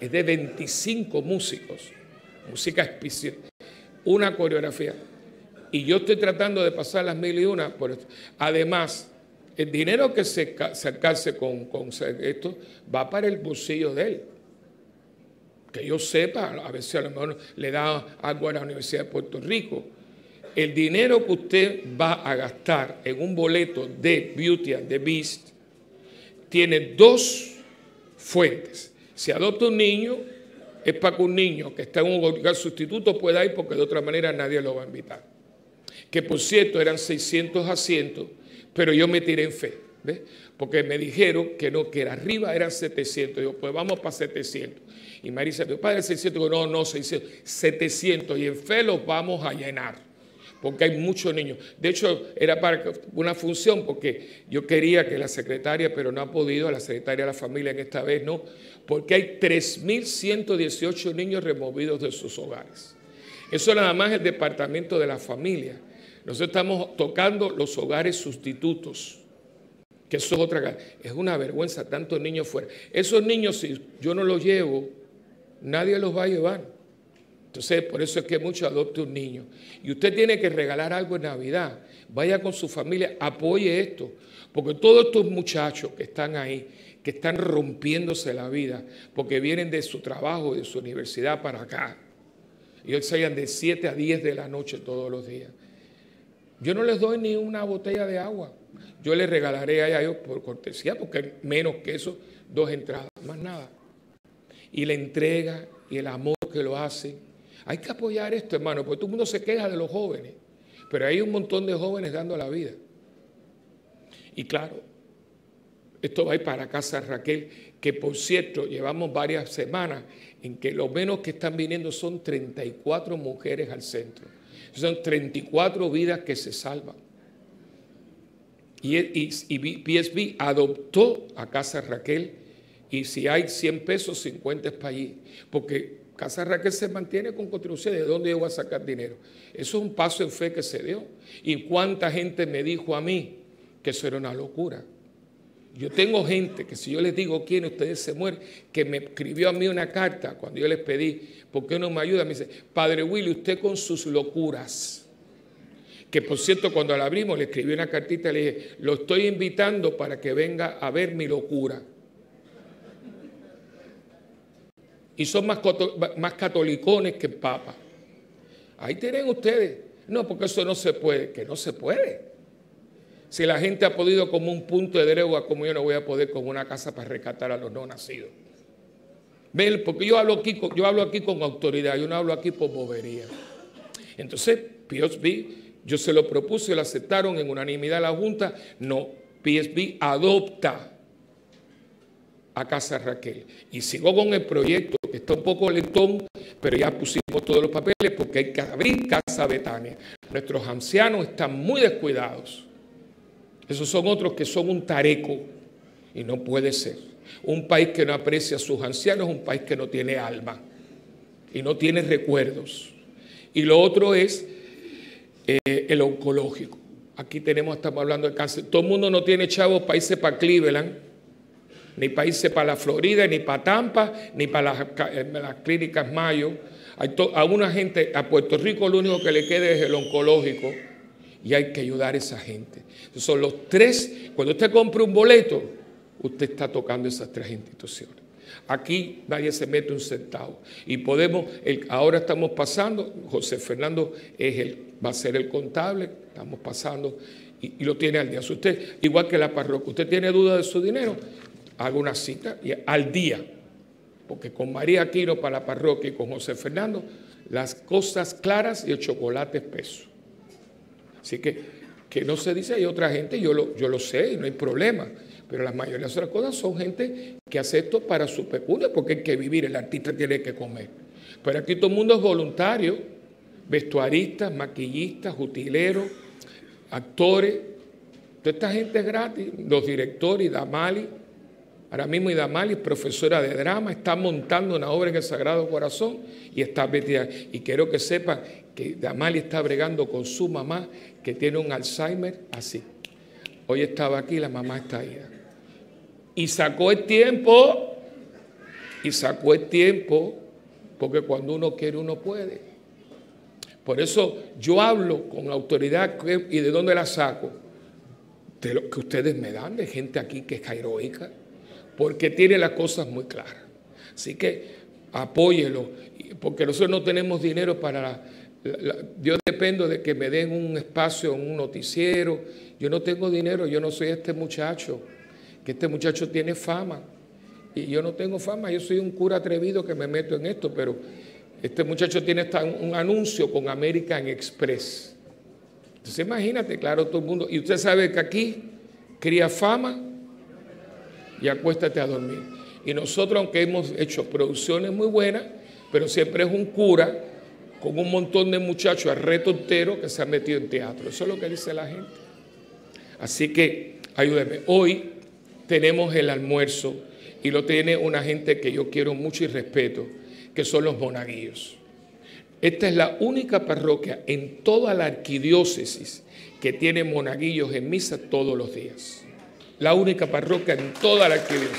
es de veinticinco músicos, música especial, una coreografía. Y yo estoy tratando de pasar las mil y una por esto. Además, el dinero que se, se alcance con, con esto va para el bolsillo de él. Que yo sepa, a veces a lo mejor le da algo a la Universidad de Puerto Rico. El dinero que usted va a gastar en un boleto de Beauty and the Beast tiene dos fuentes. Si adopta un niño, es para que un niño que está en un hogar sustituto pueda ir, porque de otra manera nadie lo va a invitar. Que por cierto eran seiscientos asientos, pero yo me tiré en fe, ¿ves? Porque me dijeron que no, que arriba eran setecientos. Digo, pues vamos para setecientos. Y Marisa dijo, padre, seiscientos. Digo, no, no, seiscientos, setecientos. Y en fe los vamos a llenar, porque hay muchos niños. De hecho, era para una función, porque yo quería que la secretaria, pero no ha podido, la secretaria de la familia en esta vez no, porque hay tres mil ciento dieciocho niños removidos de sus hogares. Eso nada más es el departamento de la familia. Nosotros estamos tocando los hogares sustitutos, que eso es otra cosa. Es una vergüenza, tantos niños fuera. Esos niños, si yo no los llevo, nadie los va a llevar. Entonces, por eso es que muchos adopten un niño. Y usted tiene que regalar algo en Navidad. Vaya con su familia, apoye esto. Porque todos estos muchachos que están ahí, que están rompiéndose la vida, porque vienen de su trabajo, de su universidad para acá, y hoy salgan de siete a diez de la noche todos los días. Yo no les doy ni una botella de agua. Yo les regalaré a ellos por cortesía, porque menos que eso, dos entradas, más nada. Y la entrega y el amor que lo hacen. Hay que apoyar esto, hermano, porque todo el mundo se queja de los jóvenes, pero hay un montón de jóvenes dando la vida. Y claro, esto va a ir para Casa Raquel, que por cierto, llevamos varias semanas en que lo menos que están viniendo son treinta y cuatro mujeres al centro. Son treinta y cuatro vidas que se salvan. Y, y, y P S B adoptó a Casa Raquel, y si hay cien pesos, cincuenta es para allí. Porque Casa Raquel se mantiene con contribuciones. ¿De dónde yo voy a sacar dinero? Eso es un paso en fe que se dio. ¿Y cuánta gente me dijo a mí que eso era una locura? Yo tengo gente que si yo les digo quién, ustedes se mueren, que me escribió a mí una carta cuando yo les pedí, ¿por qué no me ayuda? Me dice, Padre Willy, usted con sus locuras. Que por cierto, cuando la abrimos, le escribí una cartita y le dije, lo estoy invitando para que venga a ver mi locura. Y son más, más catolicones que el Papa. Ahí tienen ustedes. No, porque eso no se puede. Que no se puede. Si la gente ha podido como un punto de deuda, como yo no voy a poder como una casa para rescatar a los no nacidos. ¿Ven? Porque yo hablo aquí con, yo hablo aquí con autoridad, yo no hablo aquí por bobería. Entonces, P S B, yo se lo propuse, lo aceptaron en unanimidad la Junta. No, P S B adopta a Casa Raquel. Y sigo con el proyecto, que está un poco lentón, pero ya pusimos todos los papeles porque hay que abrir Casa Betania. Nuestros ancianos están muy descuidados. Esos son otros que son un tareco y no puede ser. Un país que no aprecia a sus ancianos es un país que no tiene alma y no tiene recuerdos. Y lo otro es eh, el oncológico. Aquí tenemos, estamos hablando de cáncer. Todo el mundo no tiene chavos para irse para Cleveland, ni para irse para la Florida, ni para Tampa, ni para las, las clínicas Mayo. Hay to, a una gente, a Puerto Rico lo único que le queda es el oncológico. Y hay que ayudar a esa gente. Son los tres, cuando usted compra un boleto, usted está tocando esas tres instituciones. Aquí nadie se mete un centavo. Y podemos, el, ahora estamos pasando, José Fernando es el, va a ser el contable, estamos pasando y, y lo tiene al día. Si usted, igual que la parroquia, usted tiene duda de su dinero, haga una cita y, al día. Porque con María Aquino para la parroquia y con José Fernando, las cosas claras y el chocolate espeso. Así que, que no se dice, hay otra gente, yo lo, yo lo sé y no hay problema, pero la mayoría de las cosas son gente que hace esto para su pecunia, porque hay que vivir, el artista tiene que comer. Pero aquí todo el mundo es voluntario, vestuaristas, maquillistas, utileros, actores, toda esta gente es gratis, los directores, Damali, ahora mismo Idamali es profesora de drama, está montando una obra en el Sagrado Corazón y está metida. Y quiero que sepan que Damali está bregando con su mamá, que tiene un Alzheimer así. Hoy estaba aquí, la mamá está ahí. Y sacó el tiempo y sacó el tiempo, porque cuando uno quiere, uno puede. Por eso yo hablo con autoridad. ¿Y de dónde la saco? De lo que ustedes me dan, de gente aquí que es heroica, porque tiene las cosas muy claras. Así que apóyelo, porque nosotros no tenemos dinero para la, la, la, yo dependo de que me den un espacio en un noticiero. Yo no tengo dinero, yo no soy este muchacho, que este muchacho tiene fama, y yo no tengo fama. Yo soy un cura atrevido que me meto en esto, pero este muchacho tiene hasta un anuncio con American Express. Entonces imagínate, claro, todo el mundo, y usted sabe que aquí cría fama y acuéstate a dormir. Y nosotros, aunque hemos hecho producciones muy buenas, pero siempre es un cura con un montón de muchachos a reto entero que se han metido en teatro. Eso es lo que dice la gente. Así que ayúdenme. Hoy tenemos el almuerzo y lo tiene una gente que yo quiero mucho y respeto, que son los monaguillos. Esta es la única parroquia en toda la arquidiócesis que tiene monaguillos en misa todos los días. La única parroquia en toda la arquidiócesis.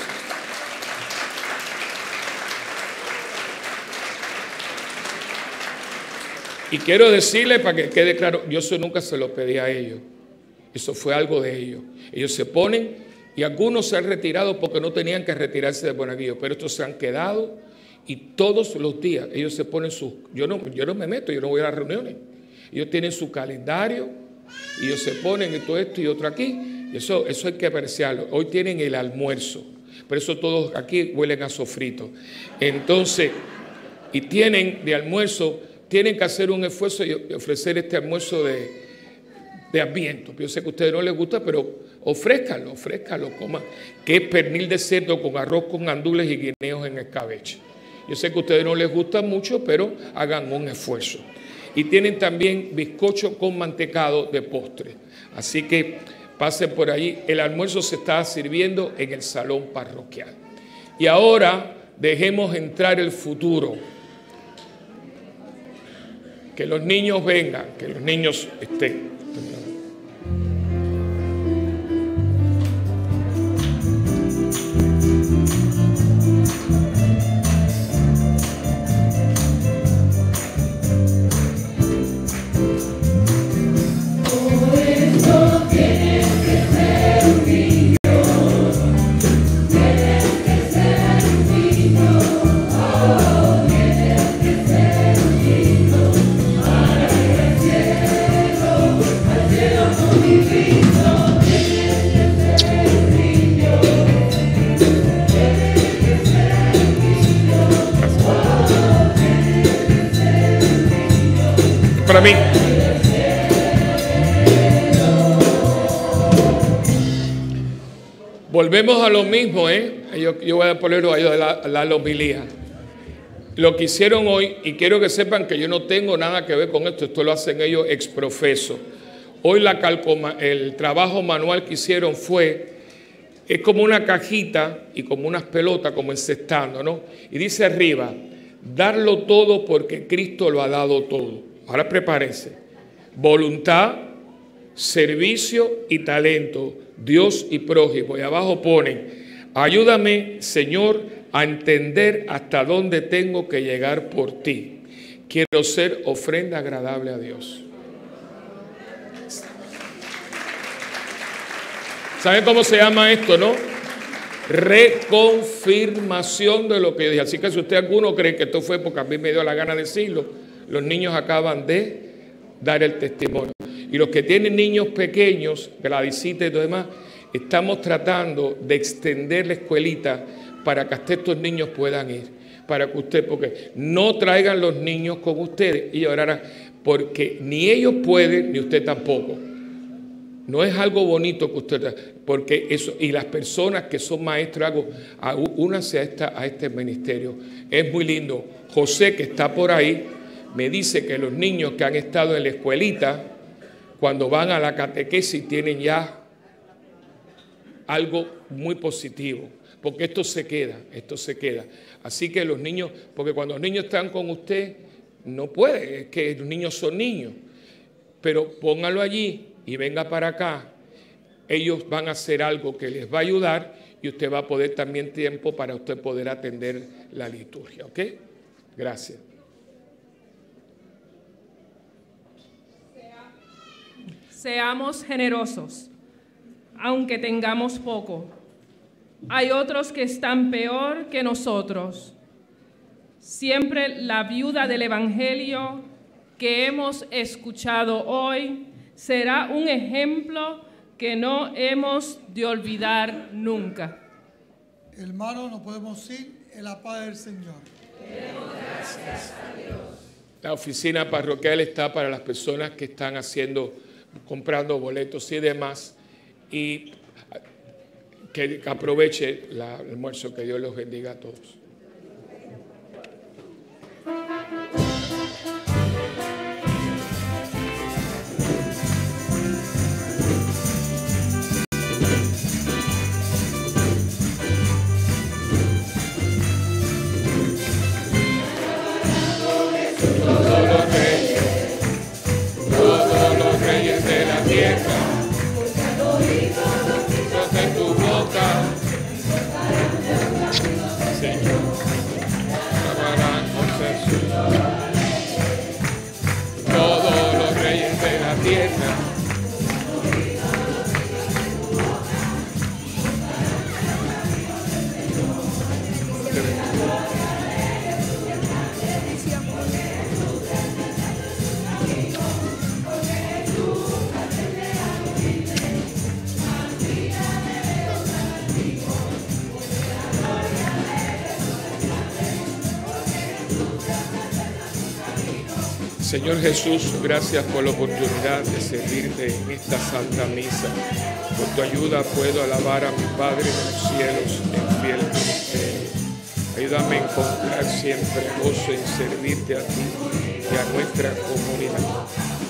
Y quiero decirle, para que quede claro, yo eso nunca se lo pedí a ellos. Eso fue algo de ellos. Ellos se ponen, y algunos se han retirado porque no tenían que retirarse de monaguillos, pero estos se han quedado. Y todos los días ellos se ponen sus... Yo no, yo no me meto, yo no voy a las reuniones. Ellos tienen su calendario y ellos se ponen todo esto y otro aquí. Eso, eso hay que apreciarlo. Hoy tienen el almuerzo. Por eso todos aquí huelen a sofrito. Entonces, y tienen de almuerzo, tienen que hacer un esfuerzo y ofrecer este almuerzo de, de Adviento. Yo sé que a ustedes no les gusta, pero ofrézcanlo, ofrézcanlo, coman. Que es pernil de cerdo con arroz con gandules y guineos en escabeche. Yo sé que a ustedes no les gusta mucho, pero hagan un esfuerzo. Y tienen también bizcocho con mantecado de postre. Así que pasen por allí. El almuerzo se está sirviendo en el salón parroquial. Y ahora dejemos entrar el futuro. Que los niños vengan, que los niños estén. Para mí. Volvemos a lo mismo, ¿eh? Yo, yo voy a ponerlo ahí a la, la, la homilía. Lo que hicieron hoy, y quiero que sepan que yo no tengo nada que ver con esto, esto lo hacen ellos ex profeso. Hoy la calcoma, el trabajo manual que hicieron fue, es como una cajita y como unas pelotas, como encestando, ¿no? Y dice arriba, darlo todo porque Cristo lo ha dado todo. Ahora prepárense. Voluntad, servicio y talento, Dios y prójimo. Y abajo ponen, ayúdame, Señor, a entender hasta dónde tengo que llegar por ti. Quiero ser ofrenda agradable a Dios. ¿Saben cómo se llama esto, no? Reconfirmación de lo que dije. Así que si usted alguno cree que esto fue porque a mí me dio la gana de decirlo, los niños acaban de dar el testimonio. Y los que tienen niños pequeños, Gladysita y lo demás, estamos tratando de extender la escuelita para que hasta estos niños puedan ir. Para que usted, porque no traigan los niños con ustedes y llorarán, porque ni ellos pueden, ni usted tampoco. No es algo bonito que usted, porque eso, y las personas que son maestros, hago, únanse a, esta, a este ministerio. Es muy lindo. José, que está por ahí, me dice que los niños que han estado en la escuelita, cuando van a la catequesis, tienen ya algo muy positivo, porque esto se queda, esto se queda. Así que los niños, porque cuando los niños están con usted, no puede, es que los niños son niños, pero póngalo allí y venga para acá. Ellos van a hacer algo que les va a ayudar y usted va a poder también tiempo para usted poder atender la liturgia, ¿ok? Gracias. Seamos generosos, aunque tengamos poco. Hay otros que están peor que nosotros. Siempre la viuda del Evangelio que hemos escuchado hoy será un ejemplo que no hemos de olvidar nunca. Hermanos, no podemos ir en la paz del Señor. Gracias a Dios. La oficina parroquial está para las personas que están haciendo, comprando boletos y demás, y que aproveche el almuerzo. Que Dios los bendiga a todos. Señor Jesús, gracias por la oportunidad de servirte en esta Santa Misa. Por tu ayuda puedo alabar a mi Padre en los cielos en fiel ministerio. Ayúdame a encontrar siempre gozo en servirte a ti y a nuestra comunidad.